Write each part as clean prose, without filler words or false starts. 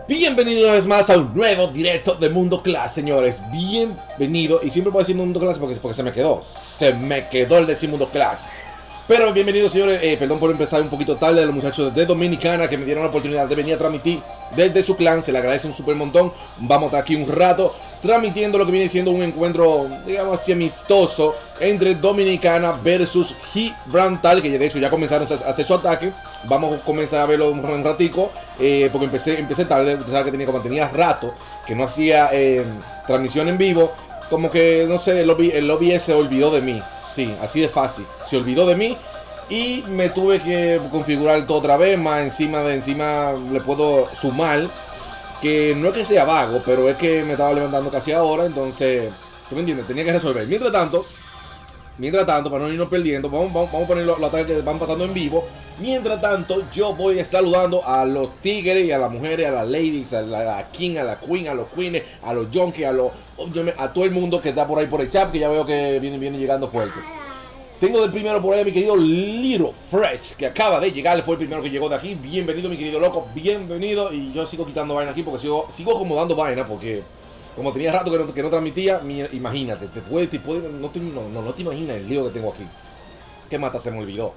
Bienvenido una vez más a un nuevo directo de Mundo Clash, señores. Bienvenido, y siempre puedo decir Mundo Clash porque se me quedó el decir Mundo Clash. Pero bienvenidos, señores. Perdón por empezar un poquito tarde, a los muchachos de Dominicana que me dieron la oportunidad de venir a transmitir desde su clan. Se le agradece un super montón. Vamos a estar aquí un rato transmitiendo lo que viene siendo un encuentro, digamos así, amistoso entre Dominicana versus Gibraltar, que de hecho ya comenzaron a hacer su ataque. Vamos a comenzar a verlo un ratico, porque empecé tarde. Usted sabe que tenía rato que no hacía transmisión en vivo. Como que, no sé, el OBS se olvidó de mí. Sí, así de fácil. Se olvidó de mí y me tuve que configurar todo otra vez. Más encima le puedo sumar, que no es que sea vago, pero es que me estaba levantando casi ahora. Entonces, tú me entiendes, tenía que resolver. Mientras tanto, para no irnos perdiendo, vamos a poner los ataques que van pasando en vivo. Mientras tanto, yo voy saludando a los tigres y a las mujeres, a las ladies, a la king, a la queen, a los queens, a los junkies, a todo el mundo que está por ahí por el chat, que ya veo que viene llegando fuerte. Tengo del primero por ahí a mi querido Little Fresh, que acaba de llegar, fue el primero que llegó de aquí. Bienvenido, mi querido loco, bienvenido. Y yo sigo quitando vaina aquí porque sigo acomodando vaina, porque como tenía rato que no transmitía, imagínate, no te imaginas el lío que tengo aquí. Que hasta se me olvidó.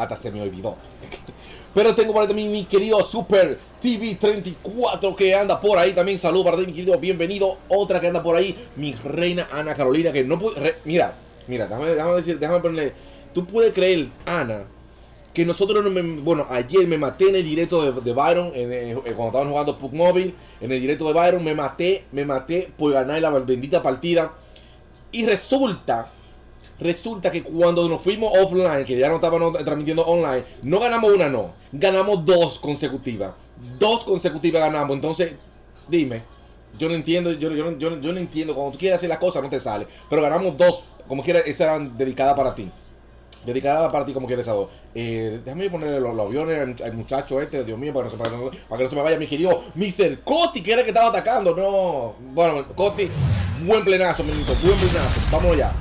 Pero tengo por ahí también mi querido Super TV 34 que anda por ahí también. Saludos para ti, mi querido, bienvenido. Otra que anda por ahí, mi reina Ana Carolina, que no puede... Mira, déjame ponerle... Tú puedes creer, Ana, que nosotros, bueno, ayer me maté en el directo de Byron, cuando estaban jugando Puck Mobile, en el directo de Byron, me maté por ganar la bendita partida. Y resulta que cuando nos fuimos offline, que ya no estábamos transmitiendo online, no ganamos una, no, ganamos dos consecutivas. Dos consecutivas ganamos. Entonces, dime, yo no entiendo, yo no entiendo, cuando tú quieres hacer las cosas no te sale. Pero ganamos dos, como quieras, esas eran dedicadas para ti. Dedicada para ti, como quieres, esas dos. Déjame ponerle los aviones al muchacho este, Dios mío, para que no se me vaya mi querido Mr. Coti, que era el que estaba atacando. No, bueno, Coti, buen plenazo, menito, buen plenazo. Vamos allá.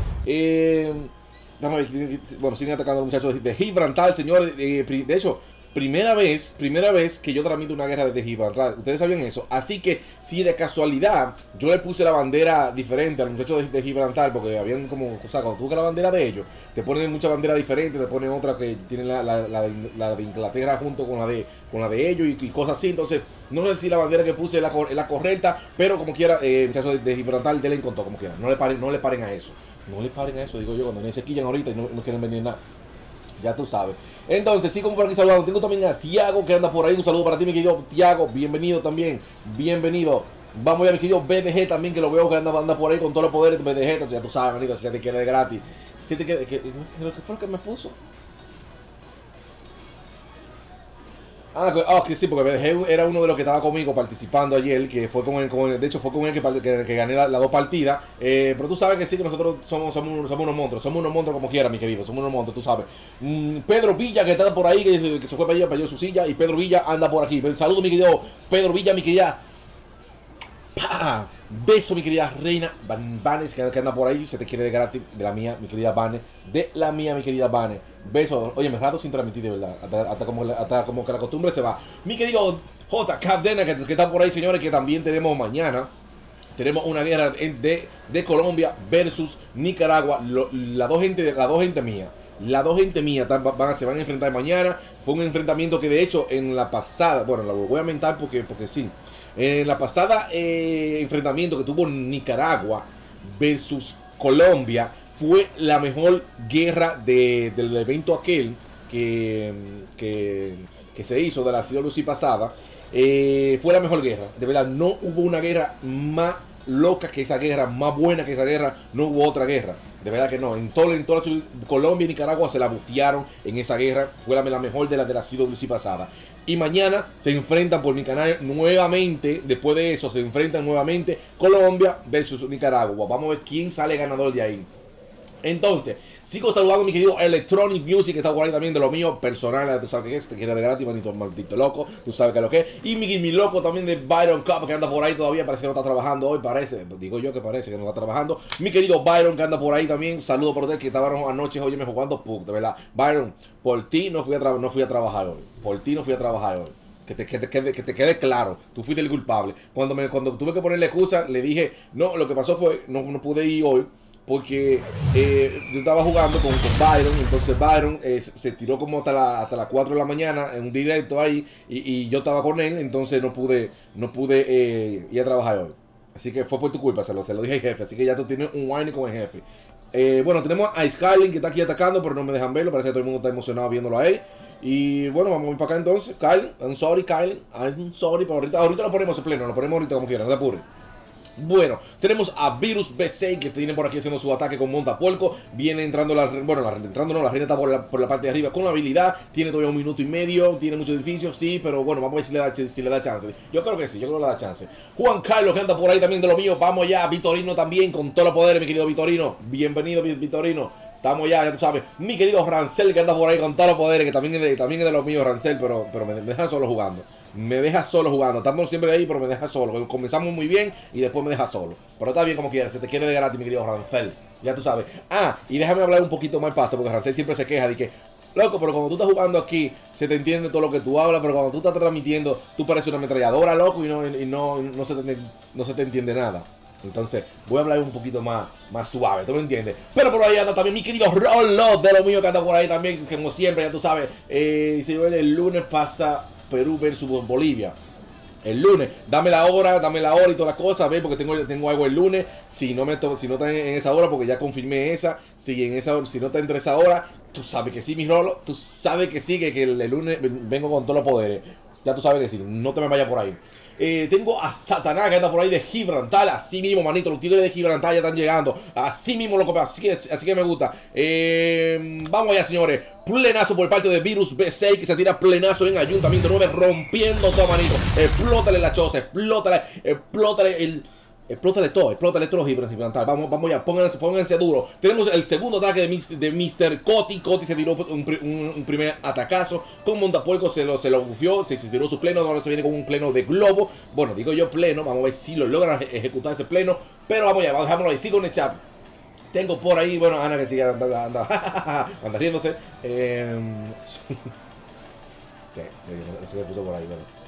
Bueno, siguen atacando a los muchachos de Gibraltar, señores. De hecho, primera vez que yo transmito una guerra desde Gibraltar. Ustedes sabían eso. Así que si de casualidad yo le puse la bandera diferente a los muchachos de Gibraltar, porque habían como, o sea, cuando tú buscas la bandera de ellos, te ponen muchas banderas diferentes, te ponen otra que tiene la de Inglaterra junto con la de ellos y cosas así. Entonces, no sé si la bandera que puse es la correcta, pero como quiera, muchachos de Gibraltar, denle en contó como quiera. No le paren a eso. No le paren a eso, digo yo, cuando se quillan ahorita y no quieren venir nada. Ya tú sabes. Entonces, sí, como por aquí saludando. Tengo también a Tiago que anda por ahí. Un saludo para ti, mi querido Tiago. Bienvenido también. Bienvenido. Vamos a mi querido BDG también, que lo veo que anda por ahí con todos los poderes de BDG. Entonces, ya tú sabes, manito, si te quiere de gratis. Si te quiere, ¿qué fue lo que me puso? Que sí, porque BDG era uno de los que estaba conmigo participando ayer, que fue de hecho fue con él que gané las dos partidas. Pero tú sabes que sí, que nosotros somos unos monstruos como quiera, mi querido, somos unos monstruos, tú sabes. Pedro Villa, que está por ahí, que se fue para allá su silla, y Pedro Villa anda por aquí. Saludos, mi querido Pedro Villa, mi querida. ¡Pah! Beso, mi querida reina Vanes, que anda por ahí, se te quiere de gratis, de la mía, mi querida Vane, mi querida Vane. Beso, oye, me rato sin transmitir, de verdad, hasta como que la costumbre se va. Mi querido J. Cadena, que está por ahí, señores, que también tenemos mañana. Tenemos una guerra de Colombia versus Nicaragua. Las dos gente mía se van a enfrentar mañana. Fue un enfrentamiento que de hecho en la pasada, bueno, la voy a mentar porque sí. En la pasada enfrentamiento que tuvo Nicaragua versus Colombia, fue la mejor guerra del evento aquel que se hizo de la CWC pasada. Fue la mejor guerra. De verdad, no hubo una guerra más loca que esa guerra, más buena que esa guerra. No hubo otra guerra. De verdad que no. En toda Colombia y Nicaragua se la bufiaron en esa guerra. Fue la mejor de la CWC pasada. Y mañana se enfrentan por mi canal nuevamente. Después de eso se enfrentan nuevamente Colombia versus Nicaragua. Vamos a ver quién sale ganador de ahí. Entonces, sigo saludando a mi querido Electronic Music, que está por ahí también de lo mío personal. Tú sabes que es, te quiere de gratis, manito, maldito loco. Tú sabes que es lo que es. Y mi loco también de Byron Cup, que anda por ahí todavía. Parece que no está trabajando hoy, parece. Digo yo que parece que no está trabajando. Mi querido Byron, que anda por ahí también. Saludo por ustedes que estaban anoche, oye, me jugando Puck, de verdad. Byron, por ti no fui a trabajar hoy. Que te quede claro. Tú fuiste el culpable. Cuando tuve que ponerle excusa, le dije, no, lo que pasó fue, no pude ir hoy. Porque yo estaba jugando con Byron. Entonces Byron se tiró como hasta las 4 de la mañana en un directo ahí. Y yo estaba con él. Entonces no pude ir a trabajar hoy. Así que fue por tu culpa, se lo dije al jefe. Así que ya tú tienes un warning con el jefe. Bueno, tenemos a Skyling que está aquí atacando, pero no me dejan verlo. Parece que todo el mundo está emocionado viéndolo a él. Y bueno, vamos a ir para acá entonces. Kyling, I'm sorry, pero ahorita lo ponemos en pleno. Lo ponemos ahorita como quieran, no te apures. Bueno, tenemos a Virus B6 que tiene por aquí haciendo su ataque con Montapuerco. Viene entrando la reina está por la parte de arriba con la habilidad. Tiene todavía 1 minuto y medio, tiene muchos edificios, sí, pero bueno, vamos a ver si le da chance. Yo creo que sí, yo creo que le da chance. Juan Carlos que anda por ahí también de lo mío. Vamos ya, Vitorino también con todos los poderes, mi querido Vitorino. Bienvenido, Vitorino. Estamos ya tú sabes. Mi querido Rancel que anda por ahí con todos los poderes, que también es de los míos, Rancel, pero me deja solo jugando. Me deja solo jugando. Estamos siempre ahí, pero me deja solo. Comenzamos muy bien y después me deja solo. Pero está bien como quieras. Se te quiere de gratis, mi querido Rancel. Ya tú sabes. Y déjame hablar un poquito más paso, porque Rancel siempre se queja de que, loco, pero cuando tú estás jugando aquí, se te entiende todo lo que tú hablas, pero cuando tú estás transmitiendo, tú pareces una ametralladora, loco, y no se te entiende nada. Entonces, voy a hablar un poquito más suave, ¿tú me entiendes? Pero por ahí anda también mi querido Rolo, de lo mío que anda por ahí también, como siempre, ya tú sabes. Si el lunes pasa Perú versus Bolivia. El lunes, dame la hora y todas las cosas, ve, porque tengo algo el lunes. Si no está en esa hora, porque ya confirmé esa. Si no está entre esa hora, tú sabes que sí, mi Rolo. Tú sabes que sí, que el lunes vengo con todos los poderes. Ya tú sabes que sí, no te me vayas por ahí. Tengo a Satanás que anda por ahí de Gibraltar. Así mismo, manito, los tigres de Gibraltar ya están llegando. Así mismo, loco, así que me gusta. Vamos allá, señores. Plenazo por parte de Virus B6 que se tira plenazo en Ayuntamiento 9, rompiendo todo, manito. Explótale la choza, explótale todo los Gibraltar. Vamos ya, pónganse duro. Tenemos el segundo ataque de Mr. Coti. Coti se tiró un primer atacazo. Con Montapuerco se lo bufió, se tiró su pleno. Ahora se viene con un pleno de globo. Bueno, digo yo pleno. Vamos a ver si lo logra ejecutar ese pleno. Pero vamos ya, dejámoslo ahí. Sigo en el chat. Tengo por ahí, bueno, Ana que sigue anda riéndose. Sí, no se le puso por ahí, bueno.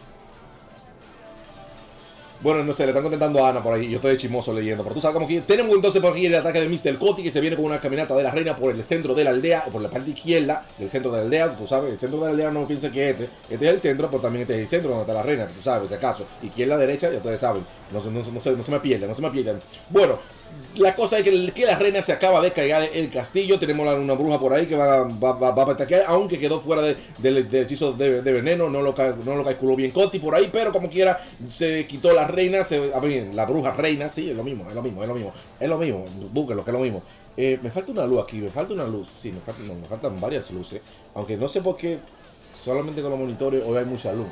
Bueno, no sé, le están contestando a Ana por ahí. Yo estoy chismoso leyendo. Pero tú sabes cómo que tenemos entonces por aquí el ataque de Mr. Coti, que se viene con una caminata de la reina por el centro de la aldea, por la parte izquierda del centro de la aldea. Tú sabes, el centro de la aldea no piensa que este es el centro, pero también este es el centro donde está la reina. Tú sabes, si acaso. Izquierda, derecha, ya ustedes saben. No se me pierdan. Bueno, la cosa es que la reina se acaba de cargar el castillo. Tenemos una bruja por ahí que va a atacar, aunque quedó fuera del hechizo de veneno. No lo calculó bien Coti por ahí, pero como quiera se quitó la reina. La bruja reina, sí, es lo mismo. Búsquenlo, que es lo mismo. Me falta una luz aquí, me falta una luz. Sí, me faltan varias luces. Aunque no sé por qué, solamente con los monitores hoy hay mucha luz.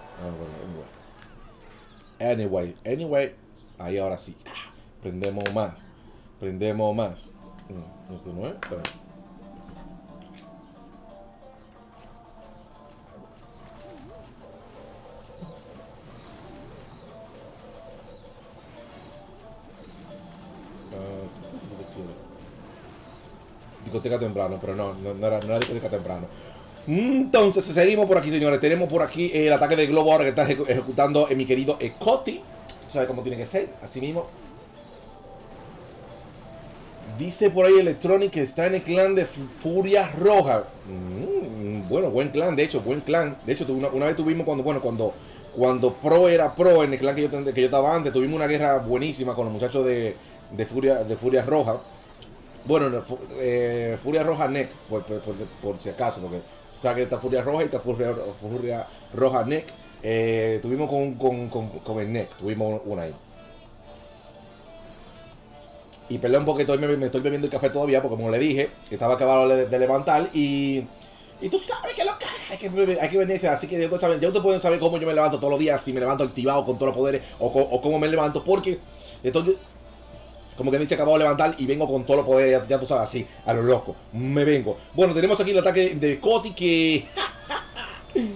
Anyway, ahí ahora sí. Prendemos más. Esto no es, pero... discoteca temprano, pero no era discoteca temprano. Entonces seguimos por aquí, señores. Tenemos por aquí el ataque de globo ahora que está ejecutando mi querido Coti. ¿Sabes cómo tiene que ser? Así mismo. Dice por ahí Electronic que está en el clan de Furia Roja. Bueno, buen clan, de hecho, buen clan. De hecho, una vez tuvimos cuando Pro era Pro en el clan que yo estaba antes, tuvimos una guerra buenísima con los muchachos de Furia Roja. Bueno, Furia Roja NEC, por si acaso, porque sabes que está Furia Roja y está Furia Roja NEC. Tuvimos con el NEC, tuvimos una ahí. Y perdón porque me estoy bebiendo el café todavía, porque como le dije, que estaba acabado de levantar y tú sabes que lo que hay que venirse, así que ya ustedes pueden saber cómo yo me levanto todos los días, si me levanto activado con todos los poderes o cómo me levanto, porque estoy como que me dice acabado de levantar y vengo con todos los poderes, ya tú sabes, así, a lo loco, me vengo. Bueno, tenemos aquí el ataque de Coti que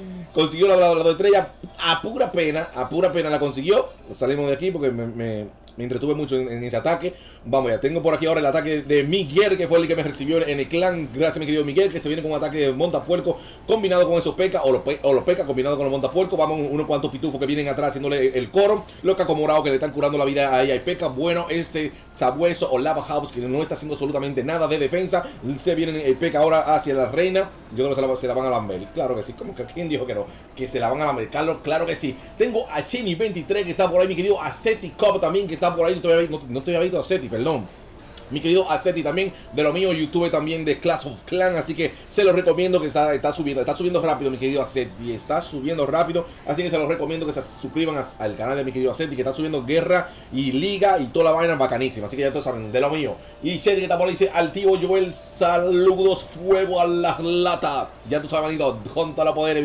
consiguió la estrella a pura pena la consiguió. Salimos de aquí porque Me entretuve mucho en ese ataque. Vamos ya, tengo por aquí ahora el ataque de Miguel, que fue el que me recibió en el clan. Gracias, mi querido Miguel, que se viene con un ataque de montapuerco combinado con esos P.E.K.K.A. o los P.E.K.K.A. combinado con los montapuerco. Vamos unos cuantos pitufos que vienen atrás haciéndole el coro. Los cacomorados que le están curando la vida a ella y P.E.K.K.A. Bueno, ese Sabueso o Lava House que no está haciendo absolutamente nada de defensa. Se viene el P.E.K.K.A. ahora hacia la reina. Yo creo que se la van a lamber. Claro que sí. ¿Cómo que quién dijo que no? Que se la van a lamber. Claro que sí. Tengo a Chini 23 que está por ahí, mi querido Aceti Cobb también que está por ahí. No estoy visto a Aceti, perdón. Mi querido Aceti también, de lo mío, YouTube también de Clash of Clans, así que se los recomiendo que está subiendo rápido, mi querido Aceti, está subiendo rápido, así que se los recomiendo que se suscriban al canal de mi querido Aceti, que está subiendo guerra y liga y toda la vaina bacanísima, así que ya todos saben, de lo mío. Y Chedi que está por ahí dice, al tío Joel, saludos, fuego a las latas, ya tú sabes, ido con toda la poder,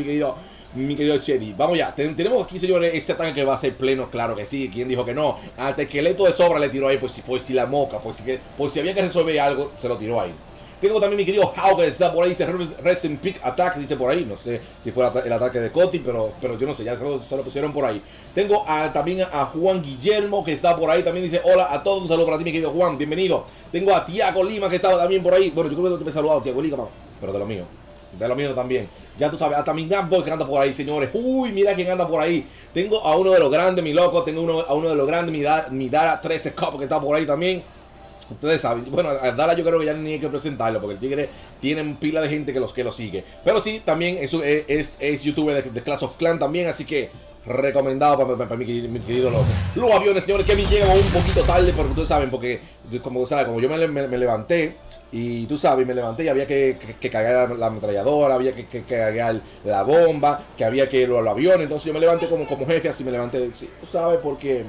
mi querido Chedi. Vamos ya, tenemos aquí, señores, ese ataque que va a ser pleno, claro que sí. ¿Quién dijo que no? Hasta esqueleto de sobra le tiró ahí, pues si la moca, por si había que resolver algo, se lo tiró ahí. Tengo también mi querido Hao que está por ahí, dice Rest in Peak Attack, dice por ahí, no sé si fue el ataque de Coti, pero yo no sé, ya se lo pusieron por ahí. Tengo también a Juan Guillermo que está por ahí, también dice hola a todos, un saludo para ti, mi querido Juan, bienvenido. Tengo a Tiago Lima que estaba también por ahí, bueno, yo creo que no te he saludado, Tiago Lima, pero de lo mío también. Ya tú sabes, hasta mi Gamboy que anda por ahí, señores. Uy, mira quién anda por ahí. Tengo a uno de los grandes, mi loco. Tengo a uno de los grandes, mi Dara 13 Cup que está por ahí también. Ustedes saben. Bueno, a Dara yo creo que ya ni hay que presentarlo, porque el tigre tiene pila de gente que lo sigue. Pero sí, también eso es youtuber de Clash of Clans también, así que recomendado para mi querido loco. Los aviones, señores, que me llegan un poquito tarde, porque ustedes saben, porque como yo me levanté. Y tú sabes, me levanté y había que cargar la ametralladora, había que cargar la bomba, que había que ir a los aviones. Entonces yo me levanté como jefe, así me levanté. Sí, tú sabes, porque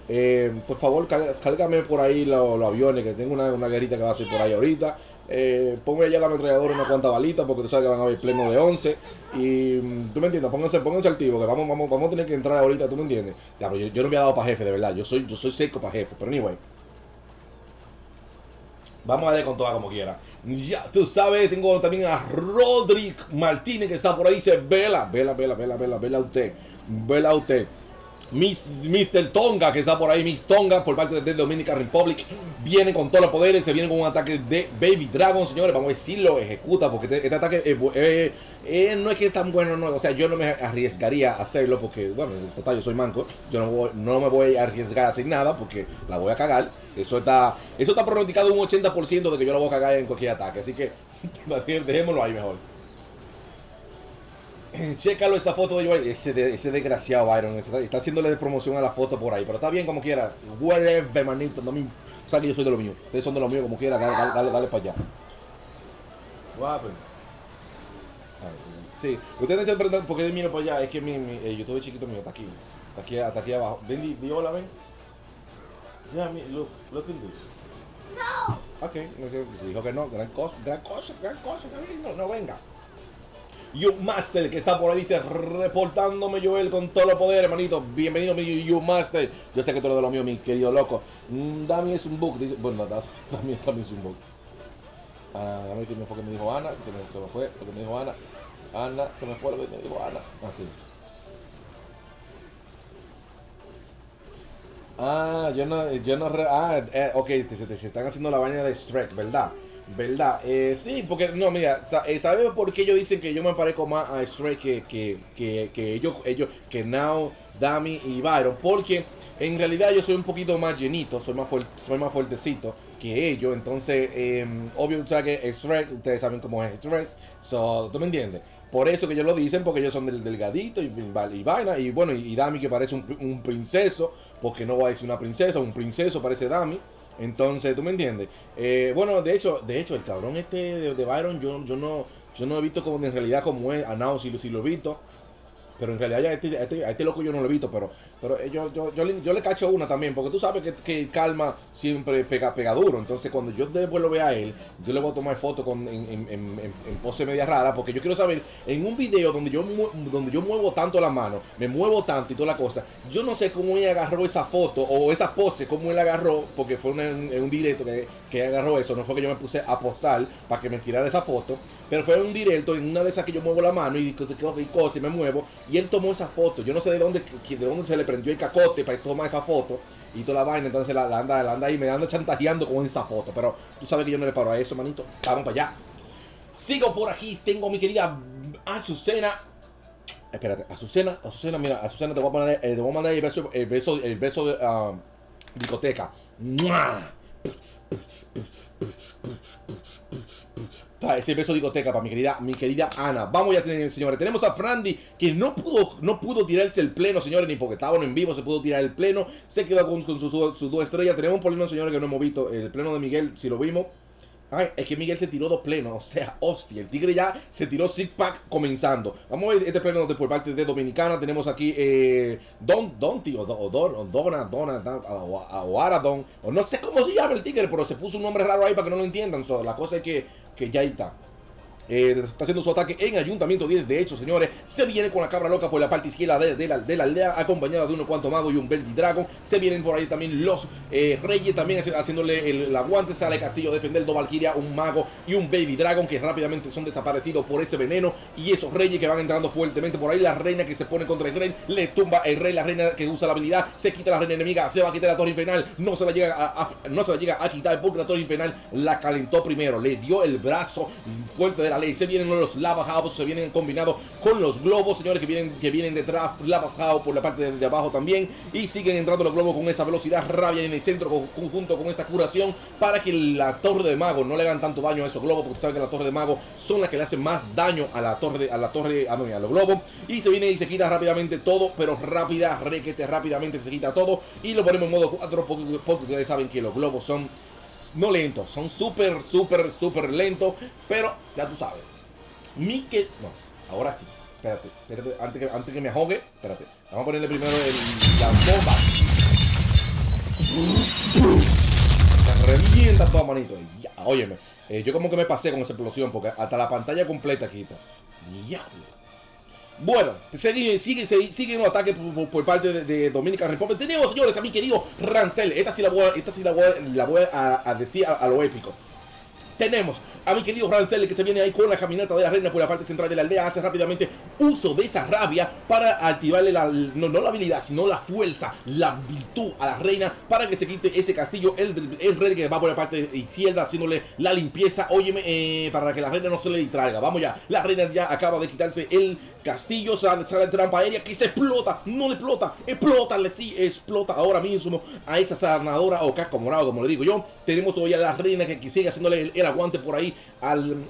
por favor, cárgame por ahí los aviones, que tengo una guerrita que va a hacer por ahí ahorita. Ponme allá la ametralladora una cuanta balita, porque tú sabes que van a haber pleno de 11. Y tú me entiendes, pónganse activo, que vamos a tener que entrar ahorita, tú me entiendes. Ya, pero yo no me he dado para jefe, de verdad. Yo soy seco para jefe, pero anyway. Vamos a darle con toda como quiera. Ya, tú sabes, tengo también a Rodrick Martínez que está por ahí. Dice, vela usted. Mr. Tonga que está por ahí, Miss Tonga por parte de Dominican Republic. Viene con todos los poderes, se viene con un ataque de Baby Dragon, señores. Vamos a ver si lo ejecuta, porque este ataque no es que es tan bueno, no. O sea, yo no me arriesgaría a hacerlo, porque, bueno, en total yo soy manco. Yo no me voy a arriesgar a hacer nada, porque la voy a cagar. Eso está pronosticado un 80% de que yo lo voy a cagar en cualquier ataque. Así que dejémoslo ahí mejor. Chécalo esta foto de Joel. Ese desgraciado Byron. Está haciéndole de promoción a la foto por ahí. Pero está bien como quiera. Whatever, manito. No me... O sea que yo soy de lo mío. Ustedes son de lo mío como quiera. Dale para allá. Guapo. Sí. Ustedes se preguntan por qué miro para allá. Es que el YouTube chiquito mío está aquí. Hasta aquí abajo. Ven, di hola, ven. Yeah, look at this. No. Ok, dijo que no, gran cosa, no venga. You Master, que está por ahí, dice, reportándome Joel con todos los poderes, hermanito. Bienvenido, mi You Master. Yo sé que tú eres de lo mío, mi querido loco. Dami es un bug, dice, bueno, Dami es un bug. Dami que me fue que me dijo Ana, se me fue lo que me dijo Ana. Ana, se me fue lo que me dijo Ana. Aquí. Ok, se están haciendo la vaina de Shrek, ¿verdad? Sí, porque, no, mira, ¿sabes por qué ellos dicen que yo me parezco más a Shrek que ellos, que Now, Dami y Byron? Porque en realidad yo soy un poquito más llenito, soy más fuertecito que ellos, entonces, obvio, ¿sabes que Shrek, ustedes saben cómo es Shrek, ¿tú me entiendes? Por eso que ellos lo dicen, porque ellos son del delgadito y vaina. Y bueno, y Dami que parece un princeso, porque no voy a decir una princesa, un princeso parece Dami. Entonces, ¿tú me entiendes? Bueno, de hecho, el cabrón de Byron, yo no he visto como en realidad como es. A Now sí lo he visto. Pero en realidad ya a este loco yo no lo he visto, pero yo le cacho una también, porque tú sabes que el Calma siempre pega duro. Entonces cuando yo después lo vea a él, yo le voy a tomar fotos en pose media rara, porque yo quiero saber, en un video donde yo muevo tanto la mano, me muevo tanto y toda la cosa, yo no sé cómo él agarró esa foto o esa pose, cómo él agarró, porque fue en un directo que agarró eso, no fue que yo me puse a posar para que me tirara esa foto. pero fue un directo en una de esas que yo muevo la mano y cosas y me muevo, y él tomó esa foto. Yo no sé de dónde se le prendió el cacote para tomar esa foto y toda la vaina, entonces la anda ahí, me anda chantajeando con esa foto, pero tú sabes que yo no le paro a eso, manito. Vamos para allá. Sigo por aquí, tengo a mi querida Azucena. Espérate, Azucena, mira, Azucena, te voy a mandar el beso de discoteca. ¡Mua! Ese beso de discoteca para mi querida Ana. Vamos ya, señores. Tenemos a Frandy, que no pudo tirarse el pleno, señores, ni porque estaban en vivo se pudo tirar el pleno. Se quedó con sus 2 estrellas. Tenemos un pleno, señores, que no hemos visto. El pleno de Miguel, si lo vimos. Ay, es que Miguel se tiró 2 plenos, o sea, hostia, el tigre ya se tiró 6 pack comenzando. Vamos a ver este pleno por parte de Dominicana. Tenemos aquí Donti o Aradon, o no sé cómo se llama el tigre, pero se puso un nombre raro ahí para que no lo entiendan. La cosa es que ya está. Está haciendo su ataque en Ayuntamiento 10. De hecho, señores, se viene con la cabra loca por la parte izquierda de la aldea, acompañada de unos cuantos magos y un Baby Dragon. Se vienen por ahí también los reyes, también haciéndole el aguante. Sale Castillo a defender, 2 Valkyria, un mago y un Baby Dragon, que rápidamente son desaparecidos por ese veneno. Y esos reyes que van entrando fuertemente por ahí. La reina que se pone contra el rey, le tumba el rey. La reina que usa la habilidad, se quita la reina enemiga, se va a quitar la torre infernal. No se la llega a quitar porque la torre infernal la calentó primero. Le dio el brazo fuerte de la ley. Se vienen los Lava House, se vienen combinados con los globos, señores, que vienen detrás. Lava House por la parte de abajo también. Y siguen entrando los globos con esa velocidad. Rabia en el centro junto con esa curación, para que la torre de mago no le hagan tanto daño a esos globos, porque saben que la torre de mago son las que le hacen más daño a los globos. Y se viene y se quita rápidamente todo, pero rápidamente se quita todo. Y lo ponemos en modo 4 porque ustedes saben que los globos son no lentos, son súper lentos, pero ya tú sabes. No, ahora sí. Espérate, antes que me ahogue, espérate. Vamos a ponerle primero la bomba. Se revienta toda, manito. Ya, óyeme, yo como que me pasé con esa explosión, porque hasta la pantalla completa quita. Diablo. Bueno, sigue un ataque por parte de Dominican Republic. Tenemos, señores, a mi querido Rancel. Esta sí la voy a decir a lo épico. Tenemos a mi querido Rancel, que se viene ahí con la caminata de la reina por la parte central de la aldea. Hace rápidamente uso de esa rabia para activarle no la habilidad, sino la fuerza, la virtud a la reina, para que se quite ese castillo. El rey que va por la parte izquierda haciéndole la limpieza. Óyeme, para que la reina no se le distraiga. Vamos ya, la reina ya acaba de quitarse el castillo. Sale trampa aérea que se explota. No le explota, explota ahora mismo a esa sanadora o casco morado, como le digo yo. Tenemos todavía la reina que sigue haciéndole el aguante por ahí al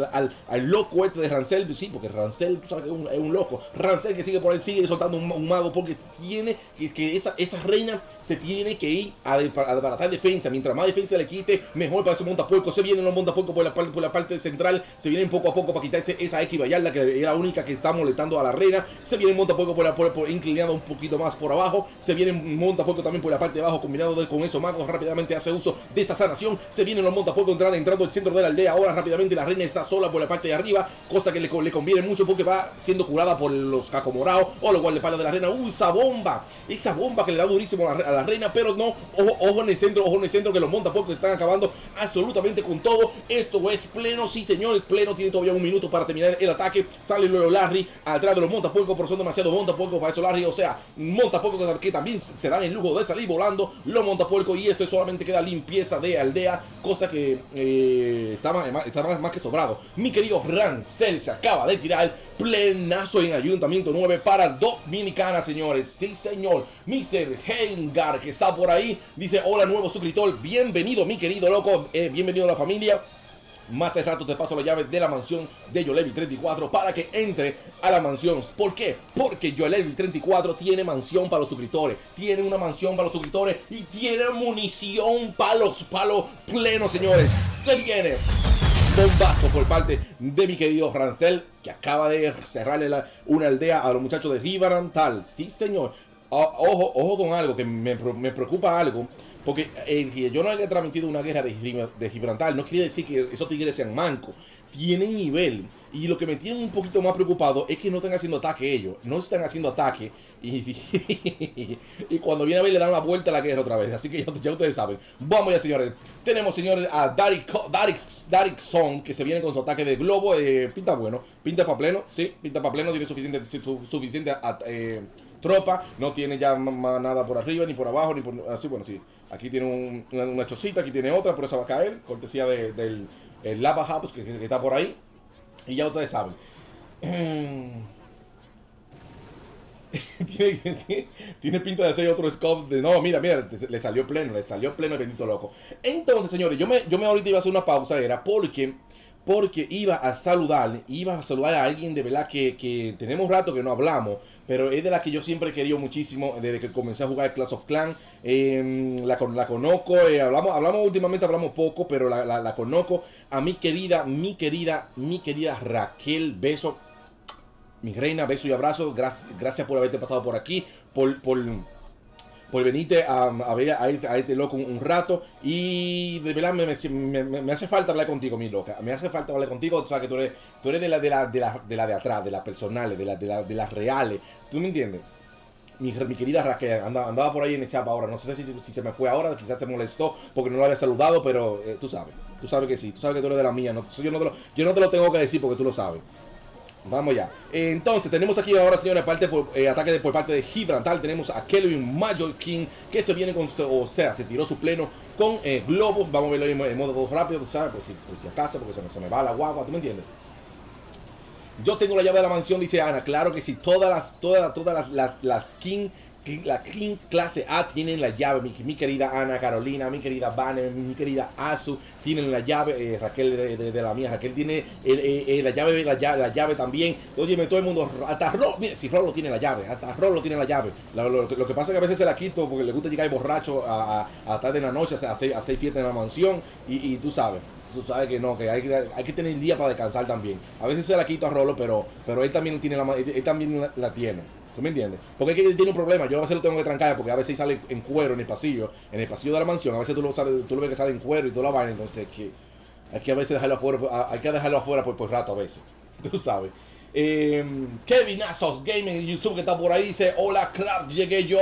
loco este de Rancel. Sí, porque Rancel, tú sabes que es un loco. Rancel que sigue por ahí, sigue soltando un mago, porque tiene que esa reina se tiene que ir a desbaratar defensa. Mientras más defensa le quite, mejor para ese montapuerco. Se vienen los montapuercos por la parte central. Se vienen poco a poco para quitarse esa X Vallarda, que era la única que está molestando a la reina. Se viene montapuerco por inclinado un poquito más por abajo. Se viene montapuerco también por la parte de abajo, combinado con esos magos. Rápidamente hace uso de esa sanación. Se vienen los montapuercos entrando al centro de la aldea. Ahora rápidamente la reina está sola por la parte de arriba, cosa que le conviene mucho porque va siendo curada por los cacomorados o los guardaespaldas de la reina. Esa bomba que le da durísimo a la reina, pero no, ojo en el centro, que los montapuercos están acabando absolutamente con todo. Esto es pleno, sí señores, pleno. Tiene todavía 1 minuto para terminar el ataque. Sale luego Larry atrás de los montapuercos, pero son demasiados montapuercos para eso Larry, o sea, montapuercos que también se dan el lujo de salir volando los montapuercos. Y esto solamente queda limpieza de aldea, cosa que está más que sobrado. Mi querido Rancel se acaba de tirar plenazo en Ayuntamiento 9 para Dominicana, señores. Sí, señor. Mr. Hengar, que está por ahí, dice: hola, nuevo suscriptor. Bienvenido, mi querido loco. Bienvenido a la familia. Más al rato te paso la llave de la mansión de Yolevi 34 para que entre a la mansión. ¿Por qué? Porque Yolevi 34 tiene mansión para los suscriptores. Tiene una mansión para los suscriptores y tiene munición para los palos plenos, señores. Se viene bombazo por parte de mi querido Rancel, que acaba de cerrarle una aldea a los muchachos de Gibraltar. Sí, señor. Ojo con algo que me preocupa algo. Porque que yo no haya transmitido una guerra de Gibraltar no quiere decir que esos tigres sean mancos. Tienen nivel. Y lo que me tiene un poquito más preocupado es que no están haciendo ataque ellos. No están haciendo ataque. Y cuando viene a ver le dan la vuelta a la guerra otra vez. Así que ya ustedes saben. Vamos ya, señores. Tenemos, señores, a Darikson, que se viene con su ataque de globo. Pinta bueno. Pinta para pleno. Sí, pinta para pleno. Tiene suficiente tropa. No tiene ya más nada por arriba, ni por abajo, ni por... Así, bueno, sí. Aquí tiene una chocita. Aquí tiene otra. Por esa va a caer. Cortesía del Lava Hubs que está por ahí. Y ya ustedes saben. tiene pinta de ser otro scope de... No, mira, le salió pleno el bendito loco. Entonces, señores, yo me ahorita iba a hacer una pausa, era porque iba a saludar a alguien de verdad que tenemos rato que no hablamos, pero es de la que yo siempre he querido muchísimo desde que comencé a jugar Clash of Clans. La conozco, hablamos últimamente, hablamos poco, pero la conozco. A mi querida Raquel, beso. Mi reina, beso y abrazo. Gracias por haberte pasado por aquí, por venirte a ver a este loco un rato. Y de verdad me hace falta hablar contigo, mi loca. Me hace falta hablar contigo. O sea, que tú eres de la de atrás, de las personales, de las reales. ¿Tú me entiendes? Mi querida Raquel andaba por ahí en el chat ahora. No sé si se me fue ahora, quizás se molestó porque no lo había saludado, pero tú sabes que sí. Tú sabes que tú eres de la mía. No, yo no te lo tengo que decir porque tú lo sabes. Vamos ya. Entonces tenemos aquí ahora, señores, ataque por parte de Gibraltar. Tenemos a Kelvin Major King, que se viene con, o sea, se tiró su pleno con globos. Vamos a verlo en modo rápido, tú sabes, por si acaso, porque se me va la guagua, ¿tú me entiendes? Yo tengo la llave de la mansión, dice Ana. Claro que sí, todas las King, la King clase A tienen la llave. Mi querida Ana Carolina, mi querida Banner, mi querida Azu tienen la llave. Raquel de la mía, Raquel tiene la llave también. Óyeme, todo el mundo, hasta Rolo, mira, si Rolo tiene la llave, hasta Rolo tiene la llave. Lo que pasa es que a veces se la quito porque le gusta llegar borracho a tarde en la noche a hacer fiesta en la mansión y tú sabes que no, que hay que tener el día para descansar también. A veces se la quito a Rolo, pero él también tiene él también la tiene. ¿Tú me entiendes? Porque es que él tiene un problema. Yo a veces lo tengo que trancar porque a veces sale en cuero en el pasillo de la mansión. A veces tú lo ves que sale en cuero y toda la vaina. Entonces hay que a veces dejarlo afuera, por rato a veces. Tú sabes. Kevin Asos Gaming en YouTube, que está por ahí, dice: hola crap, llegué yo.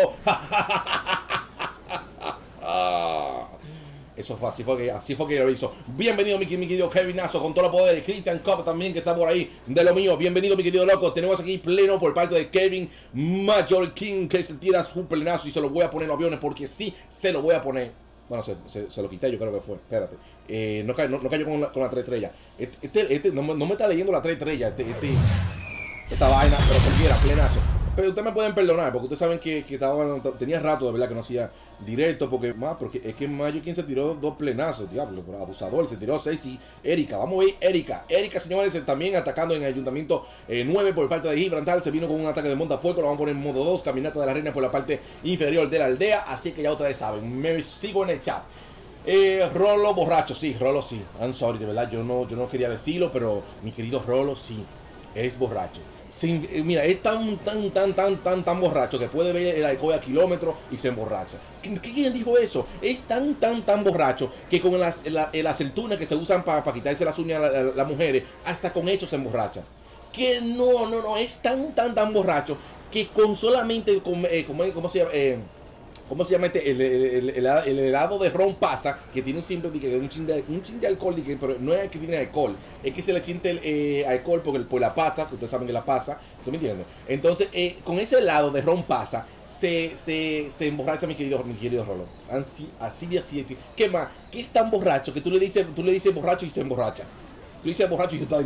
Eso fue, así fue que lo hizo. Bienvenido mi querido Kevin Nazo con todo el poder. Christian Cobb también, que está por ahí, de lo mío. Bienvenido mi querido loco. Tenemos aquí pleno por parte de Kevin Major King, que se tira su plenazo y se lo voy a poner en los aviones porque sí se lo voy a poner. Bueno, se lo quité, yo creo que fue. Espérate. No cayó con la 3 estrellas. No me está leyendo la 3 estrellas. Esta vaina, pero cualquiera, plenazo. Pero ustedes me pueden perdonar, porque ustedes saben que tenía rato de verdad que no hacía directo, porque es que Mayo quien se tiró 2 plenazos, diablo, pero abusador, se tiró 6 y Erika, vamos a ver Erika, señores, también atacando en el ayuntamiento 9 por parte de Gibraltar, se vino con un ataque de montafuego, lo vamos a poner en modo 2, caminata de la reina por la parte inferior de la aldea, así que ya ustedes saben, me sigo en el chat. Rolo borracho, sí, Rolo sí, I'm sorry, de verdad, yo no quería decirlo, pero mi querido Rolo sí, es borracho. Mira, es tan borracho que puede ver el alcohol a kilómetros y se emborracha. ¿Quién dijo eso? Es tan borracho que con las aceitunas que se usan para quitarse las uñas a las mujeres, hasta con eso se emborracha. Que no, es tan borracho que con solamente, ¿cómo se llama? ¿Cómo se llama el helado de ron pasa? Que tiene un chin de alcohol, pero no es que tiene alcohol, es que se le siente el alcohol por la pasa, que ustedes saben que la pasa, ¿tú me entiendes? Entonces, con ese helado de ron pasa, se emborracha mi querido Rolo. Así. ¿Qué más? ¿Qué es tan borracho que tú le dices borracho y se emborracha? Tú dices borracho y tú estás...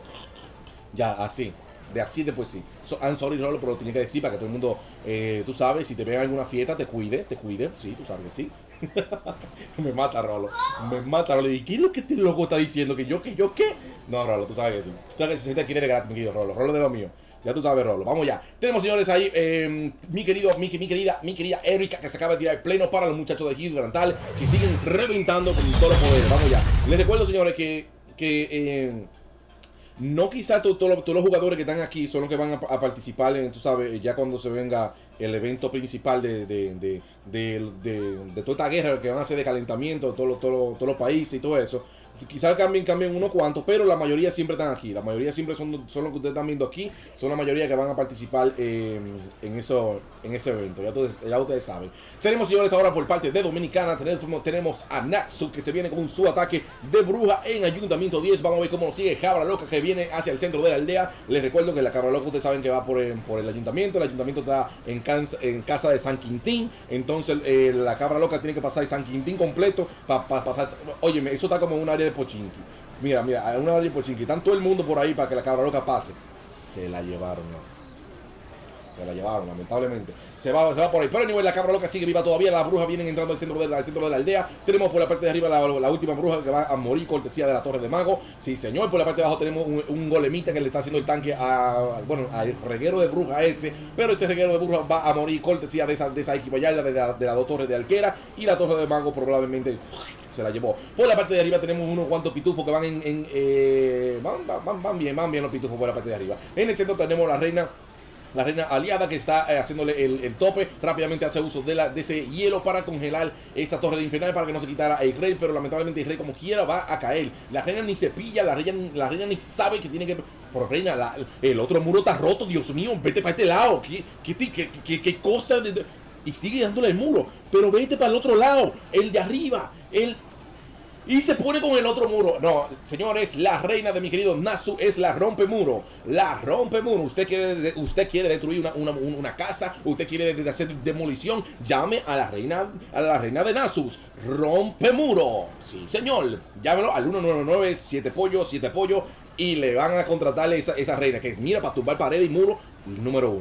Ya, así. Así después sí. I'm sorry, Rolo, pero lo tenía que decir para que todo el mundo, tú sabes, si te ven en alguna fiesta, te cuide, sí, tú sabes que sí. Me mata, Rolo. ¿Y qué es lo que este loco está diciendo? ¿Que yo qué? No, Rolo, tú sabes que sí. Tú sabes que se te quiere de gratis, mi querido Rolo de lo mío. Ya tú sabes, Rolo. Vamos ya. Tenemos, señores, ahí mi querida Erika, que se acaba de tirar el pleno para los muchachos de Gibraltar, que siguen reventando con todo el poder. Vamos ya. Les recuerdo, señores, que no quizá todos los jugadores que están aquí son los que van a participar en, tú sabes, ya cuando se venga el evento principal de toda esta guerra que van a hacer de calentamiento, todos los países y todo eso. Quizás cambien unos cuantos, pero la mayoría siempre están aquí. La mayoría siempre son los que ustedes están viendo aquí. Son la mayoría que van a participar en ese evento. Ya ustedes saben. Tenemos, señores, ahora por parte de Dominicana. Tenemos a Naxu, que se viene con su ataque de bruja en Ayuntamiento 10. Vamos a ver cómo sigue Cabra Loca, que viene hacia el centro de la aldea. Les recuerdo que la Cabra Loca, ustedes saben que va por el ayuntamiento. El ayuntamiento está en casa de San Quintín. Entonces la Cabra Loca tiene que pasar San Quintín completo. Óyeme, eso está como en un área de Pochinki. Mira, hay una área de Pochinki. Están todo el mundo por ahí para que la Cabra Loca pase. Se la llevaron, ¿no? Se la llevaron, lamentablemente. Se va por ahí. Pero a nivel la Cabra Loca sigue viva todavía. Las brujas vienen entrando al centro de la aldea. Tenemos por la parte de arriba la última bruja que va a morir, cortesía de la Torre de Mago. Sí, señor. Por la parte de abajo tenemos un golemita que le está haciendo el tanque al reguero de bruja ese. Pero ese reguero de bruja va a morir, cortesía de esa equipallarda de las dos torres de Alquera. Y la Torre de Mago probablemente se la llevó. Por la parte de arriba tenemos unos cuantos pitufos que van bien los pitufos por la parte de arriba. En el centro tenemos la reina aliada que está haciéndole el tope. Rápidamente hace uso de ese hielo para congelar esa torre de infernal para que no se quitara el rey. Pero lamentablemente el rey, como quiera, va a caer. La reina ni se pilla, la reina ni sabe que tiene que... Por reina, el otro muro está roto. Dios mío, vete para este lado. ¿Qué cosa? Y sigue dándole el muro. Pero vete para el otro lado, el de arriba. Y se pone con el otro muro. No, señores, la reina de mi querido Naxu es la rompemuro. La rompemuro. Usted quiere destruir una casa. Usted quiere hacer demolición. Llame a la reina de Naxu. Rompemuro. Sí, señor. Llámelo al 199 7 pollo. Y le van a contratar esa reina. Que es, mira, para tumbar pared y muro. Número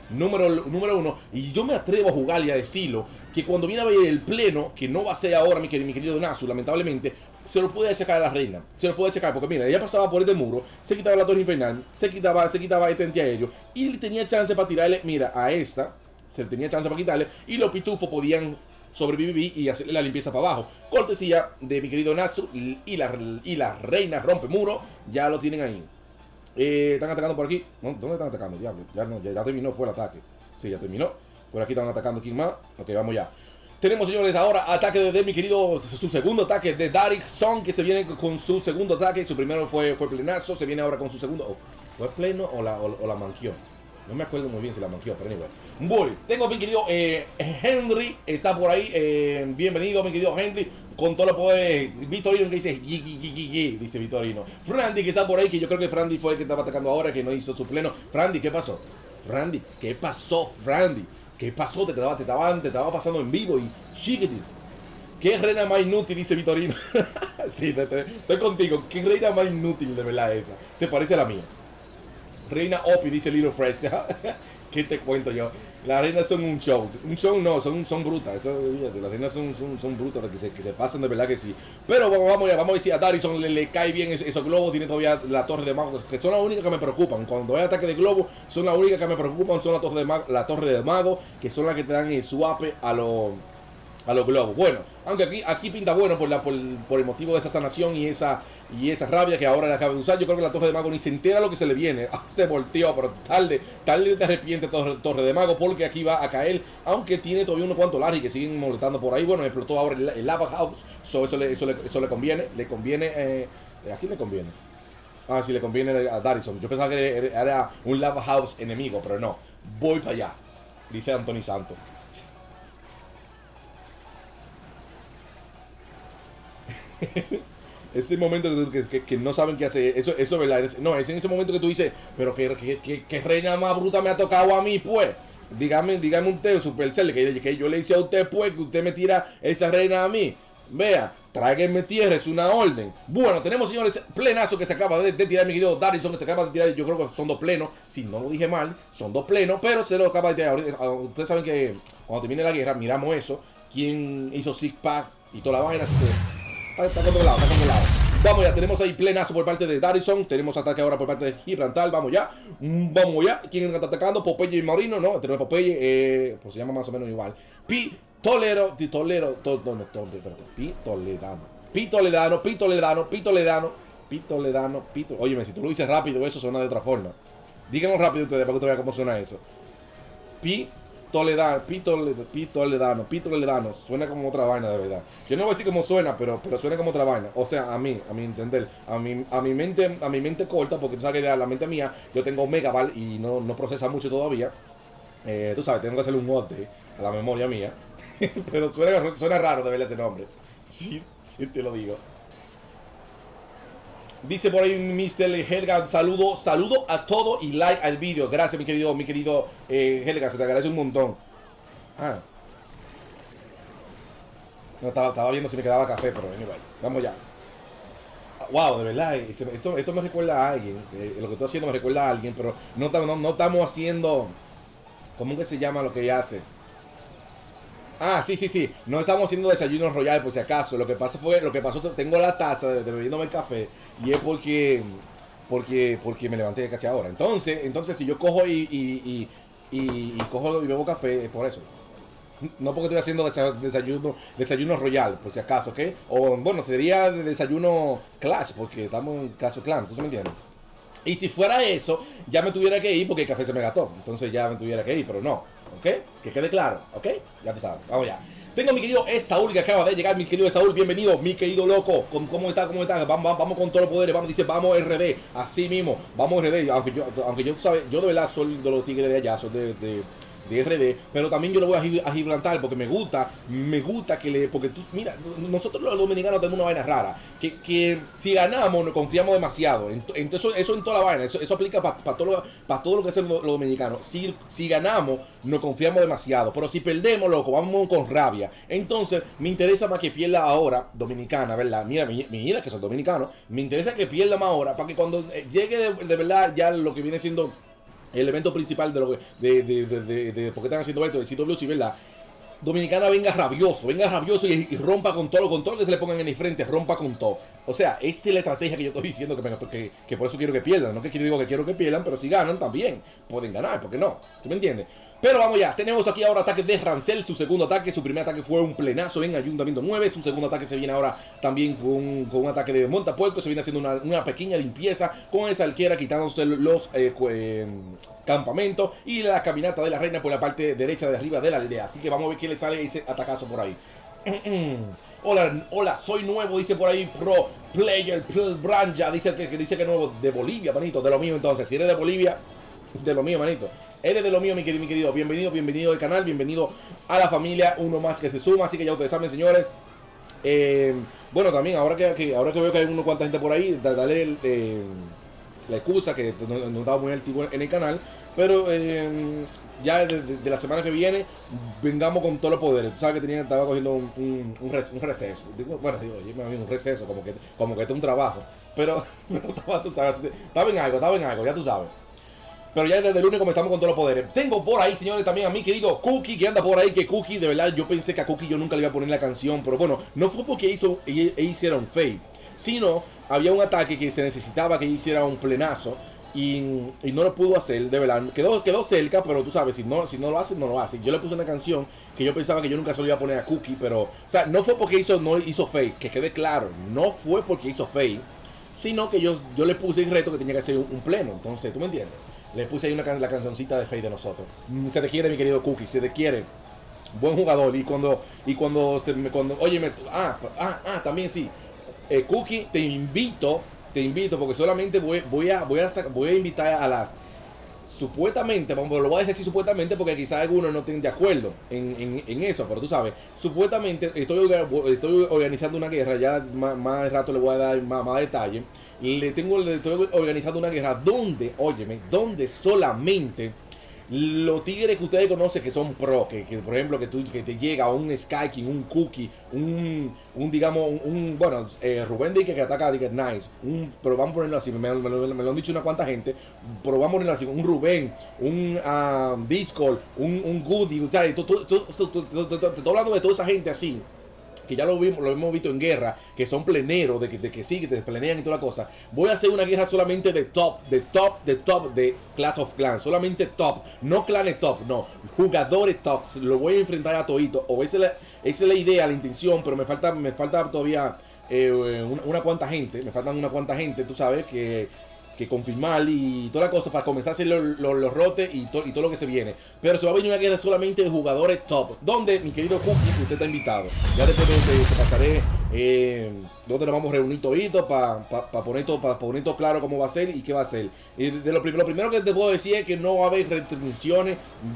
uno. Y yo me atrevo a jugar y a decirlo, que cuando viene a ver el pleno, que no va a ser ahora mi querido Naxu, lamentablemente, se lo puede sacar a la reina. Se lo puede sacar porque mira, ella pasaba por este muro, se quitaba la torre infernal, se quitaba este antiaéreo, y él tenía chance para tirarle, mira, a esta, se tenía chance para quitarle, y los pitufos podían sobrevivir y hacerle la limpieza para abajo. Cortesía de mi querido Naxu y la reina rompemuro, ya lo tienen ahí. Están atacando por aquí. No, ¿dónde están atacando? Diablo. Ya terminó, fue el ataque. Sí, ya terminó. Por aquí están atacando. ¿Quién más? Ok, vamos ya. Tenemos, señores, ahora ataque de mi querido, su segundo ataque de Darikson, que se viene con su segundo ataque. Su primero fue plenazo, se viene ahora con su segundo. ¿Fue pleno o la manqueó? No me acuerdo muy bien si la manqueó, pero anyway. Voy. Tengo a mi querido Henry, está por ahí. Bienvenido, mi querido Henry. Con todo lo poder. Vitorino que dice dice Vitorino. Frandy, que está por ahí, que yo creo que Frandy fue el que estaba atacando ahora, que no hizo su pleno. Frandy, ¿qué pasó? Frandy, ¿qué pasó, Frandy? ¿Qué pasó? Te estaba pasando en vivo y chiquitín. ¿Qué reina más inútil? Dice Vitorino. Sí, estoy contigo. ¿Qué reina más inútil de verdad esa? Se parece a la mía. Reina Opi, dice Little Fresh. ¿Qué te cuento yo? Las reinas son un show. Un show no, son brutas. Eso, las reinas son brutas, que se pasan de verdad que sí. Pero vamos a ver si a Darison le cae bien esos globos. Tiene todavía la torre de mago, que son las únicas que me preocupan. Cuando hay ataque de globo, son las únicas que me preocupan. Son la torre de mago, que son las que te dan el swap a los globos. Bueno, aunque aquí pinta bueno por el motivo de esa sanación y esa rabia que ahora la acaba de usar. Yo creo que la torre de mago ni se entera lo que se le viene. Se volteó, pero tarde te arrepientes, torre de mago, porque aquí va a caer. Aunque tiene todavía unos cuantos largos que siguen molestando por ahí. Bueno, explotó ahora el lava house. Eso le conviene. ¿A quién le conviene? Ah, sí, le conviene a Darison. Yo pensaba que era un lava house enemigo, pero no. Voy para allá, dice Anthony Santos. Ese momento que no saben qué hacer, eso es verdad. No, es en ese momento que tú dices, pero que reina más bruta me ha tocado a mí, pues. Dígame usted, Supercell, que yo le hice a usted, pues, que usted me tira esa reina a mí. Vea, tráiganme tierra, es una orden. Bueno, tenemos, señores, plenazo que se acaba de tirar mi querido Darison, que se acaba de tirar. Yo creo que son dos plenos, si no lo dije mal, son dos plenos, pero se lo acaba de tirar. Ustedes saben que cuando termine la guerra, miramos eso, quién hizo Six Pack y toda la vaina, así que está controlado. Vamos ya, tenemos ahí plenazo por parte de Darison. Tenemos ataque ahora por parte de Gibraltar. Vamos ya. ¿Quién está atacando? Popeye y Marino. No, tenemos Popeye. Pues se llama más o menos igual. Toledano. Óyeme, si tú lo dices rápido, eso suena de otra forma. Díganos rápido ustedes para que usted vea cómo suena eso. Toledano, suena como otra vaina de verdad. Yo no voy a decir cómo suena, pero suena como otra vaina. O sea, a mi entender, a mi mente corta, porque tú sabes que la mente mía, yo tengo megabyte y no procesa mucho todavía. Tú sabes, tengo que hacerle un update a la memoria mía. Pero suena raro de verdad ese nombre. Sí, sí te lo digo. Dice por ahí Mr. Helga, saludo a todo y like al vídeo. Gracias mi querido Helga, se te agradece un montón. Ah. No, estaba viendo si me quedaba café, pero anyway, vamos ya. Wow, de verdad, esto me recuerda a alguien. Lo que estoy haciendo me recuerda a alguien, pero no estamos haciendo... ¿Cómo que se llama lo que ella hace? Ah, sí. No estamos haciendo desayuno royal por si acaso. Lo que pasó, tengo la taza de bebiéndome el café y es porque me levanté casi ahora. Entonces si yo cojo y cojo y bebo café, es por eso. No porque estoy haciendo desayuno royal, por si acaso, ¿ok? O bueno, sería de desayuno clash, porque estamos en caso clan, ¿tú me entiendes? Y si fuera eso, ya me tuviera que ir porque el café se me gastó. Entonces ya me tuviera que ir, pero no. ¿Ok? Que quede claro. ¿Ok? Ya te sabes. Vamos ya. Tengo a mi querido Saúl que acaba de llegar. Mi querido Saúl, bienvenido. Mi querido loco. ¿Cómo está? Vamos con todos los poderes. Dice, vamos RD. Así mismo. Vamos RD. Aunque yo, ¿sabes? Yo de verdad soy de los tigres de allá. Soy de RD, pero también yo lo voy a Gibraltar porque me gusta porque tú, mira, nosotros los dominicanos tenemos una vaina rara, que si ganamos nos confiamos demasiado, entonces eso en toda la vaina, eso aplica para todo lo que hacen los dominicanos. Si ganamos nos confiamos demasiado, pero si perdemos, loco, vamos con rabia. Entonces me interesa más que pierda ahora Dominicana, ¿verdad? Mira que soy dominicano, me interesa que pierda más ahora para que cuando llegue de verdad ya lo que viene siendo el evento principal de lo de porque están haciendo esto de CWC, ¿verdad? Dominicana venga rabioso y rompa con todo lo que se le pongan en el frente, rompa con todo. O sea, esa es la estrategia que yo estoy diciendo que por eso quiero que pierdan. No que digo que quiero que pierdan, pero si ganan también pueden ganar, ¿por qué no? ¿Tú me entiendes? Pero vamos ya, tenemos aquí ahora ataque de Rancel, su segundo ataque, su primer ataque fue un plenazo en Ayuntamiento 9, su segundo ataque se viene ahora también con un ataque de Montapuerco, se viene haciendo una pequeña limpieza con esa alquera, quitándose los campamentos y la caminata de la reina por la parte derecha de arriba de la aldea. Así que vamos a ver qué le sale ese atacazo por ahí. Hola, soy nuevo, dice por ahí Pro Player Branja, dice que nuevo de Bolivia, manito, de lo mío entonces, si eres de Bolivia, de lo mío, manito. Eres de lo mío, mi querido. Bienvenido al canal, bienvenido a la familia, uno más que se suma. Así que ya ustedes saben, señores. Bueno, también, ahora que veo que hay una cuanta gente por ahí, dale la excusa que no estaba muy activo en el canal. Pero ya de la semana que viene, vengamos con todos los poderes. Tú sabes que estaba cogiendo un receso. Bueno, digo, un receso, como que este es un trabajo. Pero tú sabes, estaba en algo, ya tú sabes. Pero ya desde el lunes comenzamos con todos los poderes. Tengo por ahí, señores, también a mi querido Cookie, que anda por ahí. Que Cookie, de verdad, yo pensé que a Cookie yo nunca le iba a poner la canción. Pero bueno, no fue porque hiciera un fade, sino había un ataque que se necesitaba que hiciera un plenazo. Y no lo pudo hacer, de verdad. Quedó cerca, pero tú sabes, si no lo hace, no lo hace. Yo le puse una canción que yo pensaba que yo nunca se lo iba a poner a Cookie. Pero, o sea, no fue porque no hizo fade, que quede claro. No fue porque hizo fade, sino que yo le puse el reto que tenía que hacer un pleno. Entonces, ¿tú me entiendes? Le puse ahí la cancioncita de Fade de nosotros. Se te quiere, mi querido Cookie, se te quiere. Buen jugador. Óyeme, también sí. Cookie, te invito, porque solamente voy a invitar a las... Supuestamente, lo voy a decir supuestamente porque quizás algunos no estén de acuerdo en eso, pero tú sabes, supuestamente estoy organizando una guerra, ya más rato le voy a dar más detalle. Estoy organizando una guerra donde solamente los tigres que ustedes conocen que son pro, que por ejemplo que te llega un Sky King, un Cookie, Rubén Dique que ataca a Dicker Nice, pero vamos a ponerlo así, me lo han dicho una cuanta gente, pero vamos a ponerlo así, un Rubén, un Discord, un Goody, ¿sabes? Estoy hablando de toda esa gente así, que ya lo hemos visto en guerra, que son pleneros, de que sí, que te plenean y toda la cosa. Voy a hacer una guerra solamente de top de Clash of Clans, solamente top, no clanes top, no, jugadores top, lo voy a enfrentar a todito, o esa es la idea, la intención, pero me falta todavía me faltan una cuanta gente, tú sabes, que que confirmar y toda la cosa para comenzar a hacer los rotes y todo lo que se viene. Pero se va a venir una guerra solamente de jugadores top, donde mi querido Cookie, usted está invitado. Ya después te pasaré donde nos vamos a reunir toditos para poner todo claro cómo va a ser y qué va a ser. Y lo primero que te puedo decir es que no va a haber restricciones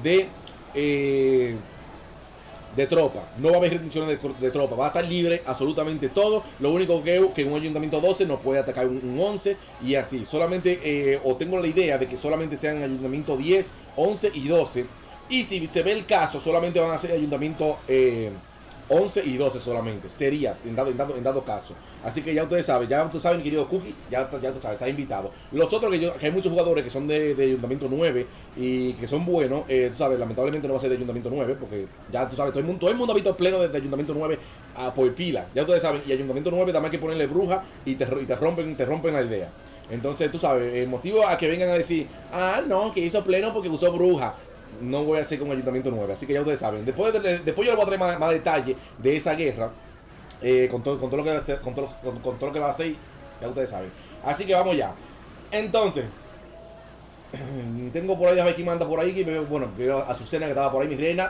de tropa, no va a haber restricciones de tropa, va a estar libre absolutamente todo. Lo único que un ayuntamiento 12 no puede atacar un 11 y así, solamente, o tengo la idea de que solamente sean ayuntamiento 10, 11 y 12, y si se ve el caso, solamente van a ser ayuntamiento 11 y 12 solamente, sería en dado caso. Así que ya ustedes saben, querido Cookie, ya tú sabes, está invitado. Los otros que hay muchos jugadores que son de ayuntamiento 9 y que son buenos, tú sabes, lamentablemente no va a ser de ayuntamiento 9, porque ya tú sabes, todo el mundo ha visto pleno de ayuntamiento 9 por pila, ya ustedes saben, y ayuntamiento 9 también hay que ponerle bruja y te rompen la idea. Entonces, tú sabes, el motivo a que vengan a decir, no, que hizo pleno porque usó bruja, no voy a hacer con ayuntamiento 9, así que ya ustedes saben. Después yo les voy a traer más detalle de esa guerra, con todo lo que va a hacer, con todo lo que va a hacer, ya ustedes saben. Así que vamos ya. Entonces, tengo por ahí a ver quién manda por ahí, bueno, veo a Azucena que estaba por ahí, mi reina.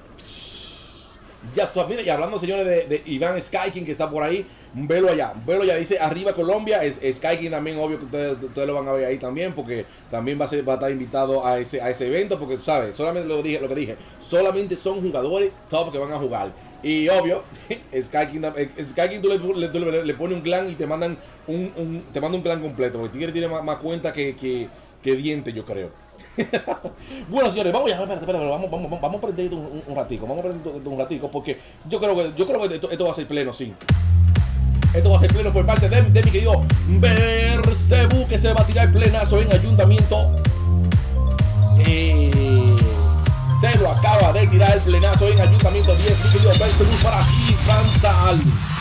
Ya, mira, y hablando, señores, de Iván Skyking que está por ahí, velo allá, dice arriba Colombia. Skyking también, obvio que ustedes lo van a ver ahí también, porque también va a estar invitado a ese evento, porque tú sabes, solamente lo que dije, solamente son jugadores top que van a jugar. Y obvio, Skyking tú le pones un clan y te manda un clan completo, porque Tigre tiene más cuenta que diente, yo creo. Bueno, señores, vamos ya, espérate, vamos a prender un ratico, porque yo creo que esto va a ser pleno, sí. Esto va a ser pleno por parte de mi querido Bercebu, que se va a tirar el plenazo en ayuntamiento. Sí, se lo acaba de tirar el plenazo en ayuntamiento 10, mi querido Bercebu para Santal.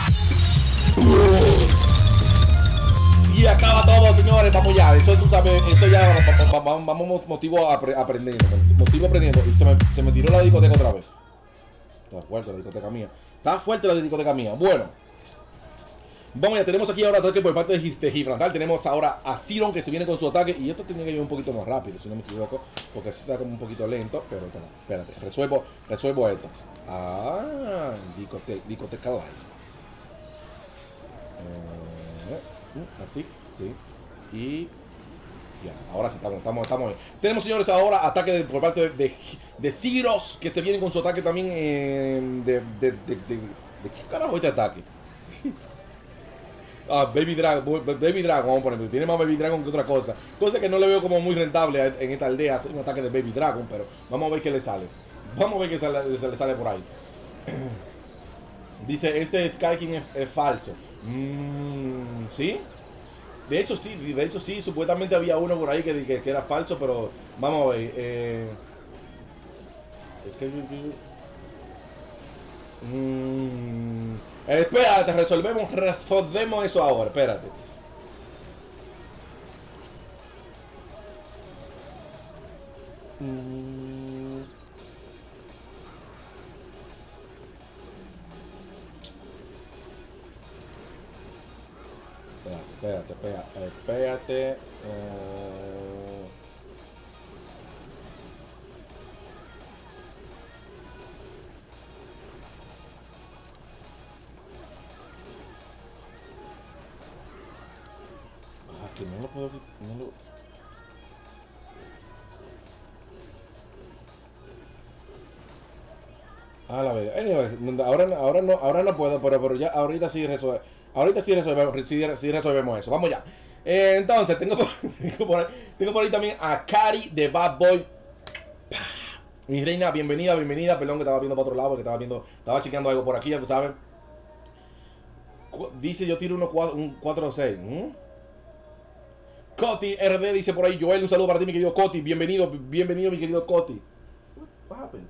Y acaba todo, señores, vamos ya, eso tú sabes, eso ya vamos motivo aprendiendo, y se me tiró la discoteca otra vez. Está fuerte la discoteca mía, bueno. Vamos ya, tenemos aquí ahora ataque por parte de Gibraltar, tenemos ahora a Siron que se viene con su ataque, y esto tiene que ir un poquito más rápido, si no me equivoco, porque así está como un poquito lento, pero espérate, resuelvo esto. Discoteca live. Así, sí. Y ya, ahora sí estamos bien. Tenemos, señores, ahora ataque por parte de Siros, que se viene con su ataque también. ¿De qué carajo este ataque? Baby Dragon, vamos a poner. Tiene más Baby Dragon que otra cosa. Cosa que no le veo como muy rentable en esta aldea hacer un ataque de Baby Dragon, pero vamos a ver qué le sale. Vamos a ver qué le sale por ahí. Dice, este Sky King es falso. ¿Sí? De hecho sí, supuestamente había uno por ahí que era falso, pero vamos a ver. Es que espérate, resolvemos eso ahora, espérate. Espérate. Que no lo puedo... la verdad. Anyway, ahora no puedo, pero ya ahorita sí resolvemos. Sí resolvemos eso. Vamos ya. Entonces, tengo por ahí también a Cari de Bad Boy. Mi reina, bienvenida. Perdón que estaba viendo para otro lado, porque estaba chequeando algo por aquí, ya tú sabes. Dice, yo tiro un 4-6. Coti RD dice por ahí, Joel, un saludo para ti, mi querido Coti. Bienvenido, mi querido Coti. What happened?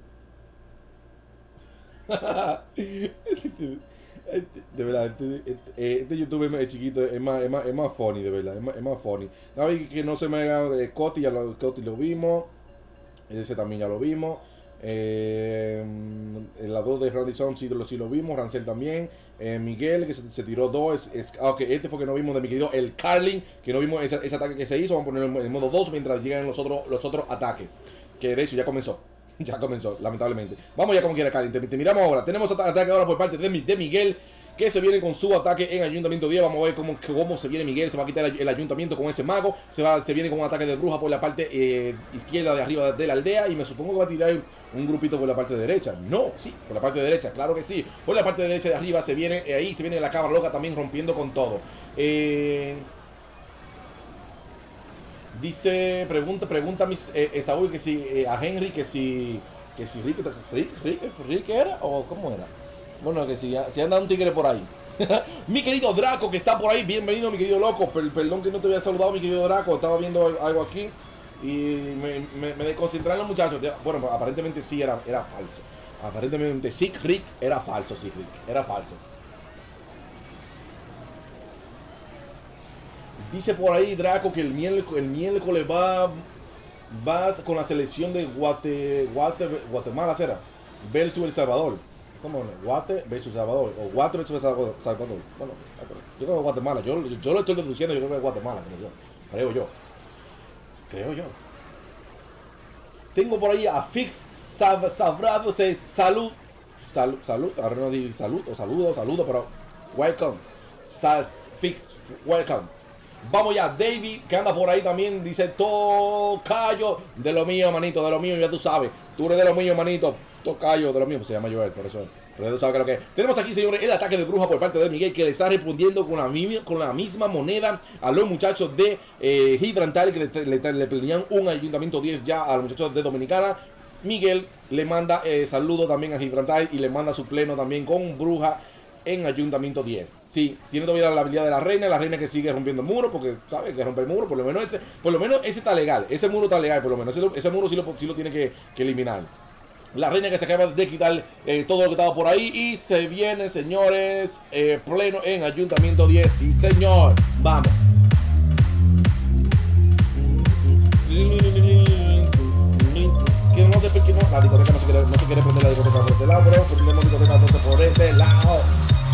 De verdad, este YouTube es chiquito, es más funny, de verdad, es más funny. Que no se me haga Coti, Coti lo vimos. Ese también ya lo vimos. La 2 de Randy Son sí lo vimos. Rancel también. Miguel, que se tiró 2. Ok, este fue que no vimos de mi querido el Carlin, que no vimos ese ataque que se hizo. Vamos a ponerlo en modo 2 mientras llegan los otros ataques. Que de hecho ya comenzó. Ya comenzó, lamentablemente. Vamos ya como quiera, Carlin. Te miramos ahora. Tenemos ataque ahora por parte de Miguel, que se viene con su ataque en Ayuntamiento 10. Vamos a ver cómo se viene Miguel. Se va a quitar el ayuntamiento con ese mago. Se viene con un ataque de bruja por la parte izquierda de arriba de la aldea. Y me supongo que va a tirar un grupito por la parte derecha. No, sí, por la parte derecha, claro que sí. Por la parte derecha de arriba se viene, ahí se viene la cabra loca también rompiendo con todo. Dice, pregunta a Saúl que si a Henry que si Rick era o cómo era. Bueno, que si anda un tigre por ahí. Mi querido Draco que está por ahí, bienvenido mi querido loco. Perdón que no te había saludado mi querido Draco, estaba viendo algo aquí y me desconcentré en los muchachos. Bueno, aparentemente sí era falso. Aparentemente sí, Rick era falso, sí, Rick era falso. Dice por ahí Draco que el miércoles va con la selección de Guatemala, ¿será? Versus El Salvador. ¿Cómo? Guate versus Salvador. O Guate versus Salvador. Bueno, yo creo que Guatemala. Yo lo estoy deduciendo, yo creo que es Guatemala, creo yo. Tengo por ahí a Fix Sabrado, salud. Ahora no digo salud o saludo, pero welcome. Fix, welcome. Vamos ya, David, que anda por ahí también, dice tocayo de lo mío, manito, de lo mío, ya tú sabes. Tú eres de lo mío, manito, tocayo de lo mío, pues se llama Joel, por eso. Pero tú sabes que lo que es. Tenemos aquí, señores, el ataque de bruja por parte de Miguel, que le está respondiendo con la misma moneda a los muchachos de Gibraltar, que le pelean un ayuntamiento 10 ya a los muchachos de Dominicana. Miguel le manda saludo también a Gibraltar y le manda su pleno también con bruja en Ayuntamiento 10. Sí, tiene todavía la habilidad de la reina que sigue rompiendo muros, porque sabe que rompe el muro, por lo menos ese está legal, ese muro está legal, por lo menos ese muro sí lo tiene que eliminar. La reina que se acaba de quitar todo lo que estaba por ahí y se viene, señores, pleno en Ayuntamiento 10, sí señor, vamos. Que no la discoteca no se quiere prender la discoteca por este lado, bro, prendemos discoteca por este lado.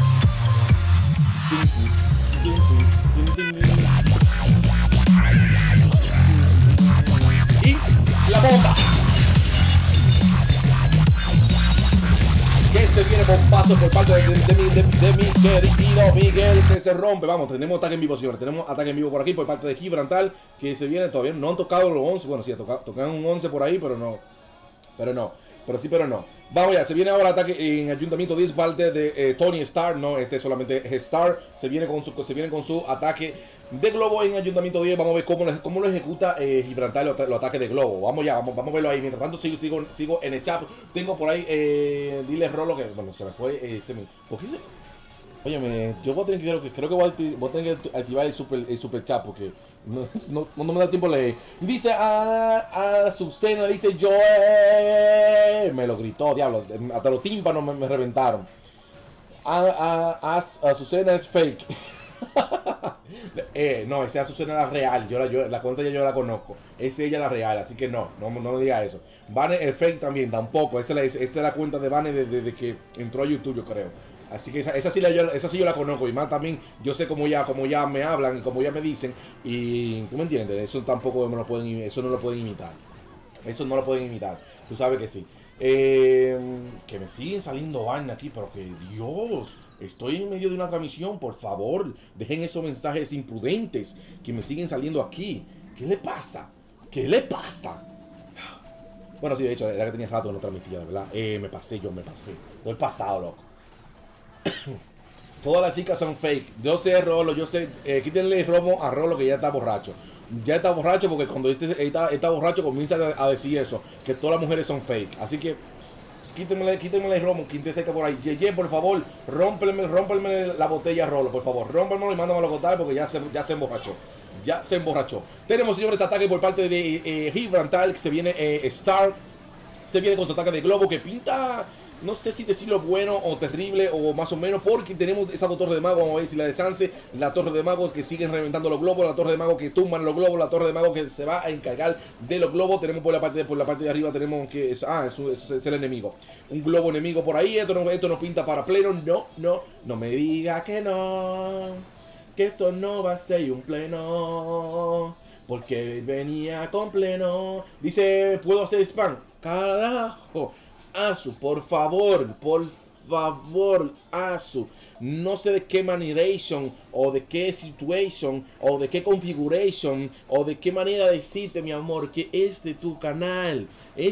Y la bomba que se viene bombazo por parte de mi querido Miguel, que se rompe. Vamos, tenemos ataque en vivo, señores. Tenemos ataque en vivo por aquí por parte de Gibraltar, que se viene. Todavía no han tocado los 11. Bueno, sí, tocan un 11 por ahí, pero no. Pero no. Vamos ya, se viene ahora ataque en Ayuntamiento 10 parte de Tony Stark, no, solamente Star. Se viene con su ataque de globo en Ayuntamiento 10. Vamos a ver cómo lo ejecuta Gibraltar los ataques de globo. Vamos a verlo ahí. Mientras tanto sigo en el chat. Tengo por ahí, dile Rolo que, bueno, se me fue, ¿por qué se? Óyeme, yo voy a tener que, creo que voy a tener que activar el super chat porque no me da tiempo a leer. Dice a Azucena, dice Joel. Me lo gritó, diablo. Hasta los tímpanos me reventaron. Azucena es fake. No, esa Azucena es la real. La cuenta yo la conozco. Es ella la real, así que no me diga eso. Vane el fake también, tampoco. Esa es la cuenta de Vane desde que entró a YouTube, yo creo. Así que esa sí yo la conozco. Y más también, yo sé cómo ya me hablan y cómo ya me dicen. Y tú me entiendes, eso tampoco eso no lo pueden imitar. Eso no lo pueden imitar. Tú sabes que sí. Que me siguen saliendo vainas aquí, pero que Dios. Estoy en medio de una transmisión, por favor, dejen esos mensajes imprudentes que me siguen saliendo aquí. ¿Qué le pasa? Bueno, sí, de hecho, era que tenía rato que no transmitía, de verdad. Me pasé. Estoy pasado, loco. Todas las chicas son fake. Yo sé, Rolo, quítenle el romo a Rolo que ya está borracho. Ya está borracho porque cuando está borracho comienza a decir eso, que todas las mujeres son fake. Así que quítenme el romo, quien te seca por ahí. Yeye, por favor, rómpeme la botella a Rolo, por favor. Rómpemelo y mándamelo a contar porque ya se emborrachó. Tenemos, señores, ataque por parte de Gibraltar, que se viene Star. Se viene con su ataque de globo que pinta no sé si decirlo bueno o terrible o más o menos, porque tenemos esa torre de mago, vamos a ver si la de chance, la torre de mago que siguen reventando los globos, la torre de mago que tumban los globos, la torre de mago que se va a encargar de los globos. Tenemos por la parte de arriba, tenemos que es el enemigo, un globo enemigo por ahí. Esto no pinta para pleno, no me diga que no, que esto no va a ser un pleno, porque venía con pleno. Dice, ¿puedo hacer spam? Carajo, Asu, por favor, Asu. No sé de qué maneiration, o de qué situation, o de qué configuration, o de qué manera decirte, mi amor, que es de tu canal.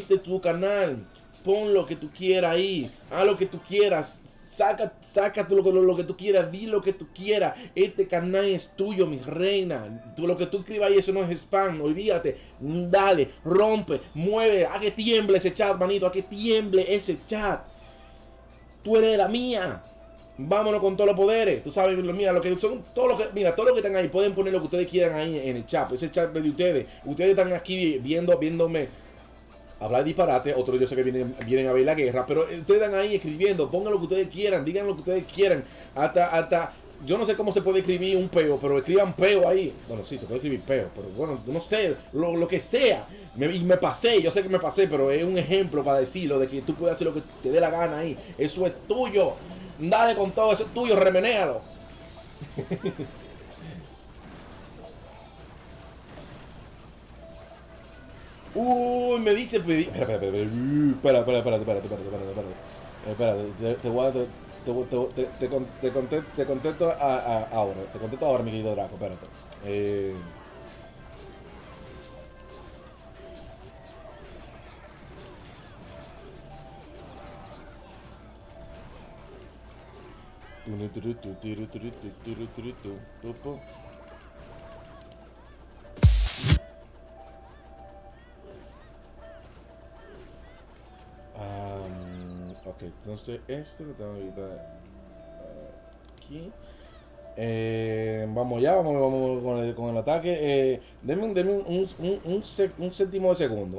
Pon lo que tú quieras ahí, haz lo que tú quieras. Saca tú lo que tú quieras, di lo que tú quieras. Este canal es tuyo, mi reina. Lo que tú escribas ahí, eso no es spam. Olvídate. Dale, rompe, mueve, a que tiemble ese chat, manito. A que tiemble ese chat. Tú eres la mía. Vámonos con todos los poderes. Tú sabes, mira, lo que son, todo lo que están ahí, pueden poner lo que ustedes quieran ahí en el chat. Ese chat de ustedes. Ustedes están aquí viéndome hablar disparate, otros yo sé que vienen a ver la guerra, pero ustedes están ahí escribiendo, pongan lo que ustedes quieran, digan lo que ustedes quieran, hasta, yo no sé cómo se puede escribir un peo, pero escriban peo ahí. Bueno, sí, se puede escribir peo, pero bueno, no sé, lo que sea. Me pasé, yo sé que me pasé, pero es un ejemplo para decirlo, de que tú puedes hacer lo que te dé la gana ahí. Eso es tuyo, dale con todo, eso es tuyo, remenéalo. Uy, me dice, espera, te voy a, te contesto ahora, mi querido Draco, espérate. Ok, entonces este lo tengo que quitar aquí. Vamos con el ataque. Denme un séptimo de segundo.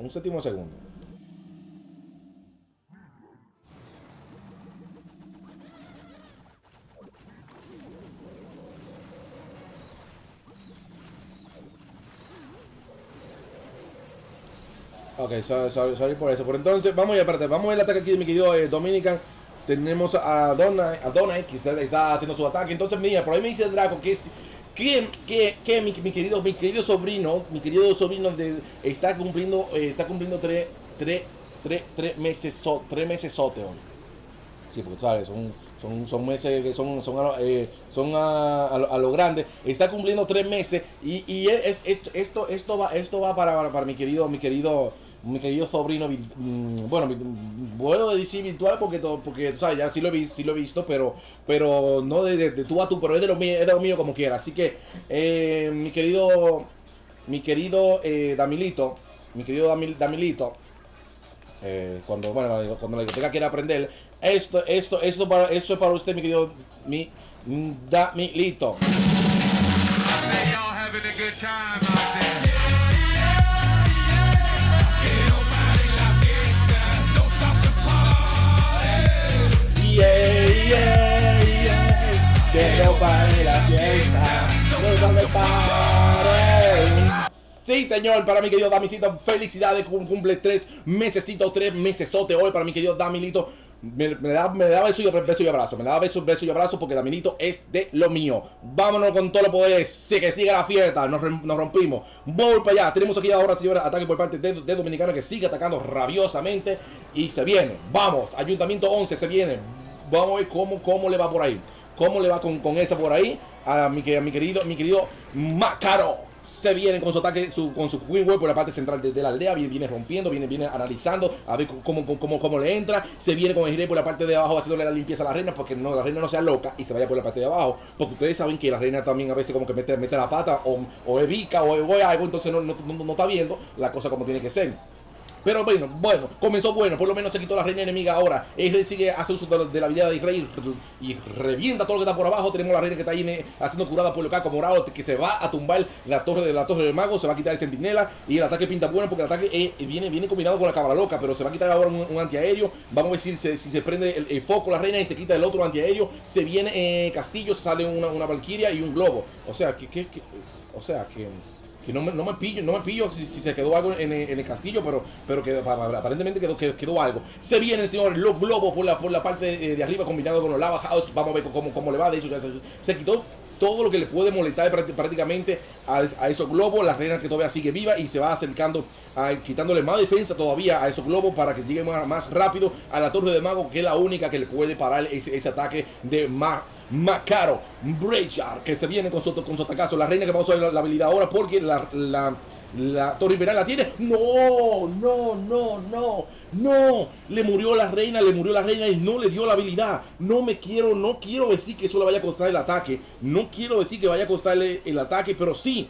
Ok, sorry por eso. Por entonces, vamos a ver el ataque aquí de mi querido Dominican. Tenemos a Donai que está haciendo su ataque. Entonces, mira, por ahí me dice el Draco que mi querido sobrino está cumpliendo 3 meses sote hoy. Sí, porque sabes, son meses que son a lo grande. Está cumpliendo 3 meses y esto va para mi querido sobrino, bueno, puedo decir virtual porque tú sabes, ya sí lo he visto, pero no de tú a tú, pero es de lo mío como quiera. Así que mi querido Damilito, cuando la biblioteca quiera aprender, esto es para usted, mi querido Damilito. Quiero para la fiesta, no pare. Sí, señor, para mi querido Damicito, felicidades, cumple 3 mesesote hoy para mi querido Damilito. Me da beso y abrazo, beso y abrazo porque Damilito es de lo mío. Vámonos con todos los poderes, que siga la fiesta, nos rompimos. Voy para allá, tenemos aquí ahora, señores, ataque por parte de Dominicano que sigue atacando rabiosamente y se viene. Vamos, Ayuntamiento 11 se viene. Vamos a ver cómo le va por ahí. ¿Cómo le va con esa por ahí? A mi querido Macaro. Se viene con su ataque, con su Queen Wave por la parte central de la aldea. Viene rompiendo, viene analizando. A ver cómo le entra. Se viene con el Gire por la parte de abajo, haciéndole la limpieza a la reina. Porque la reina no sea loca y se vaya por la parte de abajo. Porque ustedes saben que la reina también a veces como que mete la pata. O es vica o es algo. Entonces no está viendo la cosa como tiene que ser. Pero bueno, comenzó bueno, por lo menos se quitó la reina enemiga ahora. Él sigue, hace uso de la habilidad de Rey y revienta todo lo que está por abajo. Tenemos la reina que está ahí haciendo curada por el caco morado, que se va a tumbar la torre del mago, se va a quitar el centinela y el ataque pinta bueno porque el ataque viene combinado con la cabra loca, pero se va a quitar ahora un antiaéreo. Vamos a ver si se prende el foco la reina y se quita el otro antiaéreo. Se viene Castillo, sale una valquiria y un globo. O sea, que no me pillo si se quedó algo en el castillo, pero que aparentemente quedó algo. Se viene el señor los globos por la parte de arriba combinado con los lava house. Vamos a ver cómo le va. De hecho, ya se quitó todo lo que le puede molestar prácticamente a esos globos. La reina que todavía sigue viva y se va acercando, quitándole más defensa todavía a esos globos para que llegue más rápido a la torre de mago, que es la única que le puede parar ese ataque de Macaro Breachard, que se viene con su atacazo. La reina que vamos a ver la habilidad ahora porque la torre infernal la tiene. No. Le murió la reina y no le dio la habilidad. No quiero decir que eso le vaya a costar el ataque. No quiero decir que vaya a costarle el ataque, pero sí.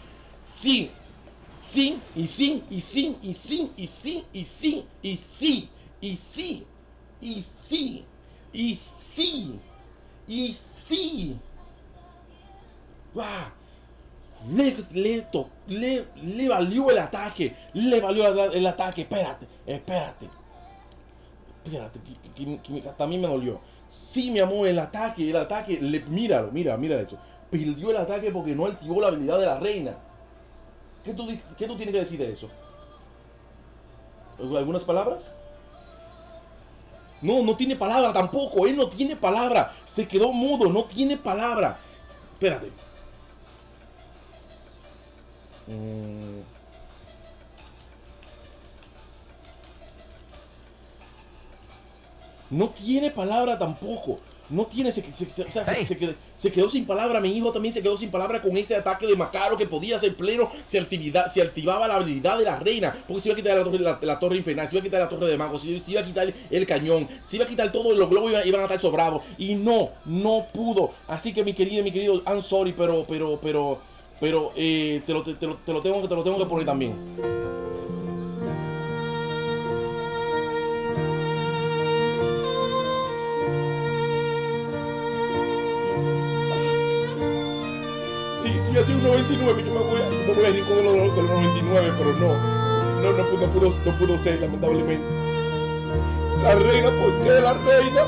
Le valió el ataque. Le valió el ataque. Espérate. Que hasta a mí me dolió. Sí, mi amor, el ataque. Mira eso. Perdió el ataque porque no activó la habilidad de la reina. ¿Qué tú tienes que decir de eso? ¿Algunas palabras? No tiene palabra tampoco. Él no tiene palabra. Se quedó mudo. No tiene palabra. Espérate. No tiene palabra tampoco. No tiene, se quedó sin palabra. Mi hijo también se quedó sin palabra con ese ataque de Macaro que podía ser pleno si activaba la habilidad de la reina. Porque se iba a quitar la torre infernal, se iba a quitar la torre de mago, se iba a quitar el cañón, se iba a quitar todo, los globos iban a estar sobrados. Y no pudo. Así que mi querido, I'm sorry, pero te lo tengo que poner también. Sí, así un 99, yo me voy a ir con los 99, pero no pudo ser, lamentablemente. La reina, ¿por qué la reina?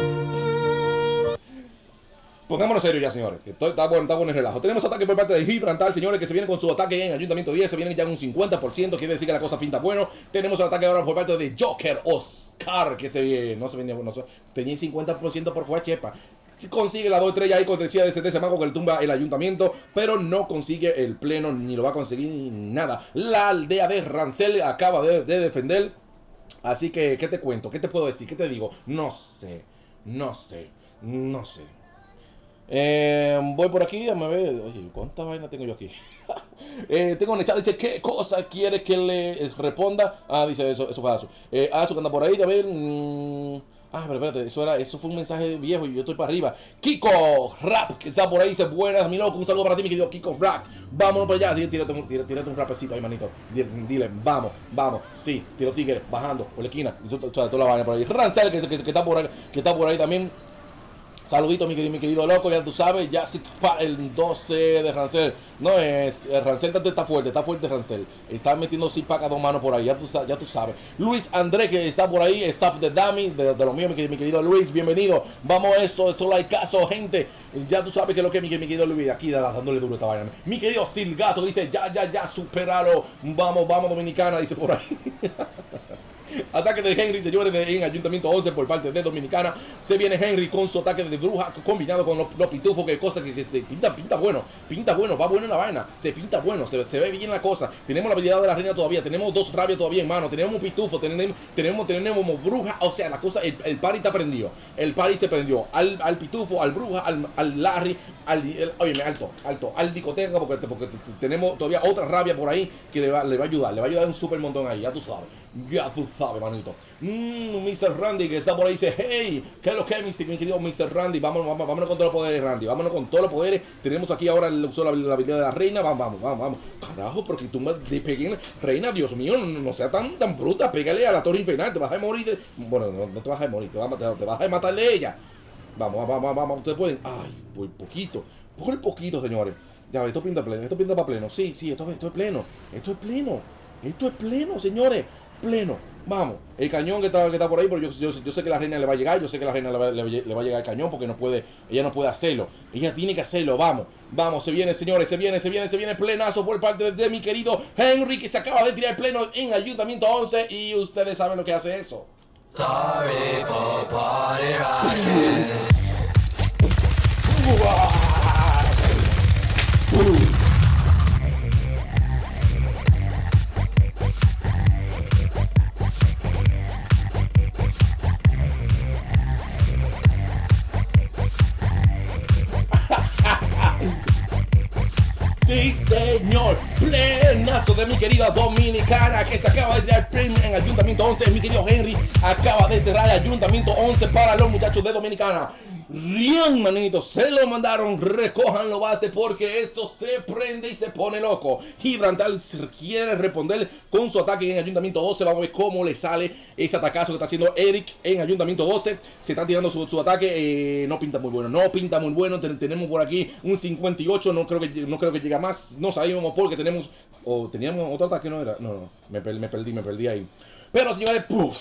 Pongámonos serios ya, señores. Está bueno el relajo. Tenemos ataque por parte de Gibraltar, señores, que se viene con su ataque en Ayuntamiento 10. Se viene ya en un 50%. Quiere decir que la cosa pinta bueno. Tenemos el ataque ahora por parte de Joker Oscar, que tenía el 50% por jugar chepa. Consigue la 2 estrellas ahí con cortesía de ese mago que le tumba el ayuntamiento, pero no consigue el pleno ni lo va a conseguir nada. La aldea de Rancel acaba de defender. Así que, ¿qué te cuento? ¿Qué te puedo decir? ¿Qué te digo? No sé. Voy por aquí, déjame ver. Oye, ¿cuántas vainas tengo yo aquí? Tengo en el chat, dice, ¿qué cosa quiere que le responda? Dice eso fue eso. Eso que anda por ahí, a ver. Pero espérate, eso fue un mensaje viejo y yo estoy para arriba. Kiko Rap, que está por ahí, dice, buenas, mi loco, un saludo para ti, mi querido Kiko Rap. Vámonos para allá, tírate un rapecito ahí, manito. Dile, vamos, sí, tiro tigre, bajando, por la esquina, toda la vaina por ahí. Rancel, que está por ahí también. Saludito, mi querido loco, ya tú sabes, ya el 12 de Rancel. No es, Rancel está fuerte Rancel. Está metiendo 6 pacas a 2 manos por ahí, ya tú sabes. Luis André, que está por ahí, staff de Dami, de lo mío, mi querido Luis, bienvenido. Vamos a eso like caso, gente. Ya tú sabes que lo que es mi querido Luis, aquí dándole duro esta vaina. Mi querido Silgato dice, ya, superalo. Vamos, Dominicana, dice por ahí. Ataque de Henry, señores, en Ayuntamiento 11 por parte de Dominicana. Se viene Henry con su ataque de bruja combinado con los pitufos, que cosa que pinta bueno, va bueno en la vaina, se pinta bueno, se ve bien la cosa. Tenemos la habilidad de la reina todavía, tenemos 2 rabias todavía en mano, tenemos un pitufo, tenemos bruja, o sea, la cosa, el party está prendido, el party se prendió, al pitufo, al bruja, al Larry, óyeme, alto, al discoteca, porque tenemos todavía otra rabia por ahí que le va a ayudar un super montón ahí, ya tú sabes, manito. Mr. Randy, que está por ahí, dice, hey, ¿qué es lo que es, mi querido Mr. Randy? Vámonos con todos los poderes, Randy. Vámonos con todos los poderes. Tenemos aquí ahora el uso de la habilidad de la reina. Vamos. Carajo, porque tú me pegues, reina, Dios mío, no sea tan bruta. Pégale a la torre infernal, te vas a morir. Bueno, no te vas a morir, te vas a matar de ella. Vamos, ustedes pueden. Ay, por poquito, señores. Ya, esto pinta pleno, esto pinta para pleno. Sí, esto es pleno. Esto es pleno, señores. Pleno. Vamos. El cañón que está por ahí, pero yo sé que la reina le va a llegar. Yo sé que la reina le va a llegar el cañón porque ella no puede hacerlo. Ella tiene que hacerlo. Vamos, se viene, señores. Se viene plenazo por parte de mi querido Henry, que se acaba de tirar el pleno en Ayuntamiento 11. Y ustedes saben lo que hace eso. Sorry for party rocking. Sí, señor, plenazo de mi querida Dominicana, que se acaba de tirar premio en Ayuntamiento 11. Mi querido Henry acaba de cerrar el Ayuntamiento 11 para los muchachos de Dominicana. Bien, manito, se lo mandaron, recojan los bates porque esto se prende y se pone loco. Gibraltar quiere responder con su ataque en Ayuntamiento 12. Vamos a ver cómo le sale ese atacazo que está haciendo Eric en Ayuntamiento 12. Se está tirando su ataque, no pinta muy bueno, tenemos por aquí un 58, no creo que llegue más. No sabíamos porque teníamos otro ataque, no era, no, me perdí ahí. Pero señores, ¡puf!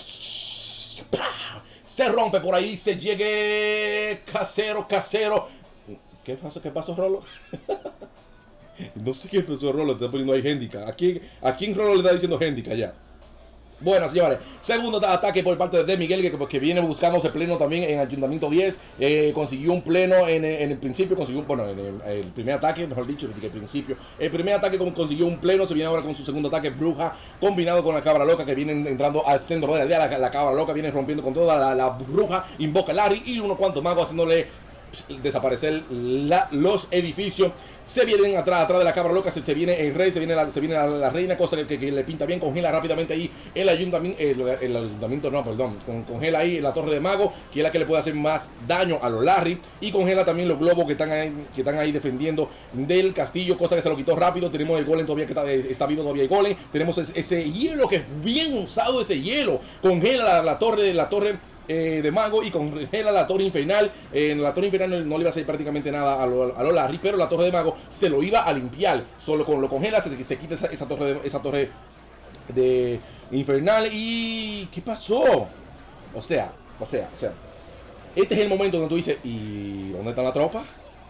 Se rompe por ahí, se llegue casero. ¿Qué pasó, Rolo? No sé qué pasó, Rolo, te está poniendo ahí Hendica. ¿A quién Rolo le está diciendo Hendica ya? Bueno, señores, segundo ataque por parte de Miguel, que viene buscándose pleno también en Ayuntamiento 10. Consiguió un pleno en el principio, el primer ataque, mejor dicho, el principio. El primer ataque consiguió un pleno, se viene ahora con su segundo ataque, bruja, combinado con la cabra loca, que viene entrando al centro de la aldea. La cabra loca viene rompiendo con toda la bruja, invoca a Larry y unos cuantos magos haciéndole desaparecer los edificios. Se vienen atrás de la cabra loca, se viene el rey, se viene la reina, cosa que le pinta bien. Congela rápidamente ahí el ayuntamiento, no, perdón, congela ahí la torre de mago, que es la que le puede hacer más daño a los Larry, y congela también los globos que están ahí defendiendo del castillo, cosa que se lo quitó rápido. Tenemos el golem todavía que está vivo, todavía el golem. Tenemos ese hielo que es bien usado, ese hielo. Congela la torre de mago y congela la torre infernal. En la torre infernal no le iba a hacer prácticamente nada a los Larry, pero la torre de mago se lo iba a limpiar. Solo con lo congela se quita esa torre de infernal. ¿Y qué pasó? O sea, este es el momento donde tú dices, ¿y dónde está la tropa?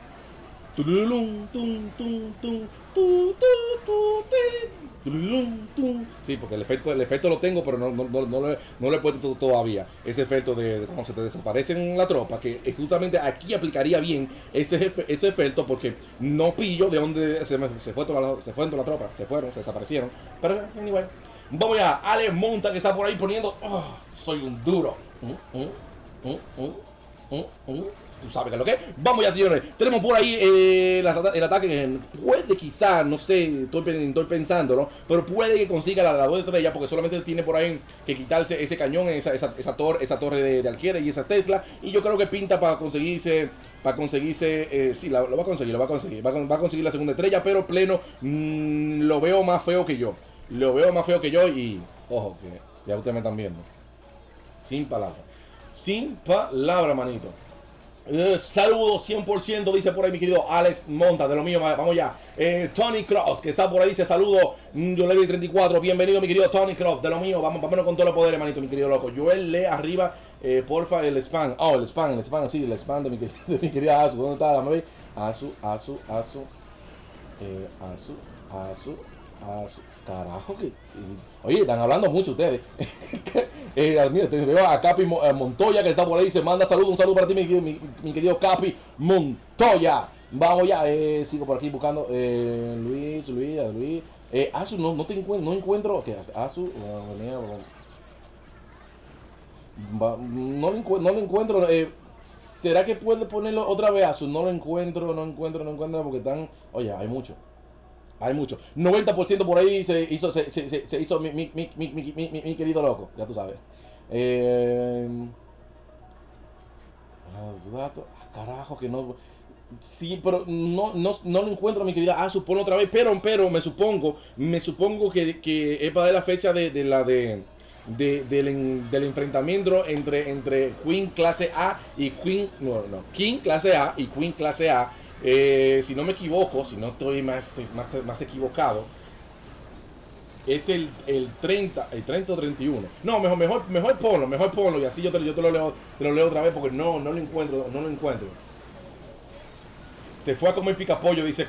Sí, porque el efecto lo tengo, pero no lo he puesto todavía. Ese efecto de cuando se te desaparecen la tropa, que justamente aquí aplicaría bien ese efecto, porque no pillo de dónde se fue toda la tropa, se desaparecieron. Pero anyway, vamos ya. Ale Monta, que está por ahí poniendo, soy un duro. Tú sabes que es lo que es. Vamos ya, señores. Tenemos por ahí el ataque que puede, quizá, no sé, estoy pensando, ¿no? Pero puede que consiga la 2 estrellas, porque solamente tiene por ahí que quitarse ese cañón, esa torre de alquiler y esa Tesla. Y yo creo que pinta para conseguirse, sí, lo va a conseguir. Va a conseguir la segunda estrella, pero pleno, lo veo más feo que yo. Y, ojo, que ya ustedes me están viendo. Sin palabras, manito. Saludos 100%, dice por ahí mi querido Alex Monta, de lo mío, vamos ya. Tony Cross, que está por ahí, dice saludo. Joel 34, bienvenido mi querido Tony Cross, de lo mío, vámonos con todos los poderes, manito, mi querido loco. Joel, lee arriba, porfa, el spam. El spam, sí, el spam de mi querida Asu. ¿Dónde está? Dame ver. Asu. Carajo, que oye, están hablando mucho ustedes. Mira, te veo a Capi Montoya, que está por ahí, se manda saludos. Un saludo para ti, mi querido Capi Montoya. Vamos ya, sigo por aquí buscando Luis. Asu, no encuentro. Okay, Asu, no lo encuentro. ¿Será que puede ponerlo otra vez, Asu? No lo encuentro, porque están. Oye, hay mucho. Hay mucho. 90% por ahí se hizo mi querido loco. Ya tú sabes. Carajo, que no. Sí, pero no lo encuentro, mi querida. Supongo otra vez. Pero me supongo que es para la fecha del enfrentamiento entre Queen clase A y King clase A y Queen clase A. Si no me equivoco, si no estoy más equivocado, es el 30 o 31. No, mejor ponlo y así yo te lo leo otra vez porque no lo encuentro. Se fue a comer picapollo, dice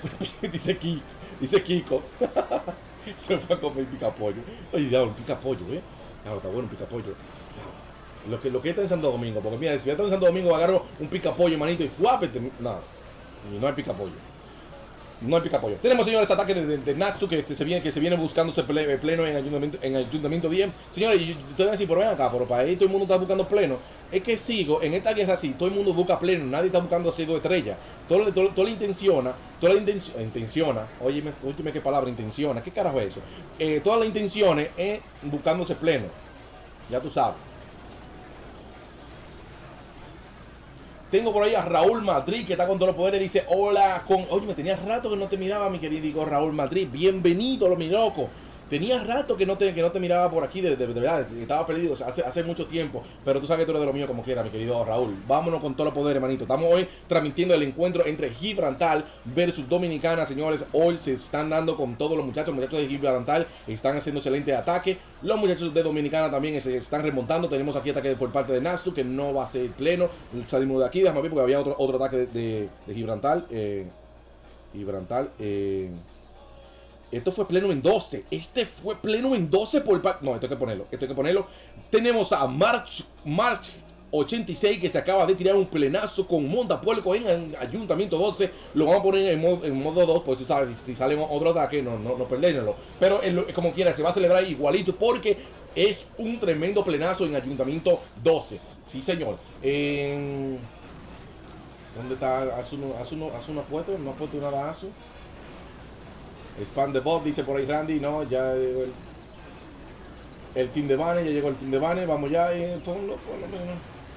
Kiko. Se fue a comer picapollo. Oye, diablo, picapollo, Claro, está bueno un picapollo. Lo que está en Santo Domingo, porque mira, si ya está en Santo Domingo, agarro un picapollo, manito, y fuápete. Nada, y no hay picapollo. No hay picapollo. Tenemos, señores, ataque de Natsu que se viene buscándose pleno en Ayuntamiento 10. Señores, yo te voy a decir, pero ven acá, pero para ahí todo el mundo está buscando pleno. Es que sigo, en esta guerra así, todo el mundo busca pleno, nadie está buscando así 2 estrellas. Toda la intención, óyeme qué palabra, intenciona, ¿qué carajo es eso? Todas las intenciones es buscándose pleno. Ya tú sabes. Tengo por ahí a Raúl Madrid, que está con todos los poderes. Dice, hola, oye, me tenía rato que no te miraba, mi querido Raúl Madrid. Bienvenido, mi loco. Tenía rato que no te miraba por aquí, de verdad, estaba perdido hace mucho tiempo. Pero tú sabes que tú eres de lo mío como quiera, mi querido Raúl. Vámonos con todos los poderes, hermanito. Estamos hoy transmitiendo el encuentro entre Gibraltar versus Dominicana, señores. Hoy se están dando con todos los muchachos de Gibraltar. Están haciendo excelente ataque. Los muchachos de Dominicana también se están remontando. Tenemos aquí ataque por parte de Natsu, que no va a ser pleno. Salimos de aquí, déjame ver, porque había otro ataque de Gibraltar. Esto fue pleno en 12. Este fue pleno en 12 por parte. No, esto hay que ponerlo. Tenemos a March 86 que se acaba de tirar un plenazo con Montapuerco en Ayuntamiento 12. Lo vamos a poner en modo 2, pues tú sabes, si sale otro ataque, no perderlo. Pero como quiera, se va a celebrar igualito porque es un tremendo plenazo en Ayuntamiento 12. Sí, señor. ¿Dónde está Asu? ¿No ha puesto nada Asu? Spam de bot, dice por ahí Randy. No, ya llegó el team de Bane. Ya llegó el team de Bane. Vamos ya, ponlo menos.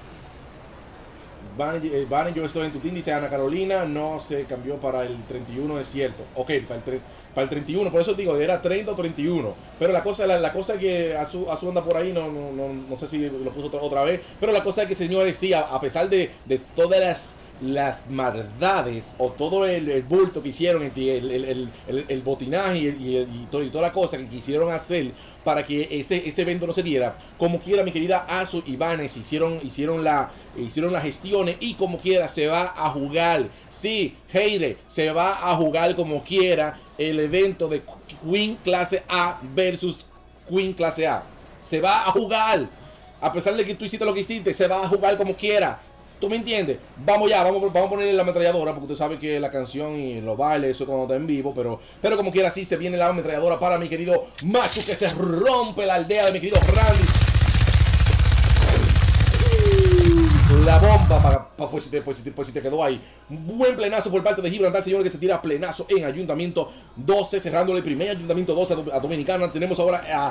Bane, yo estoy en tu team, dice Ana Carolina. No se cambió para el 31, es cierto. Ok, para el 31, por eso digo, era 30 o 31. Pero la cosa es que a su anda por ahí, no sé si lo puso otra vez. Pero la cosa es que, señores, sí, a pesar de todas las maldades o todo el bulto que hicieron, el botinaje y toda la cosa que quisieron hacer para que ese evento no se diera, como quiera, mi querida Asu y Vanes hicieron las gestiones y como quiera se va a jugar. Sí, Heide, se va a jugar como quiera el evento de Queen clase A versus Queen clase A. Se va a jugar. A pesar de que tú hiciste lo que hiciste, se va a jugar como quiera. ¿Tú me entiendes? Vamos a ponerle la ametralladora, porque tú sabes que la canción y los bailes, eso cuando está en vivo, pero como quiera, sí se viene la ametralladora para mi querido Machu, que se rompe la aldea de mi querido Randy. La bomba pues si te quedó ahí. Un buen plenazo por parte de Gibraltar, señor, que se tira plenazo en Ayuntamiento 12, cerrándole el primer Ayuntamiento 12 a Dominicana. Tenemos ahora a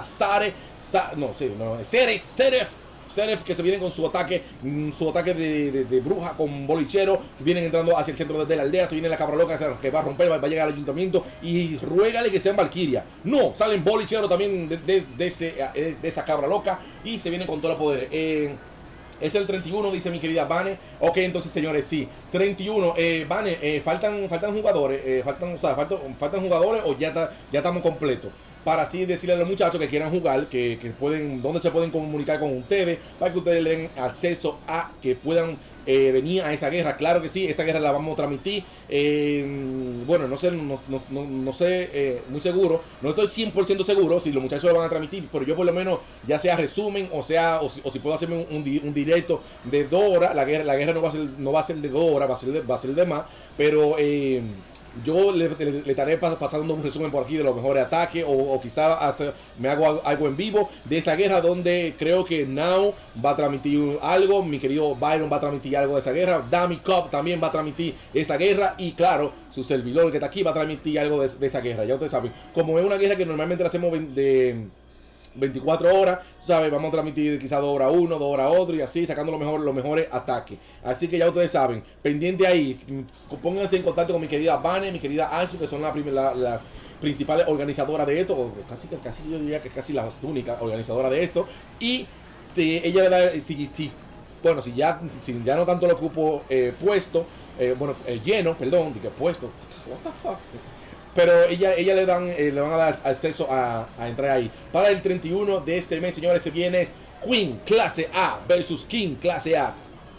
Seref, que se vienen con su ataque de bruja con bolichero, vienen entrando hacia el centro de la aldea. Se viene la cabra loca que va a romper, va a llegar al ayuntamiento y ruégale que sean Valkyria. No, salen bolichero también de esa cabra loca y se vienen con todo el poder. Es el 31, dice mi querida Vane. Ok, entonces, señores, sí, 31. Vane, faltan jugadores, faltan jugadores o ya estamos completos. Para así decirle a los muchachos que quieran jugar, que pueden, dónde se pueden comunicar con ustedes, para que ustedes le den acceso a que puedan venir a esa guerra. Claro que sí, esa guerra la vamos a transmitir. Bueno, no sé muy seguro, no estoy 100% seguro si los muchachos lo van a transmitir, pero yo por lo menos, ya sea resumen, o si puedo hacerme un directo de 2 horas. La guerra no va a ser de 2 horas, va a ser de más, pero Yo le estaré pasando un resumen por aquí de los mejores ataques o quizá me hago algo en vivo de esa guerra donde creo que Now va a transmitir algo, mi querido Byron va a transmitir algo de esa guerra, Dami Cup también va a transmitir esa guerra y claro, su servidor que está aquí va a transmitir algo de esa guerra, ya ustedes saben. Como es una guerra que normalmente la hacemos de 24 horas, ¿sabes? Vamos a transmitir quizás 2 horas uno, 2 horas otro y así sacando los mejores ataques. Así que ya ustedes saben, pendiente ahí, pónganse en contacto con mi querida Vane, mi querida Asu, que son las principales organizadoras de esto, o casi yo diría que casi las únicas organizadoras de esto. Y si ella le da, bueno, si ya no tanto lo ocupo lleno, perdón, dije puesto, what the fuck. Pero ella le van a dar acceso a entrar ahí. Para el 31 de este mes, señores, se viene Queen clase A versus King clase A.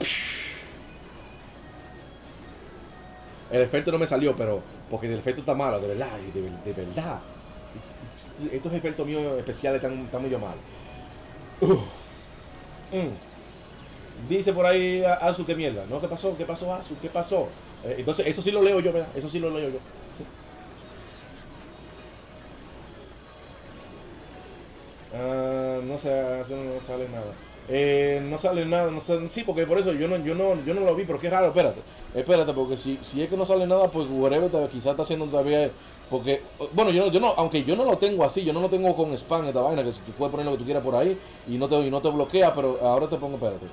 El efecto no me salió, pero porque el efecto está malo, de verdad, de verdad. Estos efectos míos especiales están muy mal. Dice por ahí Asu, qué mierda. ¿No? ¿Qué pasó, Asu? ¿Qué pasó? Entonces, eso sí lo leo yo, ¿verdad? Eso sí lo leo yo. No sé, no sale nada. No sale nada, no sale, sí, porque por eso yo no lo vi, pero qué raro, espérate, porque si es que no sale nada, pues whatever, quizás está haciendo todavía, porque, bueno, yo no, aunque yo no lo tengo así, yo no lo tengo con spam esta vaina, que tú puedes poner lo que tú quieras por ahí y no te bloquea, pero ahora te pongo, espérate.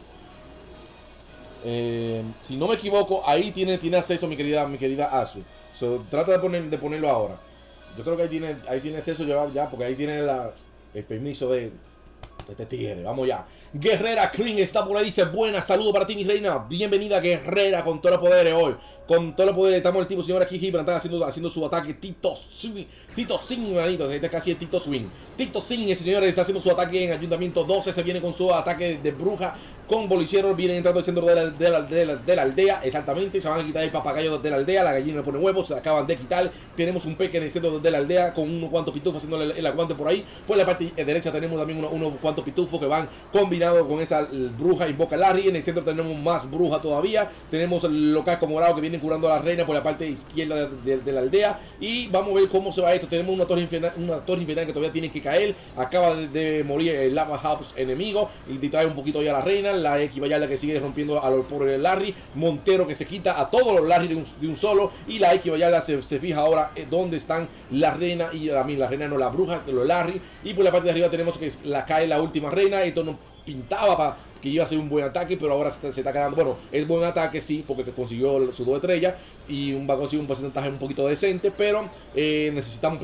Si no me equivoco, ahí tiene acceso mi querida Asu. Trata de ponerlo ahora. Yo creo que ahí tiene acceso ya, porque ahí tiene el permiso de este tigre. Vamos ya. Guerrera Clean está por ahí, dice buenas, saludo para ti mi reina. Bienvenida Guerrera con todos los poderes hoy. Con todos los poderes estamos el tipo señor aquí Gibraltar haciendo su ataque. Tito Swing, manito. Este casi es Tito Swing. Tito Swing, el señor está haciendo su ataque en Ayuntamiento 12. Se viene con su ataque de bruja. Con bolicheros vienen entrando al centro de la aldea. Exactamente. Se van a quitar el papagayo de la aldea. La gallina le pone huevos. Se acaban de quitar. Tenemos un peque en el centro de la aldea con unos cuantos pitufos haciéndole el aguante por ahí. Por la parte derecha tenemos también unos cuantos pitufos que van combinados con esa bruja Invoca Larry. En el centro tenemos más bruja todavía. Tenemos los cascos morados que vienen curando a la reina por la parte izquierda de la aldea. Y vamos a ver cómo se va esto. Tenemos una torre infernal que todavía tiene que caer. Acaba de morir el Lava House enemigo y distrae un poquito ya a la reina. La X la que sigue rompiendo a los pobres Larry. Montero que se quita a todos los Larry de un solo. Y la X se fija ahora dónde están la reina y la reina no, la bruja de los Larry. Y por la parte de arriba tenemos que cae la última reina. Esto nos pintaba para que iba a ser un buen ataque, pero ahora se está quedando, bueno, es buen ataque sí, porque consiguió sus 2 estrellas y va a conseguir un porcentaje un poquito decente, pero necesitamos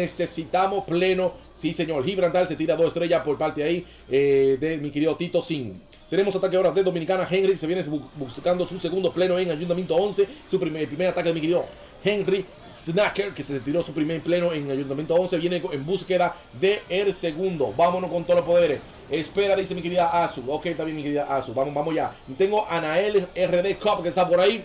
pleno, sí señor. Gibraltar se tira 2 estrellas por parte ahí de mi querido Tito Sin. Tenemos ataque ahora de Dominicana. Henry se viene buscando su segundo pleno en Ayuntamiento 11, su primer ataque de mi querido Henry Snacker, que se tiró su primer pleno en Ayuntamiento 11, viene en búsqueda de el segundo. Vámonos con todos los poderes. Espera, dice mi querida Asu. Ok, está bien mi querida Asu. Vamos ya. Tengo a Anael RD Cup que está por ahí.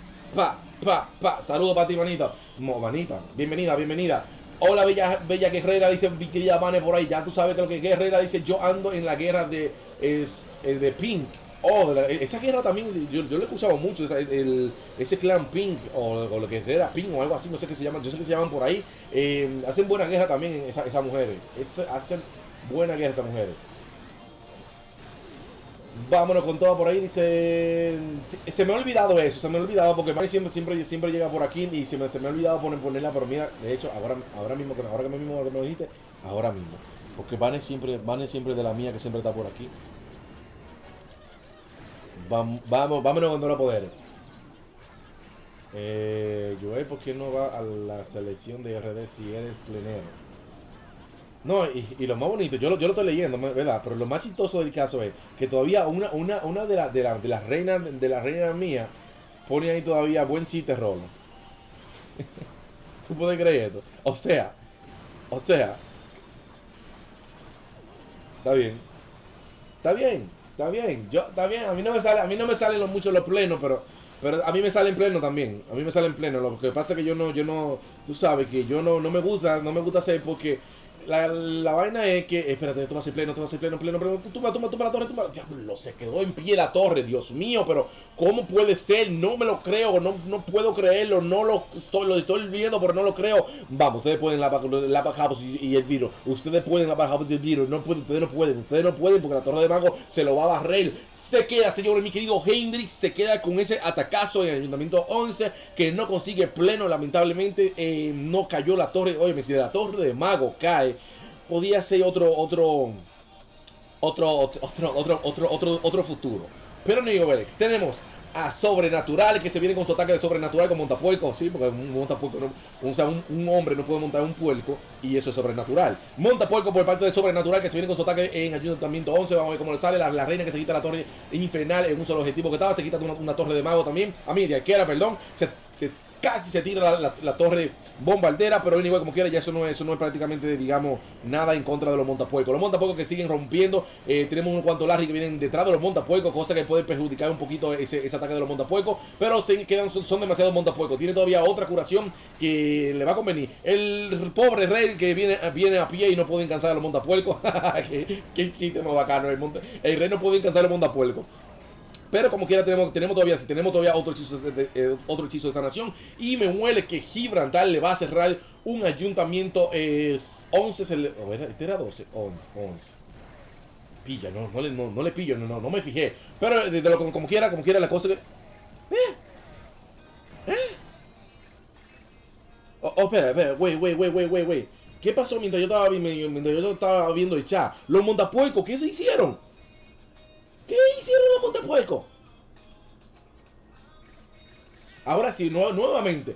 Saludos para ti, manita. Manita, bienvenida. Hola, bella guerrera, dice mi querida Vane por ahí. Ya tú sabes que lo que guerrera dice, yo ando en la guerra de Pink. Esa guerra también, yo lo he escuchado mucho, ese clan Pink, o lo que era Pink o algo así, no sé qué se llaman, yo sé que se llaman por ahí. Hacen buena guerra también esas mujeres. Hacen buena guerra esas mujeres. Vámonos con todo por ahí, dice. Se me ha olvidado eso, porque Vane siempre llega por aquí y se me ha olvidado ponerla, pero mira, de hecho, ahora mismo que me lo dijiste, ahora mismo. Porque Vane siempre de la mía que siempre está por aquí. Vámonos con todos los poderes. Joel, ¿por qué no va a la selección de RD si eres plenero? No, y lo más bonito, yo lo estoy leyendo, ¿verdad? Pero lo más chistoso del caso es que todavía una de las reinas mías pone ahí todavía buen chiste rolo. ¿Tú puedes creer esto? O sea, está bien, a mí no me salen mucho los plenos, pero a mí me salen pleno también. A mí me salen pleno. Lo que pasa es que yo no, tú sabes que yo no me gusta hacer porque La vaina es que, espérate, esto va a ser pleno, pleno. Tumba la torre, Diablo, se quedó en pie la torre, Dios mío, pero ¿cómo puede ser? No me lo creo, no puedo creerlo, lo estoy viendo, pero no lo creo. Vamos, ustedes pueden la House y el virus. Ustedes pueden la House y el virus. Ustedes no pueden porque la torre de mago se lo va a barrer. Se queda, señores, mi querido Hendrix, se queda con ese atacazo en el Ayuntamiento 11 que no consigue pleno, lamentablemente. No cayó la torre. Oye, si la torre de mago cae, podía ser otro futuro. Pero no digo, tenemos a Sobrenatural, que se viene con su ataque de Sobrenatural con montapuerco, sí, porque un montapuerco, un hombre no puede montar un puerco, y eso es Sobrenatural. Montapuerco por parte de Sobrenatural, que se viene con su ataque en Ayuntamiento 11, vamos a ver cómo le sale. La reina que se quita la torre infernal en un solo objetivo que estaba, se quita una torre de mago también, de arquera, perdón, casi se tira la torre bombardera, pero anyway, como quiera, ya eso no es prácticamente, digamos, nada en contra de los montapuercos. Los montapuercos que siguen rompiendo, tenemos unos cuantos Larry que vienen detrás de los montapuercos, cosa que puede perjudicar un poquito ese ataque de los montapuercos, pero son demasiados montapuercos. Tiene todavía otra curación que le va a convenir. El pobre rey que viene a pie y no puede cansar a los montapuercos. Qué chiste más bacano. El rey no puede cansar a los montapuercos. Pero como quiera tenemos todavía otro hechizo de sanación. Y me huele que Gibraltar le va a cerrar un ayuntamiento 11. Este era 12. 11. Pilla, no le pillo, no me fijé. Pero como quiera la cosa que... Espera, wey. ¿Qué pasó mientras yo estaba viendo el chat? Los montapuercos, ¿qué se hicieron? ¿Qué hicieron los montapuercos? Ahora sí, nuevamente.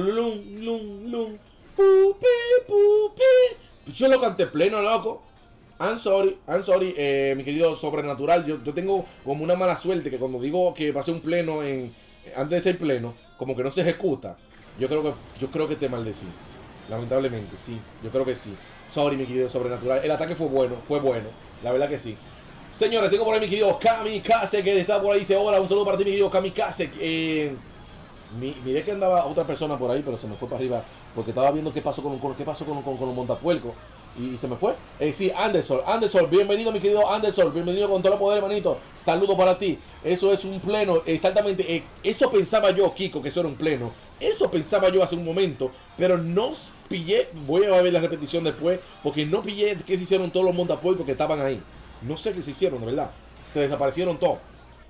Yo lo canté pleno, loco. I'm sorry, mi querido Sobrenatural. Yo tengo como una mala suerte que cuando digo que pasé un pleno antes de ser pleno, como que no se ejecuta. Yo creo que te maldecí. Lamentablemente, sí. Yo creo que sí. Sorry, mi querido Sobrenatural. El ataque fue bueno. La verdad que sí. Señores, tengo por ahí mi querido Kamikaze, que está por ahí, dice hola, un saludo para ti, mi querido Kamikaze. Miré que andaba otra persona por ahí, pero se me fue para arriba, porque estaba viendo qué pasó con los montapuercos, y se me fue. Sí, Anderson, bienvenido, mi querido Anderson, bienvenido con todo el poder, hermanito. Saludo para ti. Eso es un pleno, exactamente. Eso pensaba yo, Kiko, que eso era un pleno. Eso pensaba yo hace un momento, pero no pillé. Voy a ver la repetición después, porque no pillé qué se hicieron todos los montapuercos que estaban ahí. No sé qué se hicieron, de verdad. Se desaparecieron todos.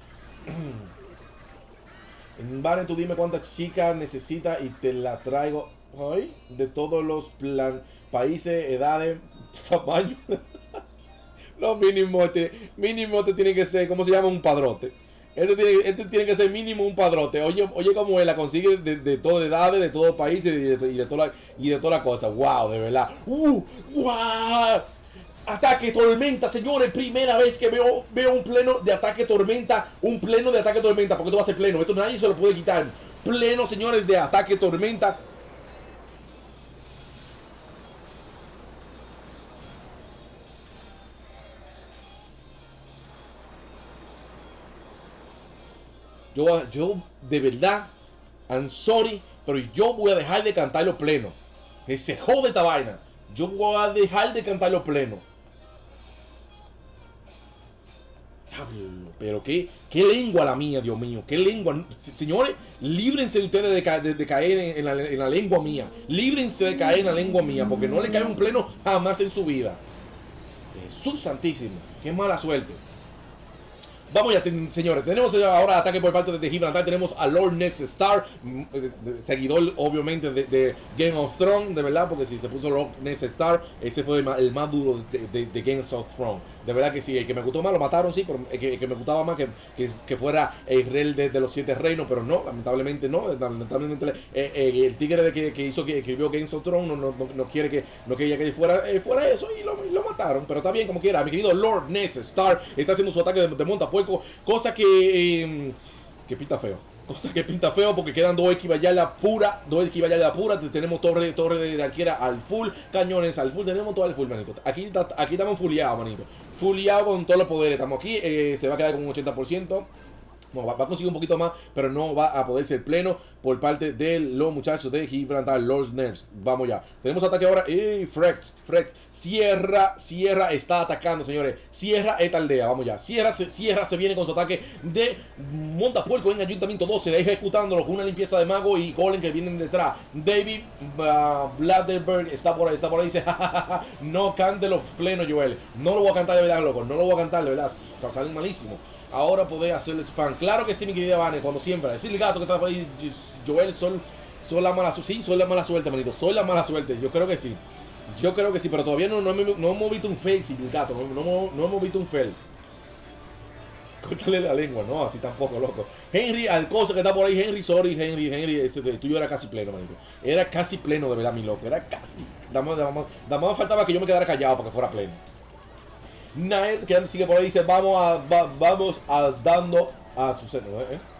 Vale, tú dime cuántas chicas necesitas y te la traigo hoy. De todos los países, edades, tamaño. No, mínimo te tiene que ser, ¿cómo se llama? Un padrote. Este tiene que ser mínimo un padrote. Oye cómo él la consigue de todas edades, de todos los países y de toda la cosa. Wow, de verdad. Wow. Ataque tormenta, señores. Primera vez que veo un pleno de ataque tormenta. Un pleno de ataque tormenta. Porque esto va a ser pleno. Esto nadie se lo puede quitar. Pleno, señores, de ataque tormenta. Yo de verdad, I'm sorry, pero yo voy a dejar de cantar los plenos. Que se jode esta vaina. Yo voy a dejar de cantar los plenos. Pero qué lengua la mía, Dios mío. Qué lengua. Señores, líbrense ustedes de caer en la lengua mía. Líbrense de caer en la lengua mía. Porque no le cae un pleno jamás en su vida. Jesús santísimo. Qué mala suerte. Vamos ya, señores. Tenemos ahora ataque por parte de Gibraltar. Tenemos a Lord Ness Star, seguidor obviamente de Game of Thrones, de verdad, porque si se puso Lord Ness Star, ese fue el más duro de Game of Thrones. De verdad que sí, el que me gustó más lo mataron, sí, pero el que me gustaba más que fuera el rey de los 7 reinos, pero no, lamentablemente no. Lamentablemente el tigre que escribió Game of Thrones no quiere que fuera eso y lo mataron. Pero está bien como quiera. Mi querido Lord Ness Star está haciendo su ataque de montapuerco, cosa que pinta feo. Cosa que pinta feo porque quedan dos equivalles pura. Tenemos torre de arquera al full, cañones al full. Tenemos todo al full, manito. Aquí estamos fulleados, manito. Fulleados con todos los poderes. Estamos aquí. Se va a quedar con un 80%. No, va a conseguir un poquito más, pero no va a poder ser pleno por parte de los muchachos de Gibraltar, los Nerds. Vamos ya. Tenemos ataque ahora. Y Frex. Sierra está atacando, señores. Sierra esta aldea. Vamos ya. Sierra se viene con su ataque de montapuerco en Ayuntamiento 12. Ejecutándolo con una limpieza de mago y golem que vienen detrás. David Bladerberg está por ahí. Dice, jajaja, no cante los plenos, Joel. No lo voy a cantar de verdad, loco. No lo voy a cantar de verdad. O sea, salen malísimo. Ahora podés hacerle spam. Claro que sí, mi querida Vane, cuando siempre. Decir el gato que está por ahí, Joel, soy la mala suerte. Sí, soy la mala suerte, manito. Soy la mala suerte. Yo creo que sí. Pero todavía no hemos visto un fail, sí, el gato. No hemos visto un fail. Córtale la lengua, no, así tampoco, loco. Henry, al cosa que está por ahí, Henry, sorry, Henry, ese tuyo era casi pleno, manito. Era casi pleno, de verdad, mi loco. Era casi. Nada más faltaba que yo me quedara callado para que fuera pleno. Nair, que sigue por ahí, dice, vamos a dando a su seno,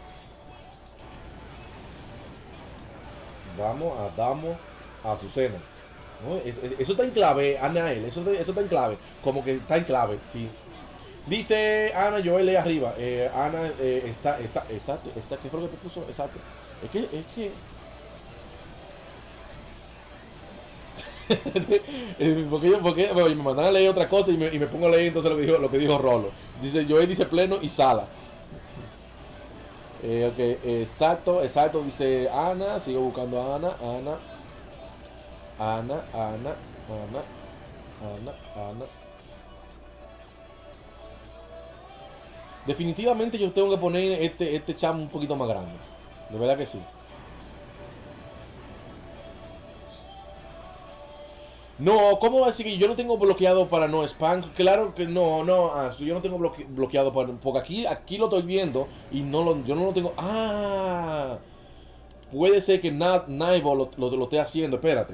damos a su seno. ¿No? Eso está en clave, Anael, eso está en clave, como que está en clave, sí. Dice Ana Joel arriba, Ana, exacto, ¿qué fue lo que te puso? Exacto. Es que porque me mandan a leer otra cosa y me pongo a leer entonces lo que dijo Rolo. Dice Joel, dice pleno y sala. Ok, exacto, dice Ana, sigo buscando a Ana. Definitivamente yo tengo que poner este cham un poquito más grande. De verdad que sí. No, ¿cómo va a decir que yo no tengo bloqueado para no spam? Claro que no, yo no tengo bloqueado para, porque aquí lo estoy viendo y yo no lo tengo. Ah, puede ser que Naibo lo esté haciendo. Espérate,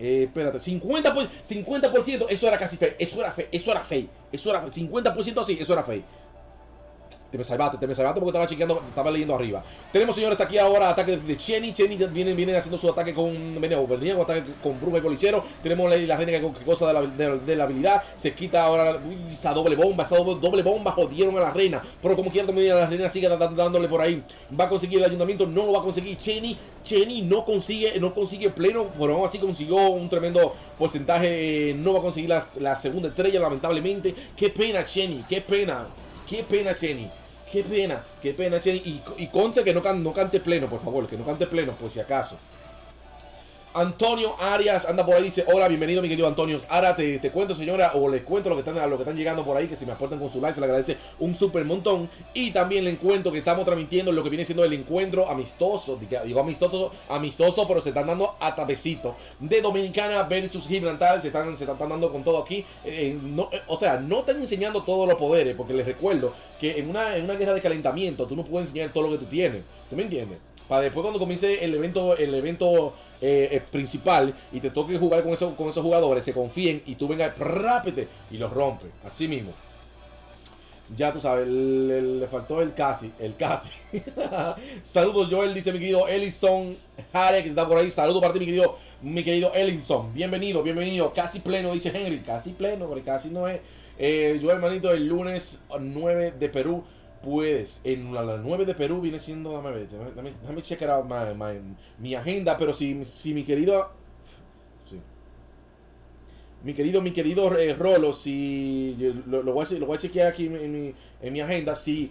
50%, eso era casi fake, eso era fake, 50% así, eso era fake. Te me salvaste porque estaba leyendo arriba. Tenemos, señores, aquí ahora ataque de Chenny. Chenny viene haciendo su ataque con Overniego, ataque con Bruja y Policero. Tenemos la reina que cosa de la habilidad. Se quita ahora esa doble bomba, jodieron a la reina. Pero como quiera, la reina sigue dándole por ahí. Va a conseguir el ayuntamiento, no lo va a conseguir. Chenny no consigue pleno, pero aún así consiguió un tremendo porcentaje. No va a conseguir la segunda estrella, lamentablemente. Qué pena, Chenny, qué pena, Chenny. Qué pena, Chenny. Y conste que no cante pleno, por favor. Que no cante pleno, por si acaso. Antonio Arias anda por ahí, dice, hola, bienvenido, mi querido Antonio. Ahora te cuento, señora, o les cuento lo que están llegando por ahí, que si me aportan con su like, se le agradece un super montón. Y también le cuento que estamos transmitiendo lo que viene siendo el encuentro amistoso, digo amistoso, pero se están dando a tapecito, de Dominicana versus Gibraltar. Se están dando con todo aquí. O sea, no están enseñando todos los poderes, porque les recuerdo que en una guerra de calentamiento, tú no puedes enseñar todo lo que tú tienes. ¿Tú me entiendes? Para después, cuando comience el evento principal y te toque jugar con esos jugadores, se confíen y tú vengas rápete y los rompes. Así mismo. Ya tú sabes, le faltó el casi. Saludos, Joel, dice mi querido Ellison Harek, que está por ahí. Saludos para ti, mi querido Ellison. Bienvenido. Casi pleno, dice Henry. Casi pleno, pero casi no es. Joel, manito, el lunes 9 de Perú. Puedes, en la 9 de Perú viene siendo, déjame checar out mi agenda, pero si mi querido, sí, mi querido Rolo, si lo voy a chequear aquí en mi agenda, si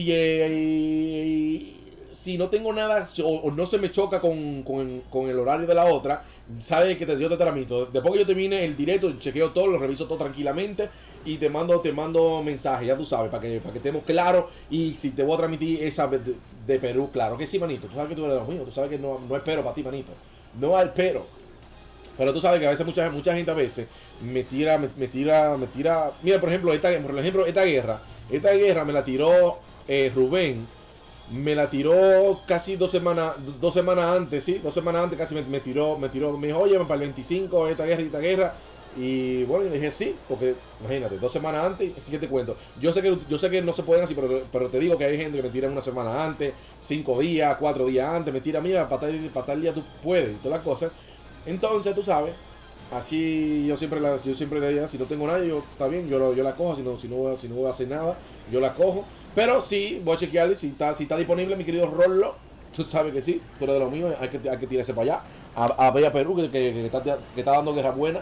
no tengo nada o no se me choca con el horario de la otra, sabes que yo te transmito. Después que yo termine el directo, chequeo todo, lo reviso todo tranquilamente y te mando mensaje, ya tú sabes, para que estemos claros. Y si te voy a transmitir esa de Perú, claro que sí, manito. Tú sabes que tú eres lo mío, tú sabes que no espero para ti, manito. No hay pero. Pero tú sabes que a veces mucha gente a veces me tira. Mira, por ejemplo, esta guerra me la tiró Rubén. Me la tiró casi 2 semanas antes, sí, 2 semanas antes casi me tiró, me dijo, oye, para el 25 esta guerra. Y bueno, yo dije sí, porque imagínate, 2 semanas antes, ¿qué te cuento? Yo sé que no se pueden así, pero te digo que hay gente que me tira 1 semana antes, 5 días, 4 días antes, me tira, mira, para tal día tú puedes, y todas las cosas. Entonces, tú sabes, así yo siempre le digo, si no tengo nada, está bien, yo la cojo, si no voy a hacer nada, yo la cojo. Pero sí, voy a chequearle si está disponible, mi querido Rollo. Tú sabes que sí, tú eres de lo mío, hay que tirarse para allá. A Bella Perú, que está dando guerra buena.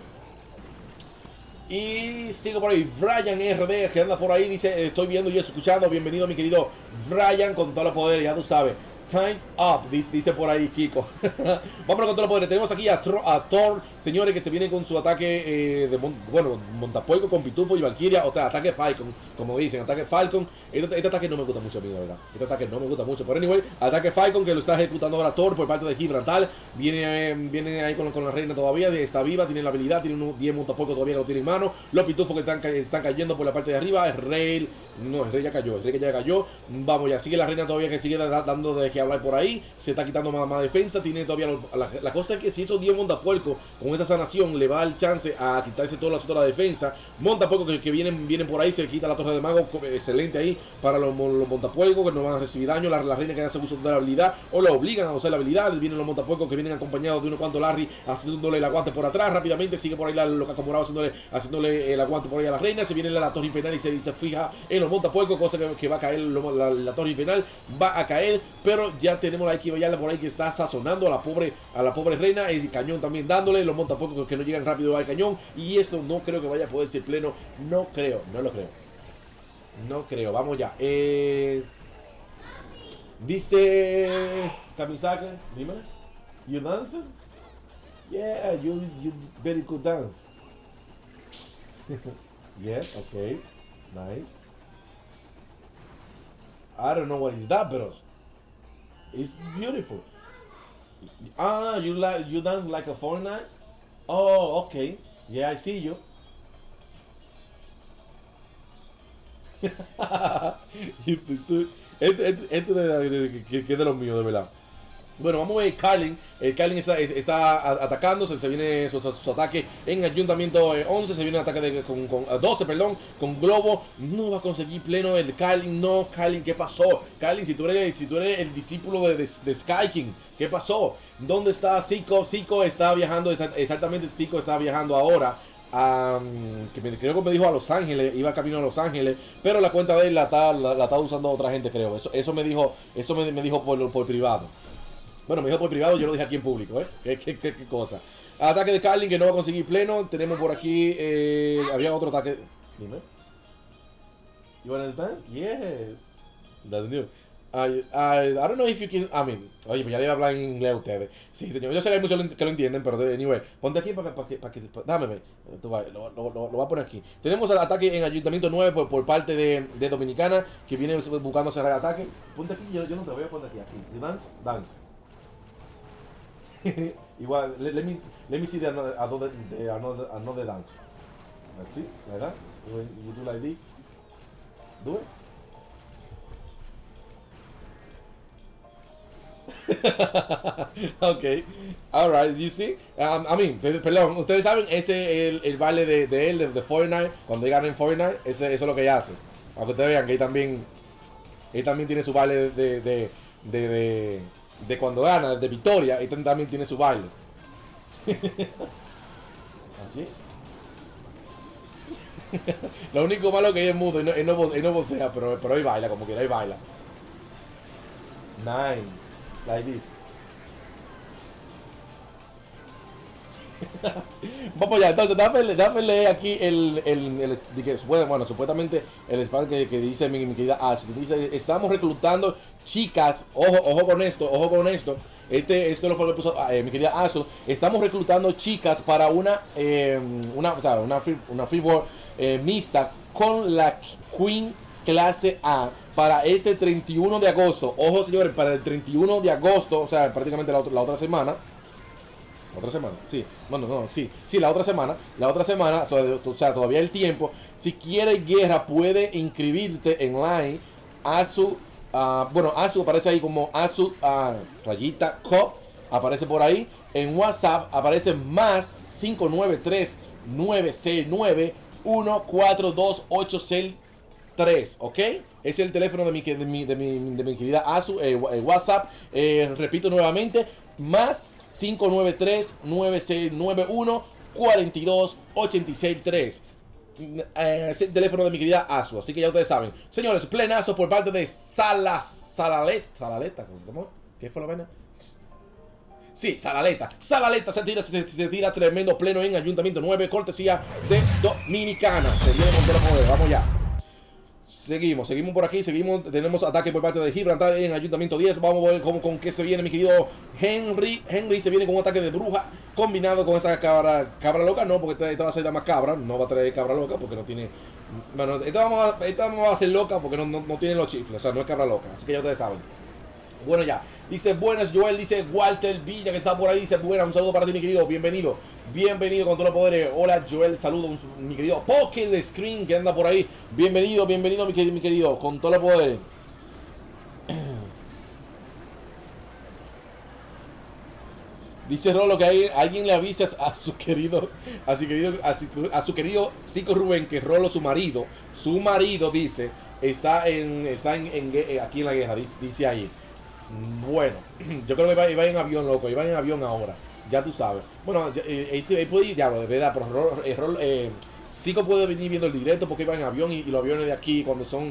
Y sigo por ahí, Brian RD, que anda por ahí, dice, estoy viendo y escuchando, bienvenido mi querido Brian, con todos los poderes, ya tú sabes. Time up, dice por ahí Kiko. Vamos con todos los poderes. Tenemos aquí a Thor, señores, que se viene con su ataque Montapuerco con Pitufo y Valkyria. O sea, ataque Falcon, como dicen, ataque Falcon. Este ataque no me gusta mucho a mí, la verdad. Este ataque no me gusta mucho. Pero anyway, ataque Falcon, que lo está ejecutando ahora Thor por parte de Gibraltar. Viene ahí con la reina todavía, está viva, tiene la habilidad, tiene unos 10 Montapuerco todavía que lo tiene en mano. Los Pitufos que están cayendo por la parte de arriba. El rey ya cayó. Vamos, ya sigue la reina todavía, que sigue dando de que hablar por ahí. Se está quitando más defensa. Tiene todavía la cosa es que si esos 10 montapuercos con esa sanación le va a dar chance a quitarse toda la defensa. Montapuercos que vienen por ahí, se quita la torre de mago. Excelente ahí para los montapuercos que no van a recibir daño. La reina que hace uso de la habilidad o la obligan a usar la habilidad. Vienen los montapuercos que vienen acompañados de unos cuantos Larry haciéndole el aguante por atrás. Rápidamente sigue por ahí los Cacomorado haciéndole el aguante por ahí a la reina. Se viene la torre infernal y se fija en los montapuercos, cosa que va a caer la torre infernal. Va a caer, pero ya tenemos la equivallada por ahí que está sazonando a la pobre reina. Y cañón también dándole los montapuercos que no llegan rápido al cañón. Y esto no creo que vaya a poder ser pleno. No lo creo. Vamos ya. Dice Kamisaka, dime. You dances? Yeah, you very good dance. Yes, okay. Nice. I don't know what is that, but it's beautiful. Ah, you dance like a Fortnite? Oh, okay. Yeah, I see you. Que es de los míos, de verdad. Bueno, vamos a ver Carlin. Carlin está atacando, se viene su ataque en Ayuntamiento 11, se viene un ataque con 12, perdón, con Globo. No va a conseguir pleno el Carlin. No, Carlin, ¿qué pasó? Carlin, si tú eres el discípulo de Sky King, ¿qué pasó? ¿Dónde está Zico? Zico está viajando, exactamente Zico está viajando ahora. Creo que me dijo a Los Ángeles, iba camino a Los Ángeles, pero la cuenta de él la está usando otra gente, creo. Eso me dijo por privado. Bueno, me dijo por privado, yo lo dije aquí en público, ¿Qué cosa? Ataque de Carlin que no va a conseguir pleno. Tenemos por aquí, había otro ataque. Dime. You wanna dance? Yes. That's new. I don't know if you can. Oye, pues ya debe hablar en inglés a ustedes. Sí, señor. Yo sé que hay muchos que lo entienden, pero anyway, ponte aquí para que. Dame, lo voy a poner aquí. Tenemos el ataque en Ayuntamiento 9 por parte de Dominicana, que viene buscando cerrar el ataque. Ponte aquí, yo no te voy a poner aquí. You dance? Dance. Igual, let me see another dance. Let's see, like that. You do like this. Do it. Okay, alright, you see. Perdón, ustedes saben, ese es el baile de él, de Fortnite. Cuando llegan en Fortnite, eso es lo que ella hace. Para que ustedes vean que él también tiene su baile de cuando gana, de victoria. Él también tiene su baile. Así. Lo único malo que es mudo, él no vocea, pero él baila, como quiera, él baila. Nice. Like this. Vamos allá, entonces dame leer aquí bueno, supuestamente el spam que dice mi querida Ash. Dice, estamos reclutando chicas, ojo con esto. Esto lo que puso mi querida Ash. Estamos reclutando chicas para una free world mixta con la Queen clase A para este 31 de agosto. Ojo, señores, para el 31 de agosto, o sea, prácticamente la otra semana. ¿Otra semana? Sí. Bueno, no, sí. Sí, la otra semana. O sea, todavía hay tiempo. Si quieres guerra, puede inscribirte en line. Asu aparece ahí como Asu rayita co. Aparece por ahí. En WhatsApp aparece más 593-969-142863. ¿Ok? Es el teléfono de mi querida Asu. WhatsApp. Repito nuevamente. Más 593-9691-42863. Es el teléfono de mi querida Asu, así que ya ustedes saben. Señores, plenazo por parte de Salaleta, ¿cómo? ¿Qué fue la vaina? Sí, Salaleta se tira tremendo pleno en Ayuntamiento 9, cortesía de Dominicana. Se viene con todo el poder, vamos ya. Seguimos por aquí, tenemos ataque por parte de Gibraltar en Ayuntamiento 10. Vamos a ver con qué se viene mi querido Henry. Henry se viene con un ataque de bruja combinado con esa cabra loca. No, porque esta va a ser la más cabra, no va a traer cabra loca porque no tiene... Bueno, esta vamos a ser loca porque no tiene los chifles, o sea, no es cabra loca, así que ya ustedes saben. Bueno, ya, dice buenas Joel, dice Walter Villa que está por ahí, dice buenas, un saludo para ti mi querido, bienvenido con todos los poderes. Hola Joel, saludos mi querido Poker Screen que anda por ahí, bienvenido mi querido, con todos los poderes. Dice Rolo que alguien le avisa a su querido Cico Rubén que Rolo su marido dice está aquí en la guerra, dice ahí. Bueno, yo creo que iba en avión, loco, iba en avión ahora, ya tú sabes. Bueno, él puede ir, ya, de verdad, pero Cico puede venir viendo el directo porque iba en avión y los aviones de aquí cuando son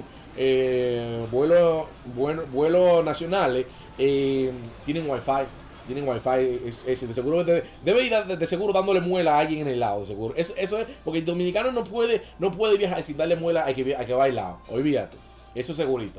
vuelos nacionales tienen wifi. De seguro debe ir de seguro dándole muela a alguien en el lado, seguro. Eso es porque el dominicano no puede viajar sin darle muela a que va al lado. Olvídate, eso segurito.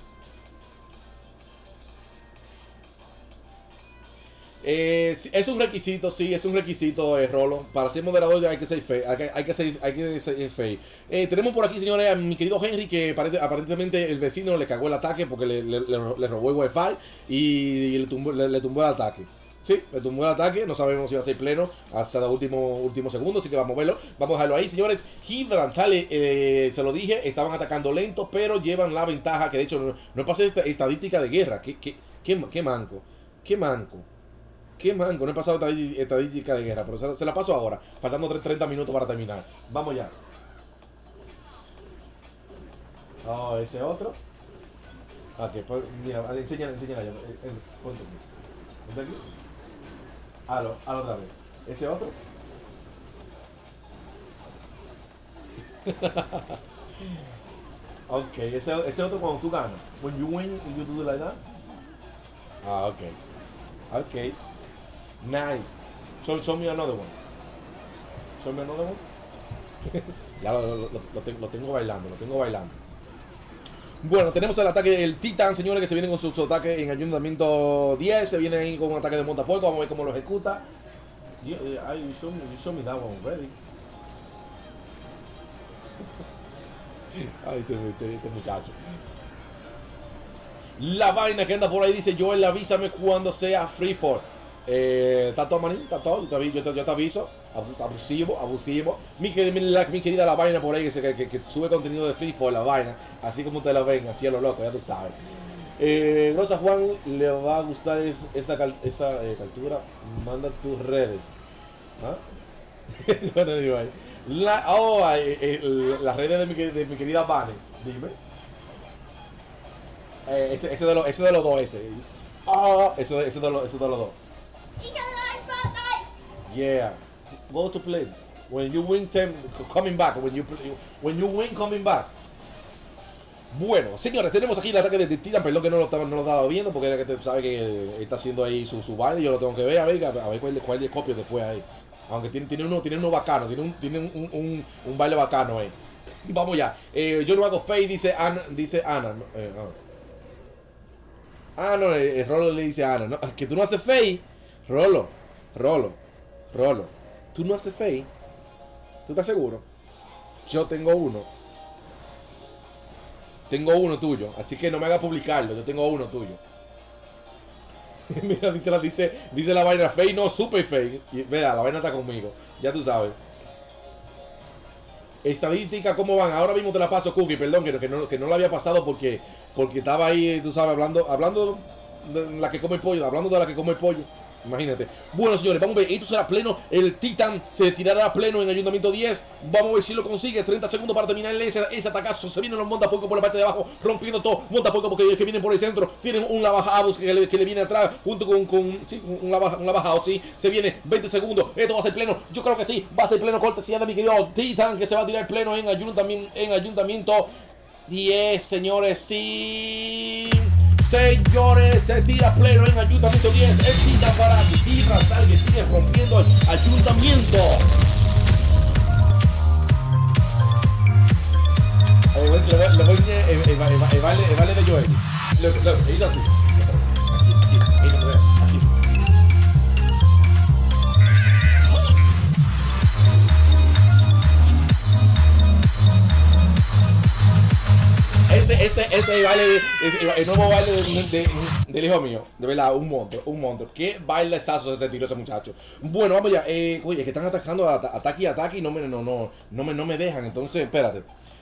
Es un requisito, sí, es un requisito, Rolo. Para ser moderador hay que ser fey. Hay que ser fey. Tenemos por aquí, señores, a mi querido Henry, que aparentemente el vecino le cagó el ataque porque le robó el wifi y le tumbó el ataque. Sí, le tumbó el ataque, no sabemos si va a ser pleno hasta el último segundo, así que vamos a verlo. Vamos a dejarlo ahí, señores. Gibraltar, se lo dije, estaban atacando lento, pero llevan la ventaja, que de hecho no pasa esta estadística de guerra. Qué manco. No he pasado estadística de guerra, pero se la paso ahora, faltando 30 minutos para terminar. Vamos ya. Oh, ese otro. Ok, pues mira, enséñala yo. Ponte aquí. Hazlo otra vez. Ese otro. Ok, ese otro cuando tú ganas. When you win, you do it like that. Ah, ok. Nice. Show me another one. Ya lo tengo bailando, Bueno, tenemos el ataque del Titan, señores, que se viene con su ataque en Ayuntamiento 10. Se viene ahí con un ataque de montafuego. Vamos a ver cómo lo ejecuta. You show me that one already. Ay, este muchacho. La vaina que anda por ahí dice Joel, avísame cuando sea Freefall. Está todo, manín, está todo. Yo te aviso. Abusivo. Mi querida la vaina por ahí que sube contenido de Freefall, la vaina. Así como ustedes la ven, así a lo loco, ya tú sabes. Rosa Juan le va a gustar esta captura. Manda tus redes. ¿Ah? Las redes de mi querida Vane. Dime. Ese de los dos, ese. Eso de los dos. Yeah. Go to play. When you win, coming back. When you win, coming back. Bueno, señores, tenemos aquí el ataque de Titan. Perdón que no lo estaba viendo porque era que te sabe que está haciendo ahí su baile. Yo lo tengo que ver, a ver cuál le copio después ahí. Aunque tiene uno bacano, tiene un baile bacano ahí. Vamos ya. Yo no hago fake, dice Ana. No, el Rolo le dice a Ana, ¿no? Que tú no haces fake. Rolo. Tú no haces fake. ¿Tú estás seguro? Yo tengo uno. Tengo uno tuyo. Así que no me hagas publicarlo. Yo tengo uno tuyo. Mira, dice la vaina fake, no, super fake. Y mira, la vaina está conmigo. Ya tú sabes. Estadística, ¿cómo van? Ahora mismo te la paso, Cookie. Perdón, que no la había pasado porque estaba ahí, tú sabes, hablando de la que come pollo. Hablando de la que come pollo. Imagínate. Bueno, señores, vamos a ver. Esto será pleno. El Titan se tirará pleno en Ayuntamiento 10. Vamos a ver si lo consigue. 30 segundos para terminar ese atacazo. Se vienen los montapuercos por la parte de abajo, rompiendo todo. Montapuercos porque que vienen por el centro. Tienen un Lava House que le viene atrás, junto con sí, un Lava House, sí. Se viene 20 segundos. Esto va a ser pleno. Yo creo que sí. Va a ser pleno cortesía de mi querido Titan, que se va a tirar pleno en Ayuntamiento 10, señores. Sí. Señores, se tira pleno en Ayuntamiento 10. El Titan para Gibraltar, que sigue rompiendo el Ayuntamiento. Le voy el baile de Joel. Lo hizo así. Aquí. Ese baile, el nuevo baile del hijo mío, de verdad, un monstruo. Qué bailezazo se tiró ese muchacho. Bueno, vamos ya. Oye, que están atacando ataque y no me dejan. Entonces, espérate.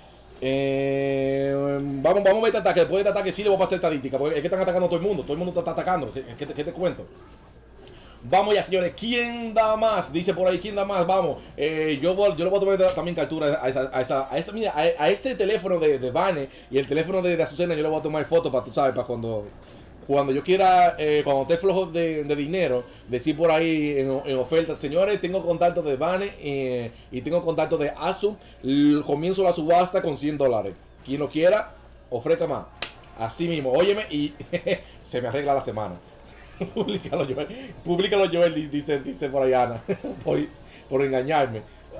Vamos a ver este ataque. Después de este ataque sí le voy a pasar estadística, porque es que están atacando a todo el mundo. Todo el mundo está atacando. ¿Qué te cuento? Vamos ya, señores. ¿Quién da más? Dice por ahí, ¿quién da más? Vamos. Yo le voy a tomar también captura a ese teléfono de Vane y el teléfono de Azucena. Yo le voy a tomar fotos para, tú sabes, para cuando yo quiera, cuando esté flojo de dinero, decir por ahí en ofertas, señores, tengo contacto de Vane y tengo contacto de Azu. Comienzo la subasta con $100. Quien lo quiera, ofrezca más. Así mismo, óyeme, y se me arregla la semana. Públicalo Joel, dice por ahí Ana. por engañarme.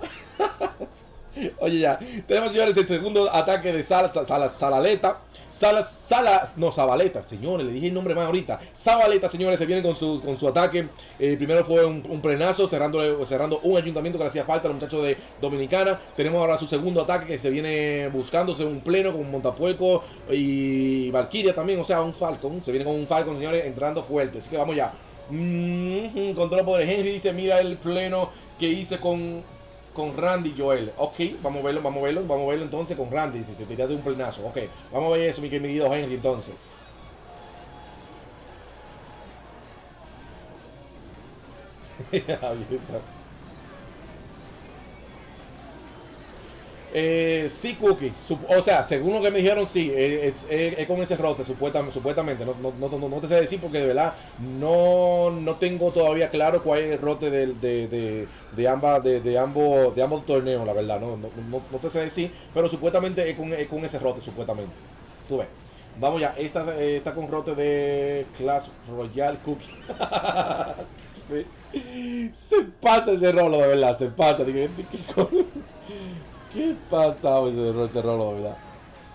Oye, ya. Tenemos, señores, el segundo ataque de Zabaleta. Zabaleta, señores, le dije el nombre más ahorita. Zabaleta, señores, se viene con su ataque. Primero fue un plenazo, cerrando un ayuntamiento que le hacía falta a los muchachos de Dominicana. Tenemos ahora su segundo ataque que se viene buscándose un pleno con Montapuerco y Valkyria también, o sea, un Falcon. Se viene con un Falcon, señores, entrando fuerte. Así que vamos ya. Control de poder. Henry dice, mira el pleno que hice con Randy Joel. Ok, vamos a verlo entonces con Randy. Se tira de un plenazo. Ok, vamos a ver eso, mi querido Henry, entonces. Sí, Cookie. O sea, según lo que me dijeron, sí, es con ese rote, supuestamente. No te sé decir porque de verdad no tengo todavía claro cuál es el rote de ambos torneos, la verdad. No te sé decir, pero supuestamente es con ese rote, supuestamente. Tú ves. Vamos ya, está con rote de Clash Royale Cookie. Sí. Se pasa ese rolo, de verdad, se pasa. ¿Qué pasa ese rolo, de verdad?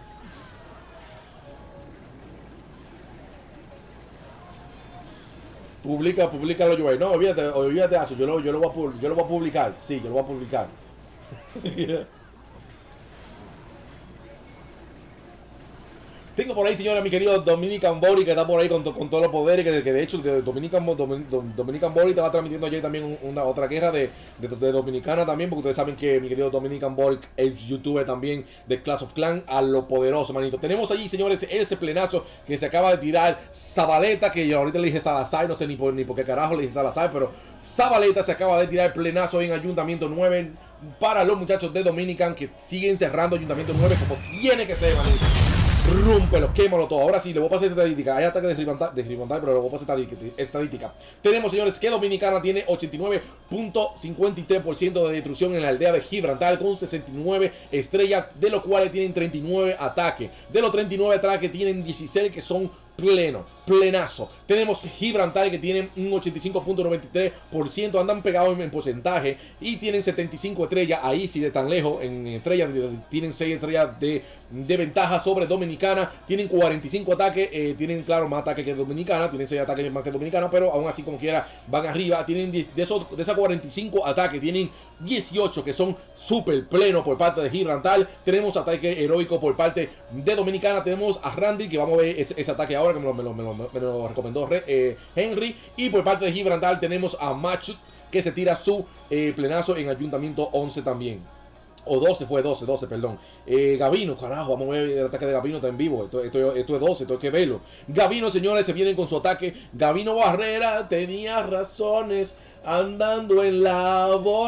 Públicalo, Joel. No, olvídate de eso. Yo lo voy a publicar. Sí, yo lo voy a publicar. Tengo por ahí, señora, mi querido Dominican Bori, que está por ahí con todos los poderes, que de hecho Dominican Bori estaba transmitiendo ayer también otra guerra de Dominicana también, porque ustedes saben que mi querido Dominican Bori es youtuber también de Clash of Clans, a lo poderoso, manito. Tenemos allí, señores, ese plenazo que se acaba de tirar Zabaleta, que yo ahorita le dije Salazar, no sé ni por qué carajo le dije Salazar, pero Zabaleta se acaba de tirar el plenazo en Ayuntamiento 9 para los muchachos de Dominican que siguen cerrando Ayuntamiento 9 como tiene que ser, manito. Rúmpelo, quémalo todo. Ahora sí, le voy a pasar estadística. Hay ataque de Gibraltar, pero le voy a pasar estadística. Tenemos, señores, que Dominicana tiene 89.53% de destrucción en la aldea de Gibraltar con 69 estrellas, de los cuales tienen 39 ataques. De los 39 ataques tienen 16 que son plenazo. Tenemos Gibraltar que tienen un 85.93%, andan pegados en porcentaje y tienen 75 estrellas. Ahí sí de tan lejos en estrellas tienen 6 estrellas de ventaja sobre Dominicana. Tienen 45 ataques, tienen claro más ataques que Dominicana, tienen 6 ataques más que Dominicana, pero aún así como quiera van arriba. Tienen de esas 45 ataques tienen 18 que son súper plenos por parte de Gibraltar. Tenemos ataque heroico por parte de Dominicana. Tenemos a Randy, que vamos a ver ese ataque ahora, que me lo recomendó Henry. Y por parte de Gibraltar tenemos a Machut, que se tira su plenazo en Ayuntamiento 11 también. O 12, fue 12, perdón. Gabino, carajo, vamos a ver el ataque de Gabino, está en vivo. Esto es 12, esto hay que verlo. Gabino, señores, se vienen con su ataque. Gabino Barrera tenía razones andando en la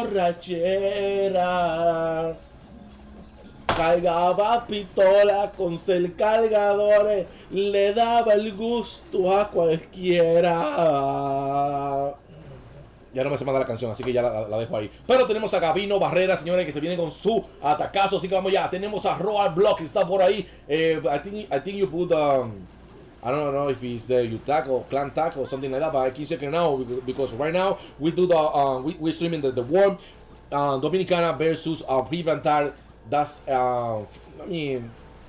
borrachera. Cargaba pistola con ser cargadores, le daba el gusto a cualquiera. Ya no me sé más de la canción, así que ya la dejo ahí. Pero tenemos a Gabino Barrera, señores, que se viene con su atacazo. Así que vamos ya. Tenemos a Roar Block, que está por ahí. I think you put I don't know if it's the UTAC or Clan TAC or something like that, but I can check it now because right now we do the we're streaming the war Dominicana versus Gibraltar. That's I mean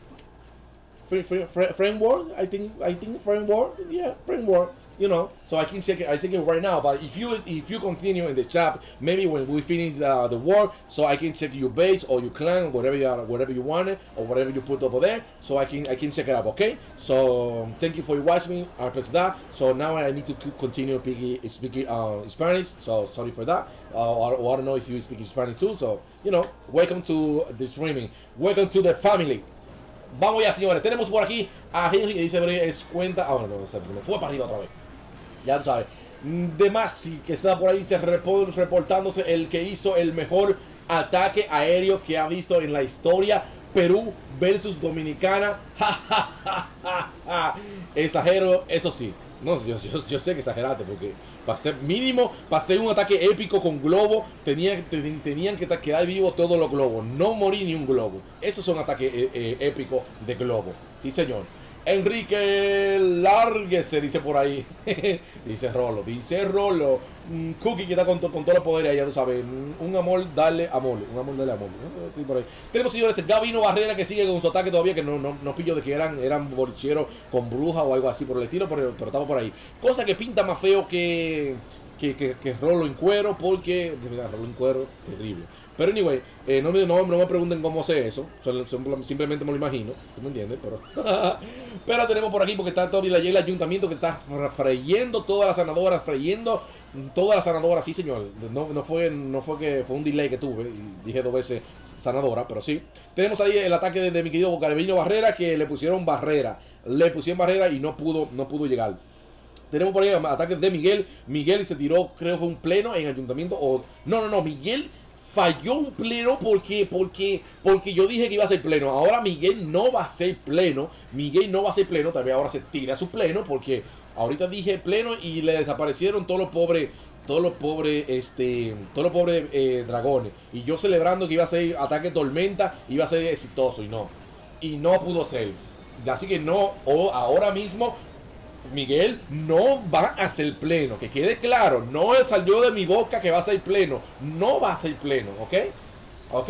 framework. I think framework. Yeah, framework. You know, so I can check it. I check it right now. But if you continue in the chat, maybe when we finish the war, so I can check your base or your clan, whatever you want it or whatever you put over there. So I can check it out. Okay. So thank you for watching me. I press that. So now I need to continue speaking Spanish. So sorry for that. Or I don't know if you speak Spanish too. So you know, welcome to the streaming. Welcome to the family. Vamos ya, señores. Tenemos por aquí a Henry que dice es cuenta. Ah, no, se me fue para arriba otra vez. Ya tú sabes. De Maxi que está por ahí reportándose el que hizo el mejor ataque aéreo que ha visto en la historia. Perú versus Dominicana. Exagero, eso sí. No, yo sé que exageraste porque para ser mínimo, para hacer un ataque épico con globo, tenían que quedar vivos todos los globos. No morir ni un globo. Esos son ataques épicos de globo. Sí, señor. Enrique Lárguese, dice por ahí. Dice Rolo. Cookie que está con todos los poderes, ya tú sabes. Un amor, darle amor. Un amor, darle amor. Sí, por ahí. Tenemos, señores, Gabino Barrera que sigue con su ataque todavía, que no pillo de que eran bolicheros con bruja o algo así por el estilo, pero estamos por ahí. Cosa que pinta más feo que Rolo en cuero, porque mira, Rolo en cuero, terrible. Pero anyway, no me pregunten cómo sé eso, simplemente me lo imagino, ¿tú me entiendes? Pero tenemos por aquí porque está todavía el ayuntamiento que está freyendo todas las sanadoras, sí señor. No fue que fue un delay que tuve, y dije 2 veces sanadora, pero sí. Tenemos ahí el ataque de mi querido Gabino Barrera, que le pusieron barrera y no pudo llegar. Tenemos por ahí ataques de Miguel. Miguel se tiró, creo que fue un pleno en ayuntamiento, o no, Miguel falló un pleno porque yo dije que iba a ser pleno. Ahora Miguel no va a ser pleno. Tal vez ahora se tira su pleno porque ahorita dije pleno y le desaparecieron todos los pobres dragones. Y yo celebrando que iba a ser ataque tormenta, iba a ser exitoso y no pudo ser. Así que ahora mismo Miguel no va a ser pleno, que quede claro, no salió de mi boca que va a ser pleno, no va a ser pleno, ¿ok? ¿Ok?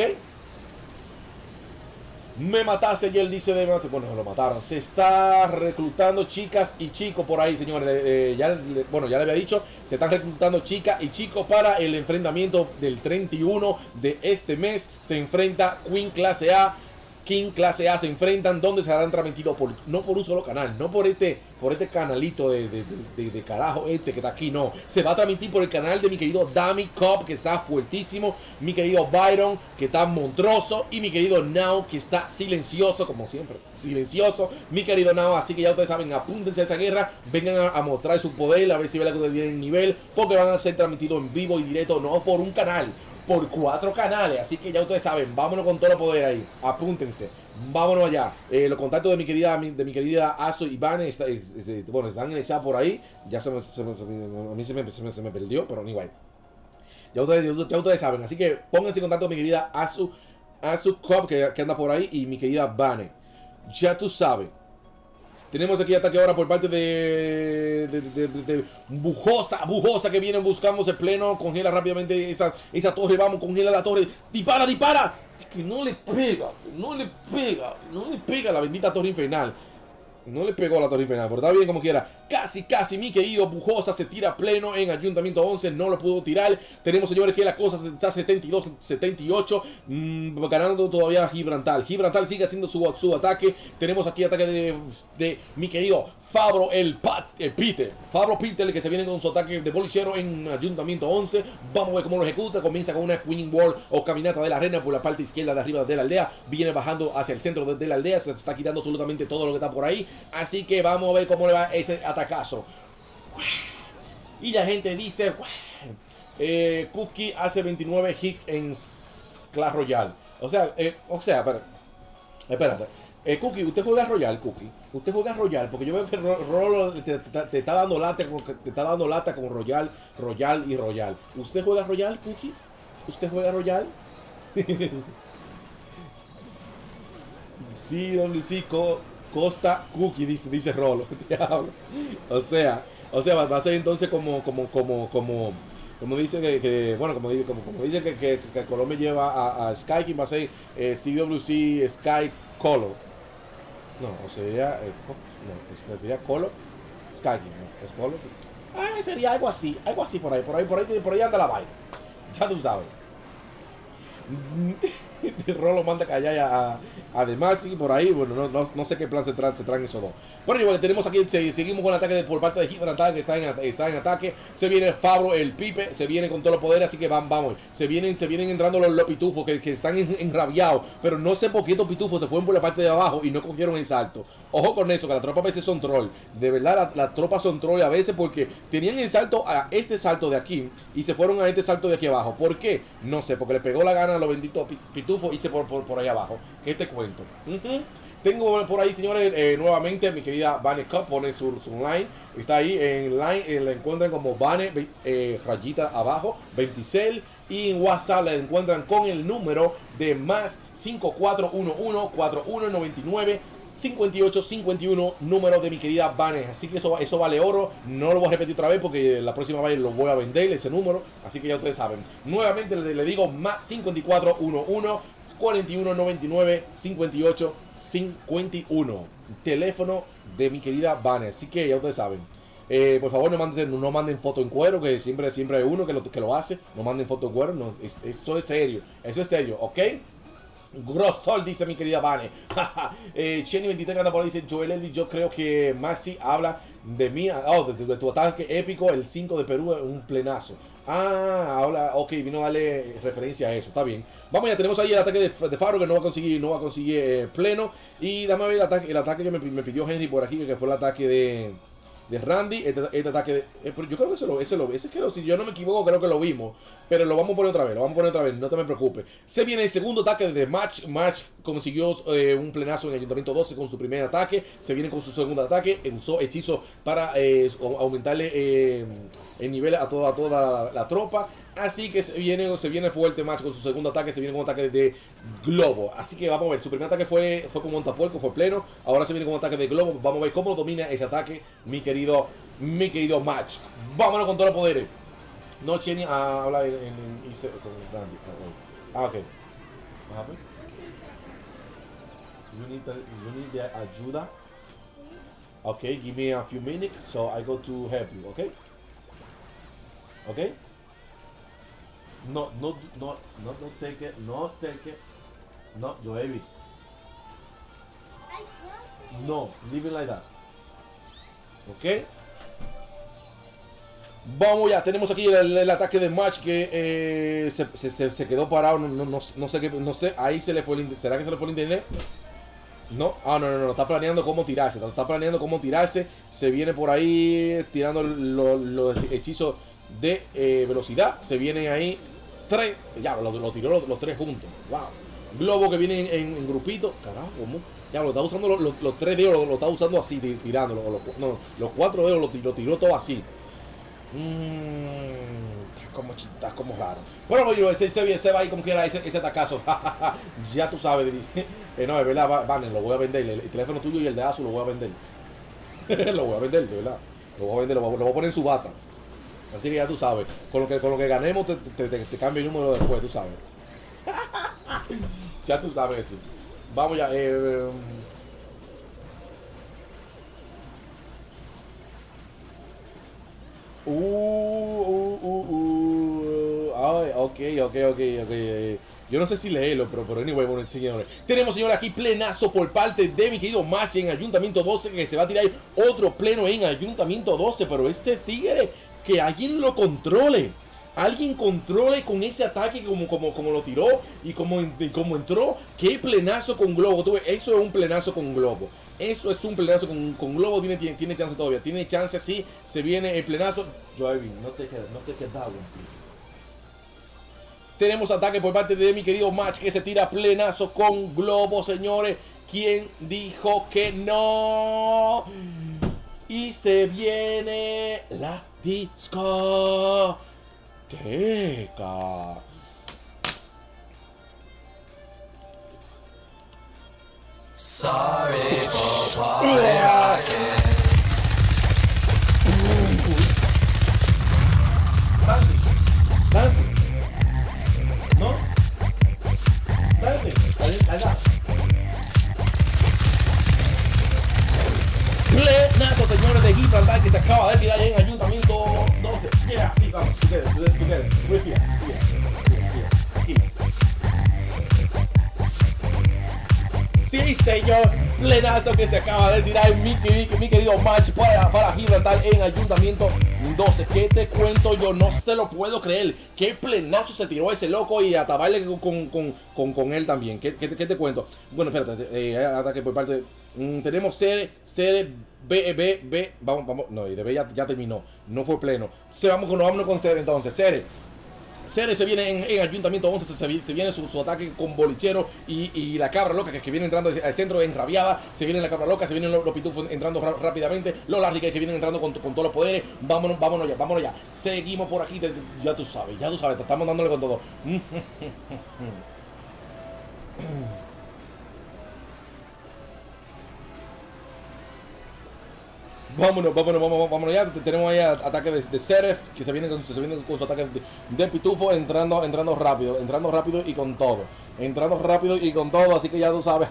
Me mataste y él dice de más, bueno, lo mataron. Se está reclutando chicas y chicos por ahí, señores. Ya le había dicho, se están reclutando chicas y chicos para el enfrentamiento del 31 de este mes. Se enfrenta Queen Clase A, King Clase A, se enfrentan, donde se harán transmitidos no por un solo canal, no por este canalito de carajo que está aquí, no. Se va a transmitir por el canal de mi querido Dami Cop, que está fuertísimo, mi querido Byron, que está monstruoso, y mi querido Now, que está silencioso, como siempre, silencioso, mi querido Now. Así que ya ustedes saben, apúntense a esa guerra, vengan a mostrar su poder, a ver si ven que tienen nivel, porque van a ser transmitidos en vivo y directo, no por un canal, por 4 canales. Así que ya ustedes saben, vámonos con todo el poder ahí, apúntense, vámonos allá. Los contactos de mi querida Azu y Van están en el chat por ahí. Ya a mí se me perdió, pero anyway, ya ustedes saben. Así que pónganse en contacto con mi querida Azu Cop, que anda por ahí, y mi querida Vane. Ya tú sabes. Tenemos aquí ataque ahora por parte de Bujosa, que vienen buscando el pleno. Congela rápidamente esa torre. Vamos, congela la torre. Dispara. Es que no le pega la bendita torre infernal. No le pegó a la torre infernal, pero está bien como quiera. Casi, mi querido Bujosa se tira pleno en Ayuntamiento 11. No lo pudo tirar. Tenemos, señores, que la cosa está 72-78. Ganando todavía Gibraltar. Gibraltar sigue haciendo su ataque. Tenemos aquí ataque de mi querido Fabro el Peter. Fabro Peter, que se viene con su ataque de bolichero en Ayuntamiento 11. Vamos a ver cómo lo ejecuta. Comienza con una Queen Wall o caminata de la arena por la parte izquierda de arriba de la aldea. Viene bajando hacia el centro de la aldea. Se está quitando absolutamente todo lo que está por ahí. Así que vamos a ver cómo le va ese atacazo. Y la gente dice... Cookie hace 29 hits en Clash Royale. O sea, espérate. Cookie, ¿usted juega Royal, Cookie? ¿Usted juega Royal? Porque yo veo que Rolo te está dando lata con Royal y Royal. ¿Usted juega Royal, Cookie? ¿Usted juega Royal? Sí, WC Costa Cookie, dice Rolo. O sea, va a ser entonces como dice como dice que Colombia lleva a Sky King, va a ser CWC Sky Color. No, o sería sería Color Sky King, ¿no? Es Color. Sería algo así por ahí anda la vaina. Ya tú sabes. Rolo manda callar a Demacy por ahí. Bueno, no sé qué plan se traen esos dos. Bueno, igual tenemos aquí, seguimos con el ataque por parte de Gibraltar, que está en ataque. Se viene Fabro, el Pipe, se viene con todos los poderes, así que vamos. Se vienen entrando los pitufos que están enrabiados. Pero no sé por qué estos pitufos se fueron por la parte de abajo y no cogieron el salto. Ojo con eso, que la tropa a veces son troll. De verdad, las tropas son troll a veces porque tenían el salto a este salto de aquí y se fueron a este salto de aquí abajo. ¿Por qué? No sé, porque le pegó la gana a los benditos pitufos y se por ahí abajo. ¿Qué te cuento? Tengo por ahí, señores, nuevamente mi querida Vane Cup, pone su line. Está ahí en line, la encuentran como Vane, rayita abajo, 26. Y en WhatsApp la encuentran con el número de más 5411-4199-5851, número de mi querida Vane. Así que eso vale oro. No lo voy a repetir otra vez porque la próxima vez lo voy a vender ese número. Así que ya ustedes saben. Nuevamente le digo más 5411-4199-5851. Teléfono de mi querida Vane. Así que ya ustedes saben. Por favor, no manden foto en cuero, que siempre hay uno que lo hace. No manden foto en cuero. No, eso es serio. Eso es serio, ¿ok? Grosol, dice mi querida Vane. Chenny 23 anda por ahí, dice Joel Elvis, yo creo que Maxi habla de mí, de tu ataque épico, el 5 de Perú, un plenazo. Habla, ok, vino a darle referencia a eso, está bien. Vamos, ya tenemos ahí el ataque de Faro, que no va a conseguir pleno. Y dame a ver el ataque que me pidió Henry por aquí, que fue el ataque de Randy, este ataque de, yo creo que si yo no me equivoco, creo que lo vimos. Pero lo vamos a poner otra vez, no te me preocupes. Se viene el segundo ataque de Match. Match consiguió un plenazo en el Ayuntamiento 12 con su primer ataque. Se viene con su segundo ataque, usó hechizo para aumentarle el nivel a toda la tropa. Así que se viene fuerte Match con su segundo ataque. Se viene con un ataque de globo. Así que vamos a ver, su primer ataque fue con montapuerco, fue pleno. Ahora se viene con un ataque de globo. Vamos a ver cómo domina ese ataque mi querido Match. Vámonos con todos los poderes. No, Chenny habla con Randy. Ok. What happened? You need the ayuda. Okay, give me a few minutes so I go to help you, okay? Okay? No take it. No, Joevis. No, leave it like that. Okay? Vamos ya, tenemos aquí el ataque de Match que se quedó parado, no sé, ahí se le fue ¿será que se le fue el internet? No, no, está planeando cómo tirarse, se viene por ahí tirando los hechizos de velocidad, se vienen ahí tres, ya lo tiró los tres juntos, wow, globo que viene en grupito, carajo, ¿cómo? Ya lo está usando los tres dedos, lo está usando así, tirándolo, los cuatro dedos lo tiró todo así. Está como raro. Bueno, se va ahí como quiera ese atacazo. Ya tú sabes. No, es verdad, Banner, lo voy a vender. El teléfono tuyo y el de Asus lo voy a vender. Lo voy a vender, de verdad. Lo voy a poner en su bata. Así que ya tú sabes. Con lo que ganemos te cambio el número después, tú sabes. Ya tú sabes, sí. Vamos ya. Ay, ok. Yo no sé si leerlo, pero anyway, bueno, señores. Tenemos, señores, aquí plenazo por parte de mi querido Maxi en Ayuntamiento 12, que se va a tirar otro pleno en Ayuntamiento 12, pero este tigre, que alguien lo controle. Alguien controle con ese ataque como lo tiró y como entró. Qué plenazo con globo. Tú ves, eso es un plenazo con globo. Eso es un plenazo con globo. Tiene chance todavía. Tiene chance, sí. Se viene el plenazo. Driving, no te queda one. Tenemos ataque por parte de mi querido Match, que se tira plenazo con globo, señores. ¿Quién dijo que no? Y se viene la disco. Teca. Sorry for party rocking. Nancy. ¿No? Allá. Plenazo, señores, de Gibraltar, que se acaba de tirar en Ayuntamiento 12. Yeah, sí, vamos, together. We're here. Aquí. Sí, señor, plenazo que se acaba de tirar mi querido Match para Gibraltar en Ayuntamiento 12. ¿Qué te cuento yo? No te lo puedo creer. Qué plenazo se tiró ese loco y a tabarle con él también. ¿Qué te cuento? Bueno, espérate, ataque por parte. Tenemos Cere, B. Vamos. No, y de B ya terminó. No fue pleno. Vámonos con Cere entonces. Cere se viene en Ayuntamiento 11, se viene su ataque con bolichero y la cabra loca que viene entrando al centro enrabiada. Se viene la cabra loca, se vienen los pitufos entrando rápidamente. Los Larry que vienen entrando con todos los poderes. Vámonos ya. Seguimos por aquí, ya tú sabes, estamos dándole con todo. Vámonos ya. Tenemos ahí ataque de Seref, que se viene con su ataque de pitufo, entrando rápido y con todo. Así que ya tú sabes.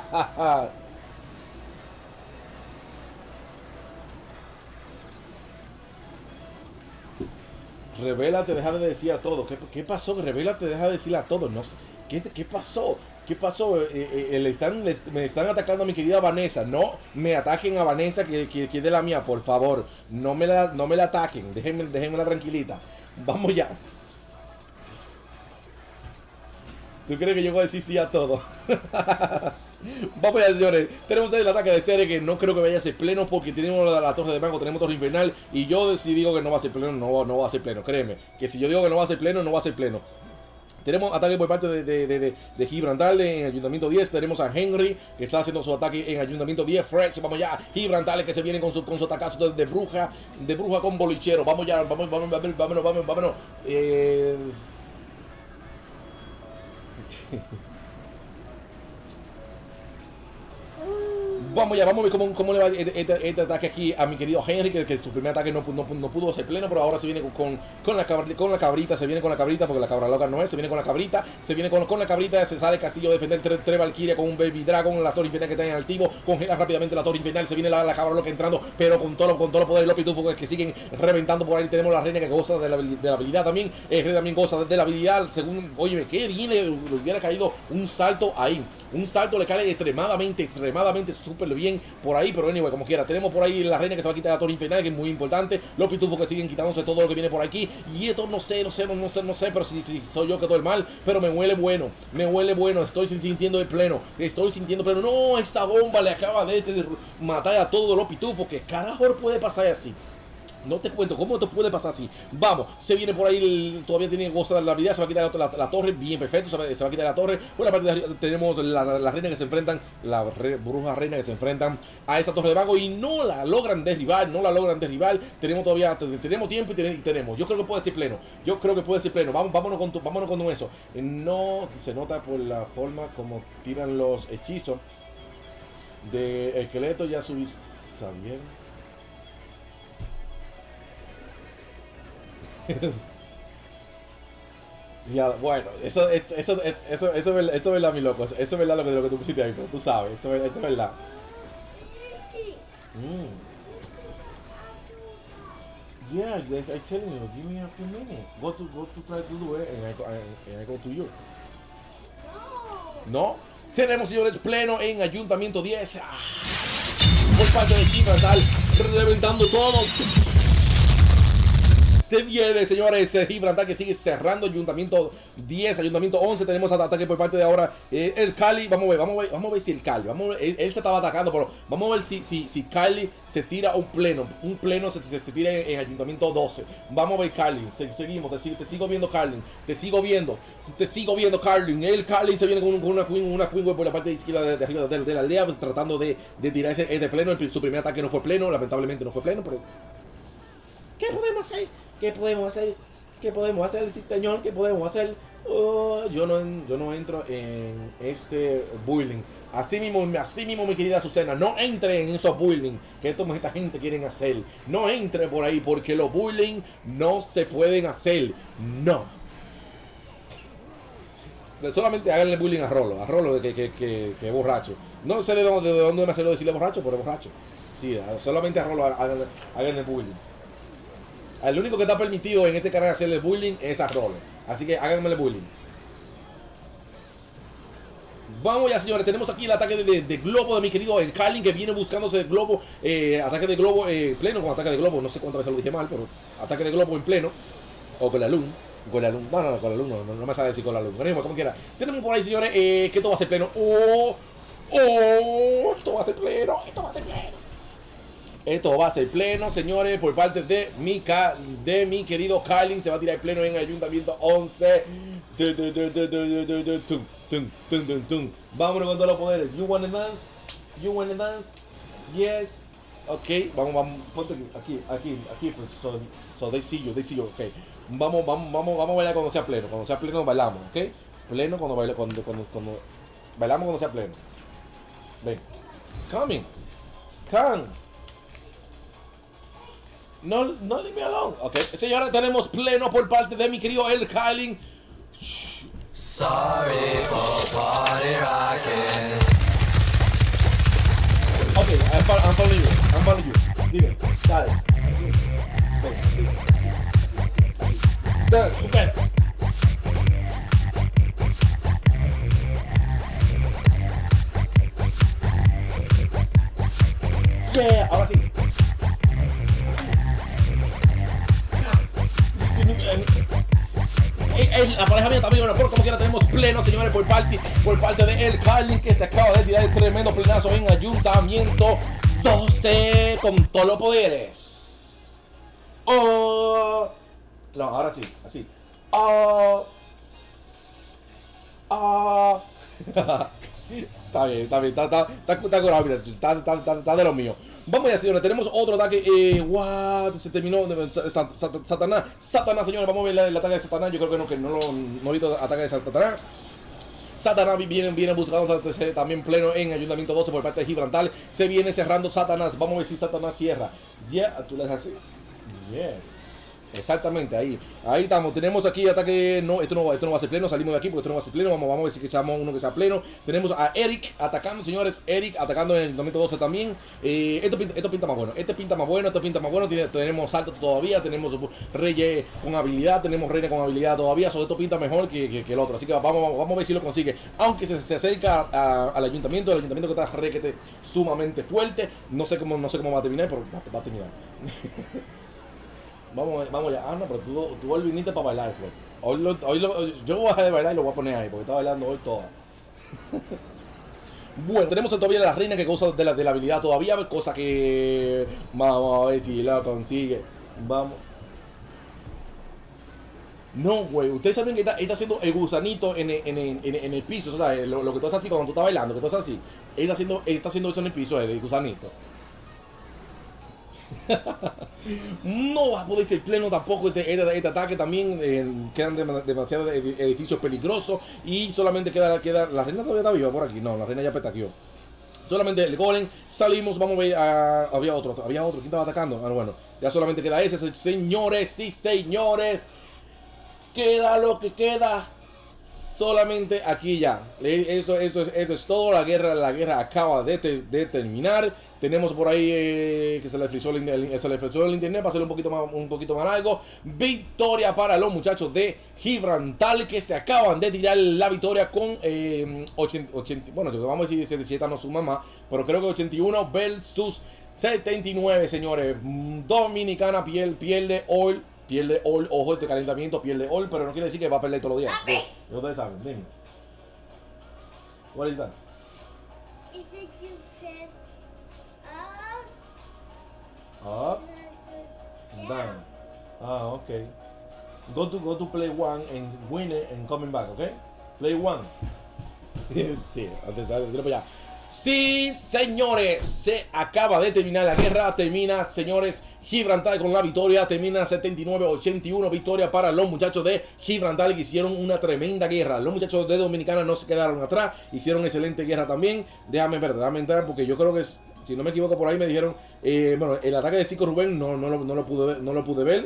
Revela te deja de decir a todo. ¿Qué pasó? Revela te deja de decir a todo. No sé. ¿Qué pasó? ¿Qué pasó? Me están atacando a mi querida Vanessa. No me ataquen a Vanessa, que es de la mía, por favor. No me la ataquen. Déjenmela tranquilita. Vamos ya. ¿Tú crees que yo voy a decir sí a todo? Vamos ya, señores. Tenemos el ataque de Cere, que no creo que vaya a ser pleno, porque tenemos la torre de mago, tenemos torre infernal. Y yo si digo que no va a ser pleno, no va a ser pleno. Créeme, que si yo digo que no va a ser pleno, no va a ser pleno. Tenemos ataque por parte de Gibraltar en Ayuntamiento 10. Tenemos a Henry, que está haciendo su ataque en Ayuntamiento 10. Fresh, vamos ya. Gibraltar, que se viene con su atacazo de bruja con bolichero. Vamos ya, vámonos. Vamos a ver cómo le va este ataque aquí a mi querido Henry, que su primer ataque no pudo ser pleno, pero ahora se viene con la cabrita, se viene con la cabrita, porque la cabra loca no es, se viene con la cabrita, con la cabrita, se sale el castillo a defender tres Valkyria con un Baby Dragon, la torre infernal que está en activo, congela rápidamente la torre infernal, se viene la cabra loca entrando, pero con todo los poderes, los pitufos que siguen reventando por ahí. Tenemos la reina que goza de la habilidad también, el rey también goza de la habilidad, según, oye, que bien le hubiera caído un salto ahí. Un salto le cae extremadamente súper bien por ahí, pero anyway, como quiera. Tenemos por ahí la reina que se va a quitar la torre infernal, que es muy importante. Los pitufos que siguen quitándose todo lo que viene por aquí. Y esto no sé, pero si soy yo que todo el mal. Pero me huele bueno, estoy sintiendo el pleno. No, esa bomba le acaba de matar a todos los pitufos. ¿Qué carajo puede pasar así? No te cuento cómo esto puede pasar así. Vamos, se viene por ahí, todavía tiene goza de la habilidad. Se va a quitar la torre, bien perfecto. Se va a quitar la torre. Por la parte de arriba tenemos la reina que se enfrentan, bruja reina que se enfrentan a esa torre de mago y no la logran derribar. Tenemos tiempo y tenemos. Yo creo que puede ser pleno. Vámonos con eso. No se nota por la forma como tiran los hechizos de esqueleto. Ya subí, ¿sabían? Ya, bueno, eso es verdad, mi loco. Eso es verdad lo que tú pusiste ahí, pero tú sabes, eso es verdad. Yeah, guys, I tell you, give me a few minutes. Go to try to do it, and I go to you. No. Tenemos, señores, pleno en Ayuntamiento 10. Por parte de Gibraltar, reventando todo. Se viene, señores, Gibraltar que sigue cerrando. Ayuntamiento 10, Ayuntamiento 11. Tenemos ataque por parte de ahora el Cali. Vamos a ver si el Cali. Él se estaba atacando, pero vamos a ver si Cali se tira un pleno. Un pleno se tira en Ayuntamiento 12. Vamos a ver, Cali. Seguimos, te sigo viendo, Carlin. Te sigo viendo, Carlin. El Carlin se viene con una queen por la parte izquierda de arriba de la aldea, tratando de tirar ese de pleno. Su primer ataque no fue pleno, lamentablemente no fue pleno, pero ¿qué podemos hacer? ¿Qué podemos hacer? Sí, señor, ¿qué podemos hacer? Yo no entro en este bullying. Así mismo, mi querida Azucena, no entre en esos bullying que esta gente quieren hacer. No entre por ahí, porque los bullying no se pueden hacer. No. Solamente háganle bullying a Rolo que es borracho. No sé de dónde me hacerlo decirle borracho, pero es borracho. Sí, solamente a Rolo háganle bullying. El único que está permitido en este canal hacerle bullying es a Rolo. Así que háganmele bullying. Vamos ya, señores. Tenemos aquí el ataque de globo de mi querido el Carlin, que viene buscándose el globo. Ataque de globo pleno con ataque de globo. No sé cuántas veces lo dije mal, pero ataque de globo en pleno. O con la luz. Con la luz. No, con la luz no me sabe decir con la luz. Venimos como quiera. Tenemos por ahí, señores, que esto va a ser pleno. Esto va a ser pleno. Esto va a ser pleno, señores, por parte de mi querido Carlin. Se va a tirar pleno en Ayuntamiento 11. Vámonos con todos los poderes. You wanna dance? Yes. Ok, vamos, ponte aquí, pues, so they see you, ok. Vamos a bailar cuando sea pleno bailamos, ok. Pleno cuando bailamos cuando sea pleno. Ven. Come. No leave me alone. Ok, señores, tenemos pleno por parte de mi querido el Carlin. Sorry for party rocking. Ok, I'm following you. Dime, dale. Dale, super. Yeah, ahora sí. La pareja mía también, bueno, por como quiera tenemos pleno, señores, por parte de el Carlin, que se acaba de tirar el tremendo plenazo en Ayuntamiento 12 con todos los poderes. No, ahora sí, así. Está bien, está curado, mira, está de lo mío. Vamos ya, señores, tenemos otro ataque. Se terminó. Satanás, señores, vamos a ver el ataque de Satanás. Yo creo que no he visto ataque de Satanás. Satanás viene buscando también pleno en Ayuntamiento 12 por parte de Gibraltar. Se viene cerrando Satanás. Vamos a ver si Satanás cierra. Tú le das así. Yes. Exactamente, ahí estamos. Tenemos aquí ataque. Esto no va a ser pleno. Salimos de aquí porque esto no va a ser pleno. Vamos a ver si echamos uno que sea pleno. Tenemos a Eric atacando, señores. Eric atacando en el Ayuntamiento 12 también. Esto pinta más bueno. Tenemos salto todavía. Tenemos reyes con habilidad. Tenemos reina con habilidad todavía. Esto pinta mejor que el otro. Así que vamos a ver si lo consigue. Aunque se acerca al ayuntamiento. El ayuntamiento que está requete sumamente fuerte. No sé cómo va a terminar, pero va a terminar. Vamos ya. No, pero tú hoy viniste para bailar, Fred. Yo voy a dejar de bailar y lo voy a poner ahí, porque está bailando hoy toda. Bueno, tenemos todavía la reina que goza de la habilidad todavía, cosa que vamos a ver si la consigue. Vamos. No, güey, ustedes saben que está haciendo el gusanito en el piso, o sea, lo que tú haces así cuando tú estás bailando, que tú haces así. Él está haciendo eso en el piso, el gusanito. No va a poder ser pleno tampoco este ataque. También quedan demasiados edificios peligrosos. Y solamente queda la reina todavía está viva por aquí. No, la reina ya petaqueó. Solamente el golem. Salimos, vamos a ver. Había otro. ¿Quién estaba atacando? Bueno, ya solamente queda ese. Señores, sí, señores. Queda lo que queda. solamente aquí ya. Esto es todo. La guerra acaba de terminar. Tenemos por ahí que se le frizó el internet para hacerlo un poquito más largo. Victoria para los muchachos de Gibraltar, que se acaban de tirar la victoria con 80, bueno, vamos a decir 77 no suma más, pero creo que 81 versus 79, señores. Dominicana pierde hoy. Ojo, este calentamiento pierde hoy, pero no quiere decir que va a perder todos los días. No, ustedes saben, dime. What is that? Is it you press up? Up, down. Ah, okay. Go to play one and win it and coming back, okay? Play one. Sí, antes de para allá. Sí, señores, se acaba de terminar la guerra. Termina, señores, Gibraltar con la victoria. Termina 79-81, victoria para los muchachos de Gibraltar, que hicieron una tremenda guerra. Los muchachos de Dominicana no se quedaron atrás, hicieron excelente guerra también. Déjame entrar porque yo creo que, si no me equivoco, por ahí me dijeron, bueno, el ataque de Zico Rubén no lo pude ver.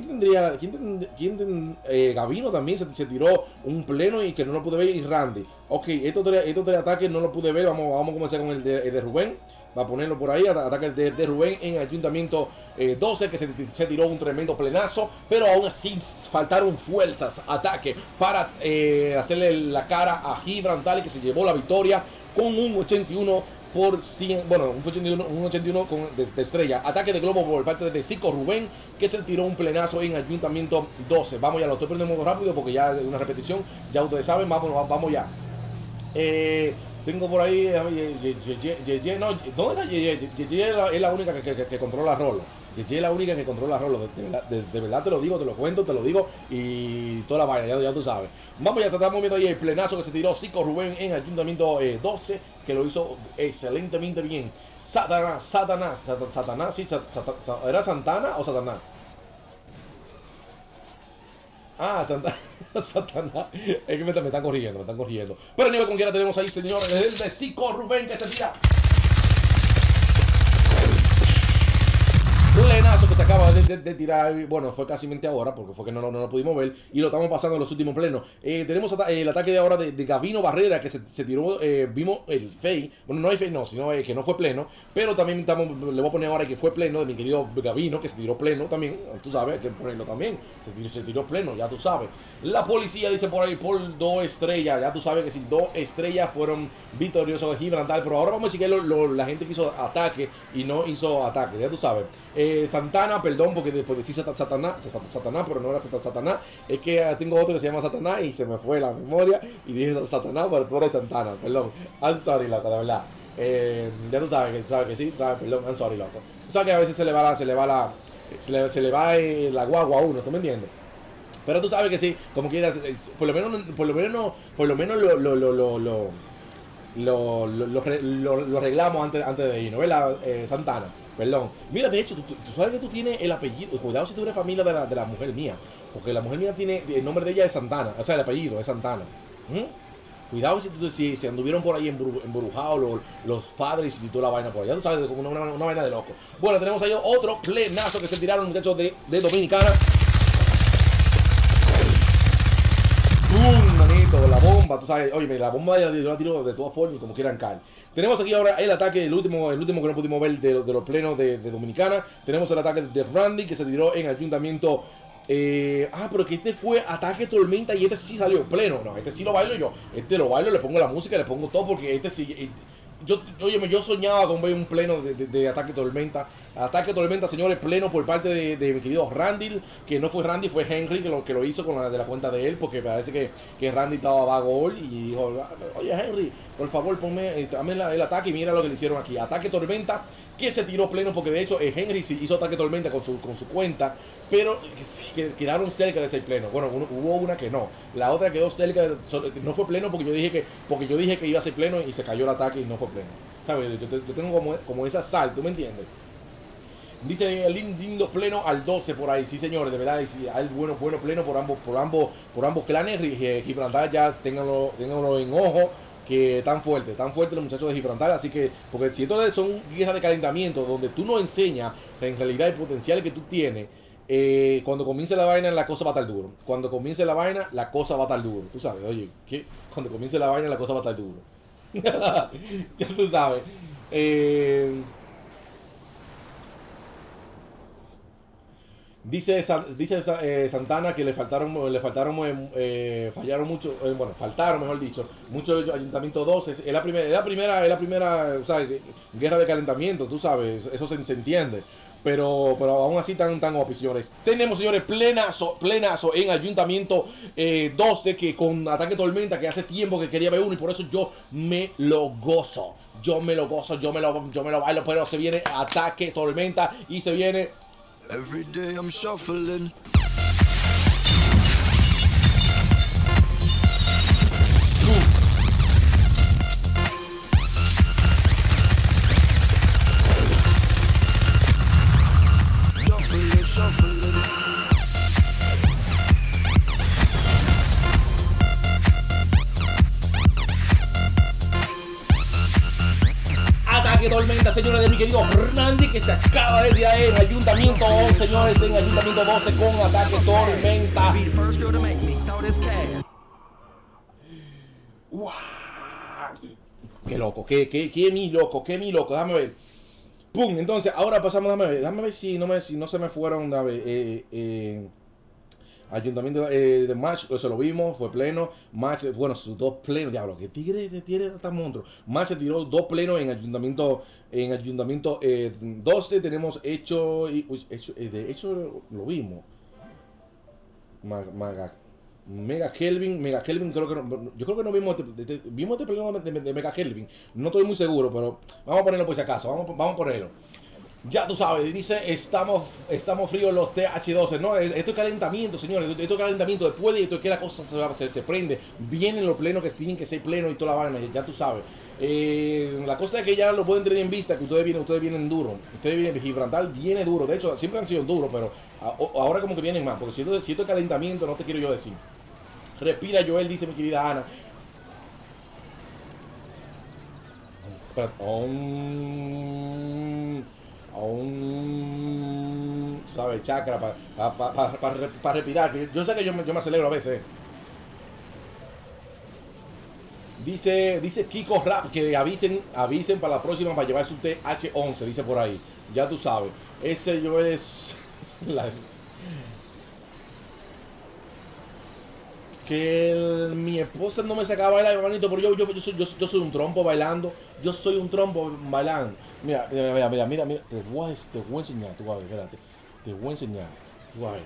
Gavino también se tiró un pleno y que no lo pude ver, y Randy. Ok, estos tres ataques no lo pude ver. Vamos a comenzar con el de Rubén. Va a ponerlo por ahí, ataque de Rubén en Ayuntamiento 12, que se tiró un tremendo plenazo, pero aún así faltaron fuerzas, ataque, para hacerle la cara a Gibraltar, que se llevó la victoria con un 81 por 100, bueno, un 81 de estrella. Ataque de globo por parte de Zico Rubén, que se tiró un plenazo en Ayuntamiento 12. Vamos ya, lo estoy poniendo muy rápido porque ya es una repetición, ya ustedes saben. Vamos ya. Tengo por ahí, no, ¿dónde está Yeye? Es la única que controla Rolo. Yeye es la única que controla Rolo. De verdad te lo digo, te lo cuento, te lo digo, y toda la vaina, ya tú sabes. Vamos ya, estamos viendo ahí el plenazo que se tiró Zico Rubén en Ayuntamiento 12, que lo hizo excelentemente bien. Satanás, sí, ¿era Santana o Satanás? Ah, Satanás. Es que me están corrigiendo. Pero a nivel con quiera tenemos ahí, señores, el de Zico Rubén, que se tira plenazo que se acaba de tirar. Bueno, fue casi ahora, porque fue que no lo pudimos ver, y lo estamos pasando en los últimos plenos. Tenemos el ataque de ahora de Gavino Barrera, que se tiró. Vimos el fake. Bueno, no hay fake, no, sino que no fue pleno. Pero también le voy a poner ahora que fue pleno de mi querido Gavino, que se tiró pleno también. Tú sabes, hay que ponerlo también. Se tiró pleno, ya tú sabes. La policía dice por ahí por 2 estrellas. Ya tú sabes que si 2 estrellas fueron victoriosos de Gibraltar. Pero ahora vamos a decir que la gente que hizo ataque y no hizo ataque, ya tú sabes. Santana, perdón, porque después de decir Satanás, pero no era Satanás. Es que tengo otro que se llama Satanás y se me fue la memoria y dije Satanás, pero tú eres Santana, perdón. I'm sorry, loco, de verdad. Ya tú sabes que sí, sabes, perdón, I'm sorry, loco. Tú sabes que a veces se le va la guagua a uno, ¿tú me entiendes? Pero tú sabes que sí, como quieras, por lo menos lo arreglamos antes de irnos, ¿verdad? Santana, perdón. Mira, de hecho, tú sabes que tú tienes el apellido. Cuidado si tú eres familia de la mujer mía, porque la mujer mía tiene, el nombre de ella es Santana, o sea, el apellido es Santana. Cuidado si anduvieron por ahí embrujados los padres y toda la vaina por allá. Tú sabes, como una vaina de loco. Bueno, tenemos ahí otro plenazo que se tiraron, muchachos de Dominicana. Manito, la bomba, tú sabes, oye, la bomba yo la tiro de todas formas y como quieran caer. Tenemos aquí ahora el ataque, el último que no pudimos ver de los plenos de Dominicana. Tenemos el ataque de Randy, que se tiró en Ayuntamiento. Pero que este fue ataque tormenta y este sí salió pleno. No, este sí lo bailo yo. Este lo bailo, le pongo la música, le pongo todo, porque este sí. Yo soñaba con ver un pleno de ataque tormenta. Ataque tormenta, señores, pleno por parte de mi querido Randy, que no fue Randy, fue Henry que lo hizo con de la cuenta de él, porque parece que Randy estaba vago y dijo, oye Henry, por favor ponme el ataque, y mira lo que le hicieron aquí. Ataque tormenta, que se tiró pleno, porque de hecho Henry hizo ataque tormenta con su cuenta, pero que quedaron cerca de ser pleno. Bueno, hubo una que no, la otra quedó cerca, no fue pleno porque yo dije que iba a ser pleno y se cayó el ataque y no fue pleno. ¿Sabes? Yo tengo como esa sal, ¿tú me entiendes? Dice el lindo pleno al 12 por ahí, sí señores, de verdad, y hay bueno pleno por ambos clanes. Gibraltar ya ténganlo en ojo, que están fuertes los muchachos de Gibraltar, así que, porque si esto son guerras de calentamiento donde tú no enseñas en realidad el potencial que tú tienes, cuando comience la vaina, la cosa va a estar duro. Cuando comience la vaina, la cosa va a estar duro. Tú sabes, oye, ¿qué? Cuando comience la vaina, la cosa va a estar duro. Ya tú sabes. Dice Santana que fallaron mucho, bueno, faltaron, mejor dicho, muchos ayuntamientos 12. Es la primera, o sea, guerra de calentamiento, tú sabes, eso se entiende. Pero aún así tan OP, señores. Tenemos, señores, plenazo en Ayuntamiento 12, que con Ataque Tormenta, que hace tiempo que quería ver uno, y por eso yo me lo gozo. Yo me lo bailo, pero se viene Ataque Tormenta y se viene... Every day I'm shuffling. Ataque Tormenta, señores, de mi querido Randy, que se acaba de ir en Ayuntamiento 11, señores, en Ayuntamiento 12 con Ataque Tormenta. ¡Wow! Qué loco, qué mi loco, déjame ver. ¡Pum! Entonces, ahora pasamos, déjame ver si no se me fueron, Ayuntamiento de Match, eso lo vimos, fue pleno. Match, bueno, sus dos plenos, diablo, que tigre tan monstruo. Match se tiró dos plenos en Ayuntamiento 12. Tenemos hecho, de hecho lo vimos. Mega Kelvin, creo que no, yo creo que no vimos vimos este pleno de Mega Kelvin. No estoy muy seguro, pero vamos a ponerlo por si acaso, vamos a ponerlo. Ya tú sabes, dice, estamos fríos los TH12, no, esto es calentamiento, señores, esto es calentamiento, después de esto es que la cosa se prende, vienen los plenos que tienen que ser plenos y toda la vaina, ya tú sabes. La cosa es que ya lo pueden tener en vista, que ustedes vienen duros, Gibraltar viene duro, de hecho siempre han sido duros, pero ahora como que vienen más, porque si esto es calentamiento, no te quiero yo decir. Respira, Joel, dice mi querida Ana. ¿Sabes? Chakra para respirar. Yo sé que yo me acelero a veces. Dice Kiko Rap que avisen para la próxima para llevar su TH11, dice por ahí. Ya tú sabes. Ese yo es que mi esposa no me sacaba bailar, hermanito, pero yo soy un trompo bailando. Yo soy un trompo bailando. Mira. Te voy a enseñar, tú vas a ver, espérate. Te voy a enseñar. Tú vas a ver.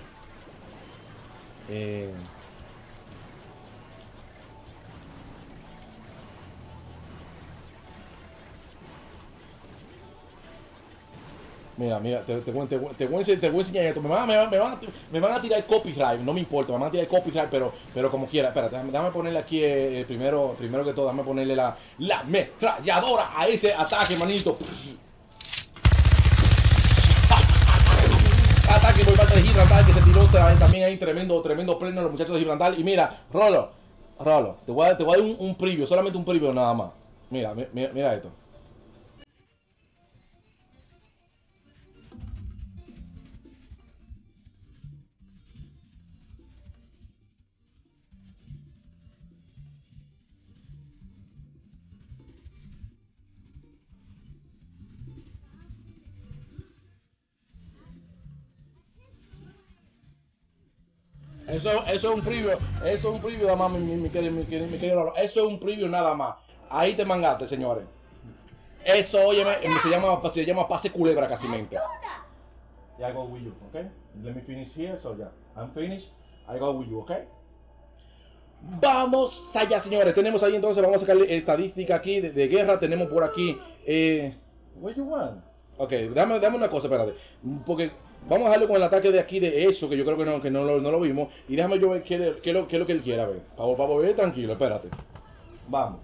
Mira, te voy a enseñar esto. Me van a tirar copyright, no me importa, me van a tirar copyright, pero como quiera. Espérate, déjame ponerle aquí primero que todo, déjame ponerle la ametralladora a ese ataque, manito. Ataque por parte de Gibraltar, que se tiró también ahí tremendo pleno los muchachos de Gibraltar. Y mira, Rolo, te voy a dar un preview, solamente un preview nada más. Mira esto. Eso es un preview nada más, mi querido Lolo. Eso es un preview nada más. Ahí te mangaste, señores. Eso, óyeme, se llama pase culebra casi mente. Yeah, I go with you, okay? Let me finish here, so yeah, I'm finished. I go with you, okay? Vamos allá, señores. Tenemos ahí entonces, vamos a sacarle estadística aquí de guerra. Tenemos por aquí, what you want? Ok, dame una cosa, espérate. Porque vamos a dejarlo con el ataque de aquí de eso, que yo creo que no lo vimos. Y déjame yo ver qué es lo que él quiera ver. Para volver tranquilo, espérate. Vamos.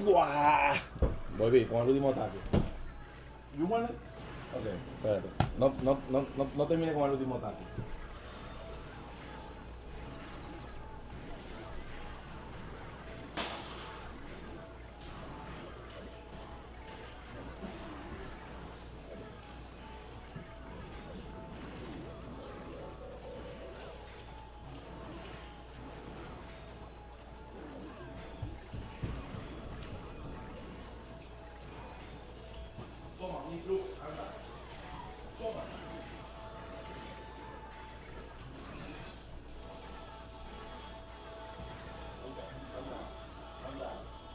¡Guau! Volví con el último ataque. ¿You want it? Ok, espérate. No termine con el último ataque. Toma, mi club, anda. Toma. Anda.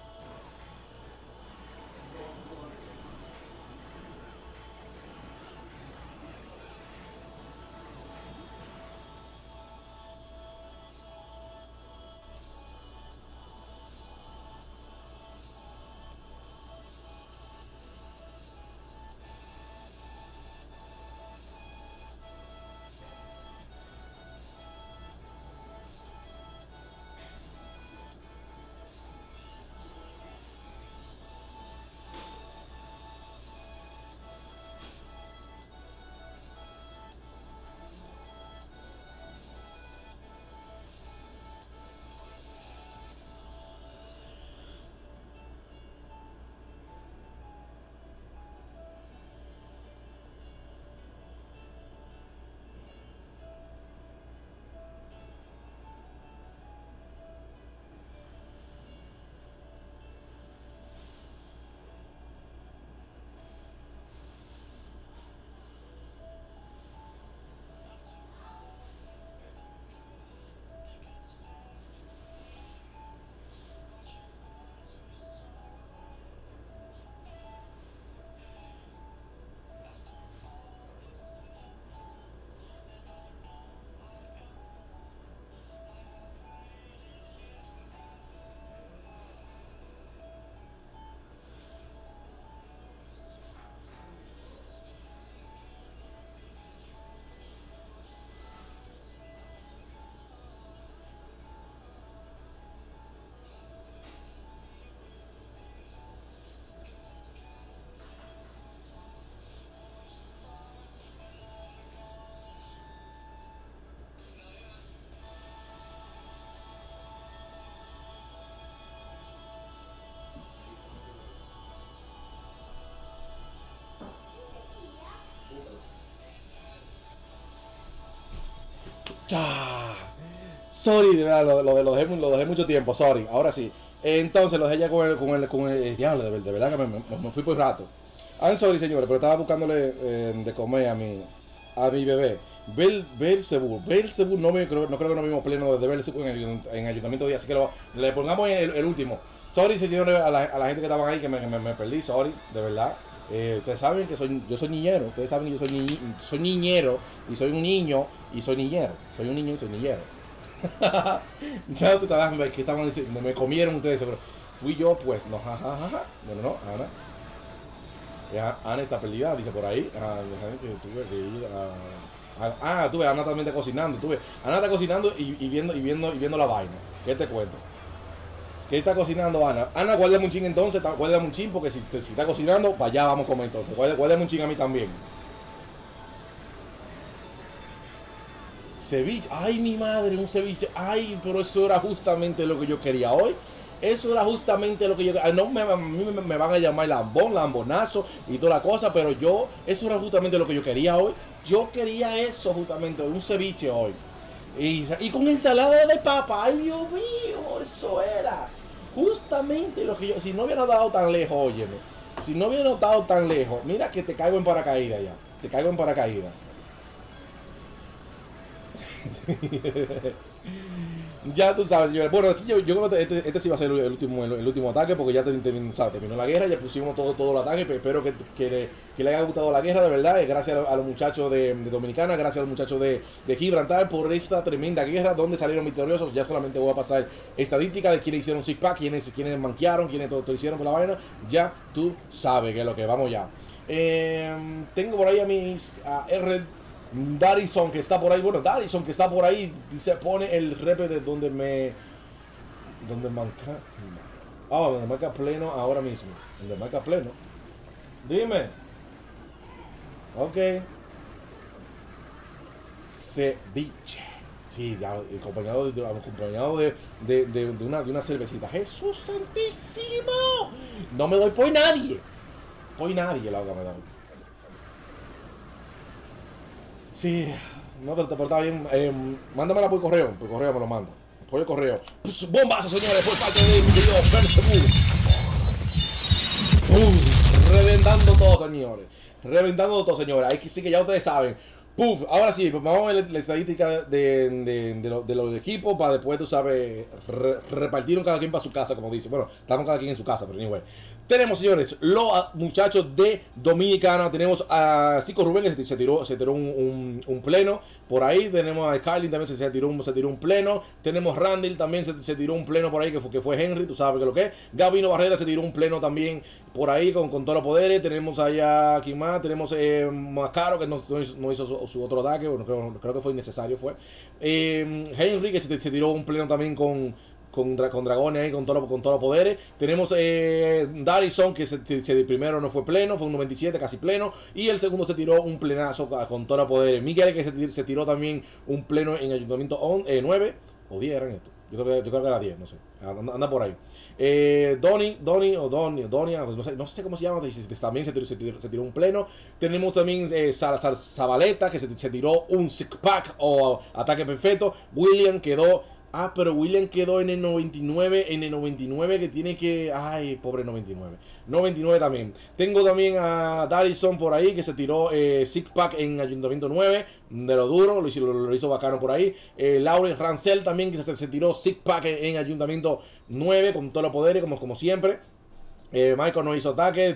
¡Ah! Sorry, de verdad, lo dejé mucho tiempo, sorry. Ahora sí. Entonces lo dejé ya con el diablo, de verdad que me fui por rato. I'm sorry, señores, pero estaba buscándole de comer a mi bebé. Belzebú no creo que no vimos pleno de Belzebú en Ayuntamiento de Día, así que le pongamos el último. Sorry, señores, a la gente que estaban ahí, que me perdí, sorry, de verdad. Ustedes saben que yo soy niñero, ustedes saben que yo soy niñero, y soy un niño, y soy niñero. Soy un niño y soy niñero. Ya te estaban, que estaban diciendo, me comieron ustedes, pero fui yo, pues, no, jajaja. Bueno, no, Ana. Ana está perdida, dice por ahí. Tuve que ir tú ves, Ana también está cocinando, tú ves. Ana está cocinando y viendo la vaina. ¿Qué te cuento? ¿Qué está cocinando Ana? Ana, guárdame un chin entonces, guárdame un chin, porque si está cocinando, para allá vamos a comer entonces. Guárdame un chin a mí también. Ceviche, ay mi madre, un ceviche, ay, pero eso era justamente lo que yo quería hoy. Eso era justamente lo que yo... No a mí me van a llamar lambonazo y toda la cosa, pero eso era justamente lo que yo quería hoy. Yo quería eso justamente, un ceviche hoy. Y con ensalada de papa, ay Dios mío, eso era justamente lo que yo... Si no hubiera dado tan lejos, óyeme, si no hubiera notado tan lejos, mira que te caigo en paracaídas ya, te caigo en paracaídas. Ya tú sabes, señores. Bueno, aquí yo creo que este sí va a ser el último ataque, porque ya terminó la guerra, ya pusimos todo el ataque. Espero que le haya gustado la guerra, de verdad. Gracias a los muchachos de Dominicana, gracias a los muchachos de Gibraltar por esta tremenda guerra donde salieron victoriosos. Ya solamente voy a pasar estadística de quienes hicieron six pack, quienes manquearon, quienes todo hicieron por la vaina. Ya tú sabes que es lo que vamos ya. Tengo por ahí a mis Darison que está por ahí, bueno, Darison que está por ahí, se pone el rep de donde manca. Ah, donde marca pleno ahora mismo. Donde marca pleno. Dime. Ok. Ceviche. Sí, ya, acompañado de una cervecita. ¡Jesús santísimo! No me doy por nadie. Por nadie la que me doy. Sí, no, pero está bien. Mándamela por correo me lo manda. Por el correo. Pues, bombazo, señores, por parte de mi querido Belzebú. Reventando todo, señores. Reventando todo, señores. Ahí sí que ya ustedes saben. Puf, ahora sí, pues vamos a ver la estadística de los equipos para después, tú sabes, repartir cada quien para su casa, como dice. Bueno, estamos cada quien en su casa, pero anyway. Tenemos, señores, los muchachos de Dominicana. Tenemos a Cico Rubén, que se tiró un pleno. Por ahí tenemos a Carlin, también se tiró un pleno. Tenemos Randall, también se tiró un pleno por ahí, que fue Henry, tú sabes que lo que es. Gabino Barrera se tiró un pleno también por ahí con todos los poderes. Tenemos allá, ¿quién más? Tenemos Macaro, que no hizo su otro ataque. Bueno, creo que fue innecesario, fue. Henry, que se tiró un pleno también con dragones ahí, con todos los poderes. Tenemos Darison, que el primero no fue pleno, fue un 97, casi pleno. Y el segundo se tiró un plenazo con todos los poderes. Miguel, que se tiró también un pleno en Ayuntamiento 9 o 10 eran estos. Yo creo que era 10, no sé. Anda por ahí. Donia, no sé cómo se llama, también se tiró un pleno. Tenemos también Zabaleta, que se tiró un six pack o ataque perfecto. William quedó. Pero William quedó en el 99, que tiene que... Ay, pobre 99. 99 también. Tengo también a Darison por ahí, que se tiró Six Pack en Ayuntamiento 9, de lo duro, lo hizo bacano por ahí. Laurel Rancel también, que se tiró Six Pack en Ayuntamiento 9, con todos los poderes, como siempre. Michael no hizo ataque,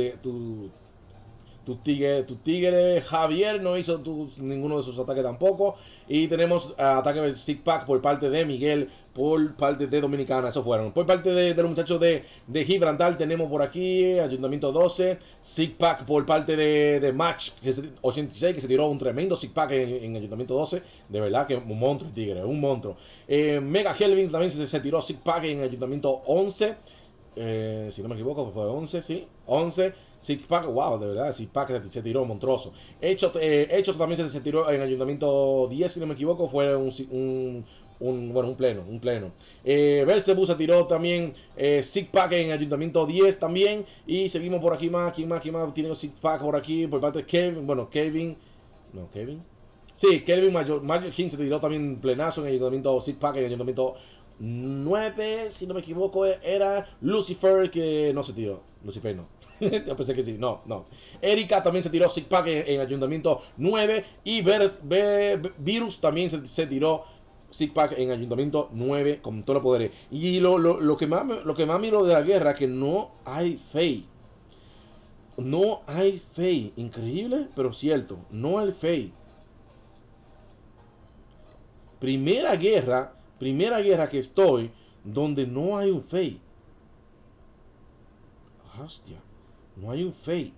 tu tigre Javier no hizo ninguno de sus ataques tampoco. Y tenemos ataque de Six Pack por parte de Miguel, por parte de Dominicana. Eso fueron. Por parte de los muchachos de Gibraltar tenemos por aquí Ayuntamiento 12. Six Pack por parte de Match 86, que se tiró un tremendo Six Pack en Ayuntamiento 12. De verdad que un monstruo el tigre, un monstruo. Mega Kelvin también se tiró Six Pack en Ayuntamiento 11. Si no me equivoco, fue 11, sí, 11. Six Pack, wow, de verdad, Six Pack se tiró monstruoso. Hechos también se tiró en Ayuntamiento 10, si no me equivoco, fue un pleno. Belzebú se tiró también Six Pack en Ayuntamiento 10 también. Y seguimos por aquí más, ¿quién más? Tiene Six Pack por aquí, por parte de Kevin. Sí, Kelvin Major King se tiró también plenazo en Ayuntamiento Six Pack, en Ayuntamiento 9, si no me equivoco, era Lucifer, que no se tiró. Lucifer no. Yo pensé que sí, no. Erika también se tiró Six Pack en Ayuntamiento 9. Y Virus también se tiró Six Pack en Ayuntamiento 9 con todos los poderes. Y lo que más miro de la guerra es que no hay fe. No hay fe. Increíble, pero cierto. No hay fe. Primera guerra que estoy donde no hay un fe. Hostia. No hay un fake.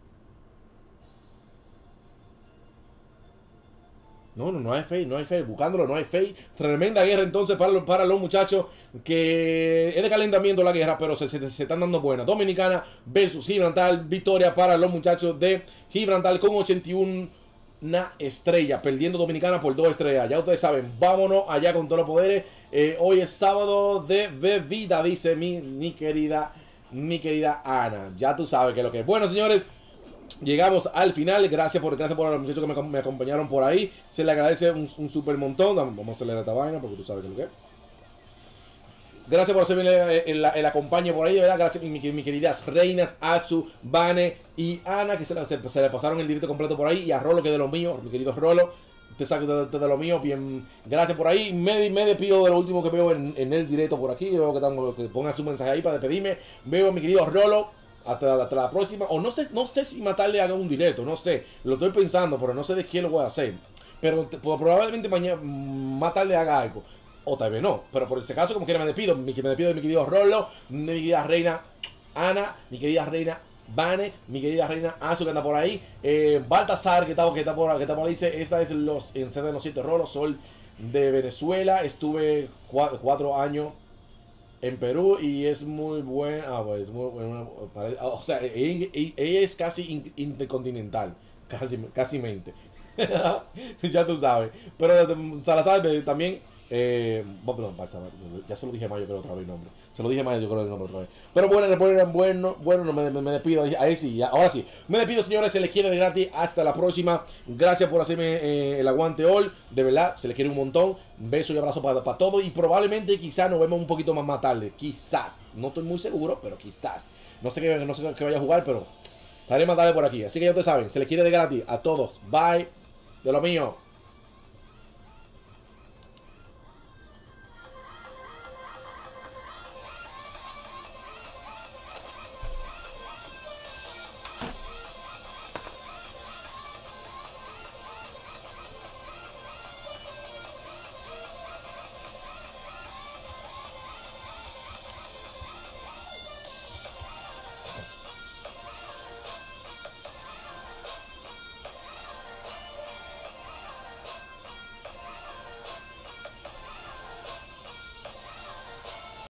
No hay fake. Buscándolo, no hay fake. Tremenda guerra entonces para los muchachos, que es de calentamiento la guerra, pero se están dando buenas. Dominicana versus Gibraltar. Victoria para los muchachos de Gibraltar con 81 estrella. Perdiendo Dominicana por 2 estrellas. Ya ustedes saben, vámonos allá con todos los poderes. Hoy es sábado de bebida, dice mi querida Ana. Ya tú sabes que lo que es. Bueno, señores, llegamos al final. Gracias por los muchachos que me acompañaron por ahí. Se le agradece un super montón. Vamos a acelerar esta vaina porque tú sabes que lo que es. Gracias por hacerme el acompañe por ahí, de verdad. Gracias mis queridas reinas, Azu, Vane y Ana, que se le pasaron el directo completo por ahí. Y a Rolo, que es de lo mío, mi querido Rolo. Te saco de lo mío, bien, gracias por ahí. Me despido de lo último que veo en el directo por aquí. Yo veo que pongan su mensaje ahí para despedirme. Veo a mi querido Rolo. Hasta la próxima. O no sé si matarle haga un directo. No sé. Lo estoy pensando, pero no sé de qué lo voy a hacer. Pero probablemente mañana matarle haga algo. O tal vez no. Pero por ese caso, como quiera, me despido. Me despido de mi querido Rolo. De mi querida reina Ana. Mi querida reina Vane, mi querida reina Azu, que anda por ahí. Baltasar, que está por ahí. Dice: esta es en sede de los 7 rolos. Soy de Venezuela. Estuve 4 años en Perú y es muy buena. Ah, pues es muy buena. O sea, ella es casi intercontinental. Casi mente. Ya tú sabes. Pero Salazar también. Bueno, ya se lo dije más, yo creo otra vez el nombre. Se lo dije más, yo creo el nombre otra vez. Pero bueno, no me despido. Ahí sí, ahora sí. Me despido, señores. Se les quiere de gratis. Hasta la próxima. Gracias por hacerme el aguante hoy. De verdad, se les quiere un montón. Beso y abrazo para todos. Y probablemente quizás nos vemos un poquito más tarde. Quizás. No estoy muy seguro, pero quizás. No sé qué vaya a jugar, pero estaré más tarde por aquí. Así que ya ustedes saben, se les quiere de gratis a todos. Bye. De lo mío.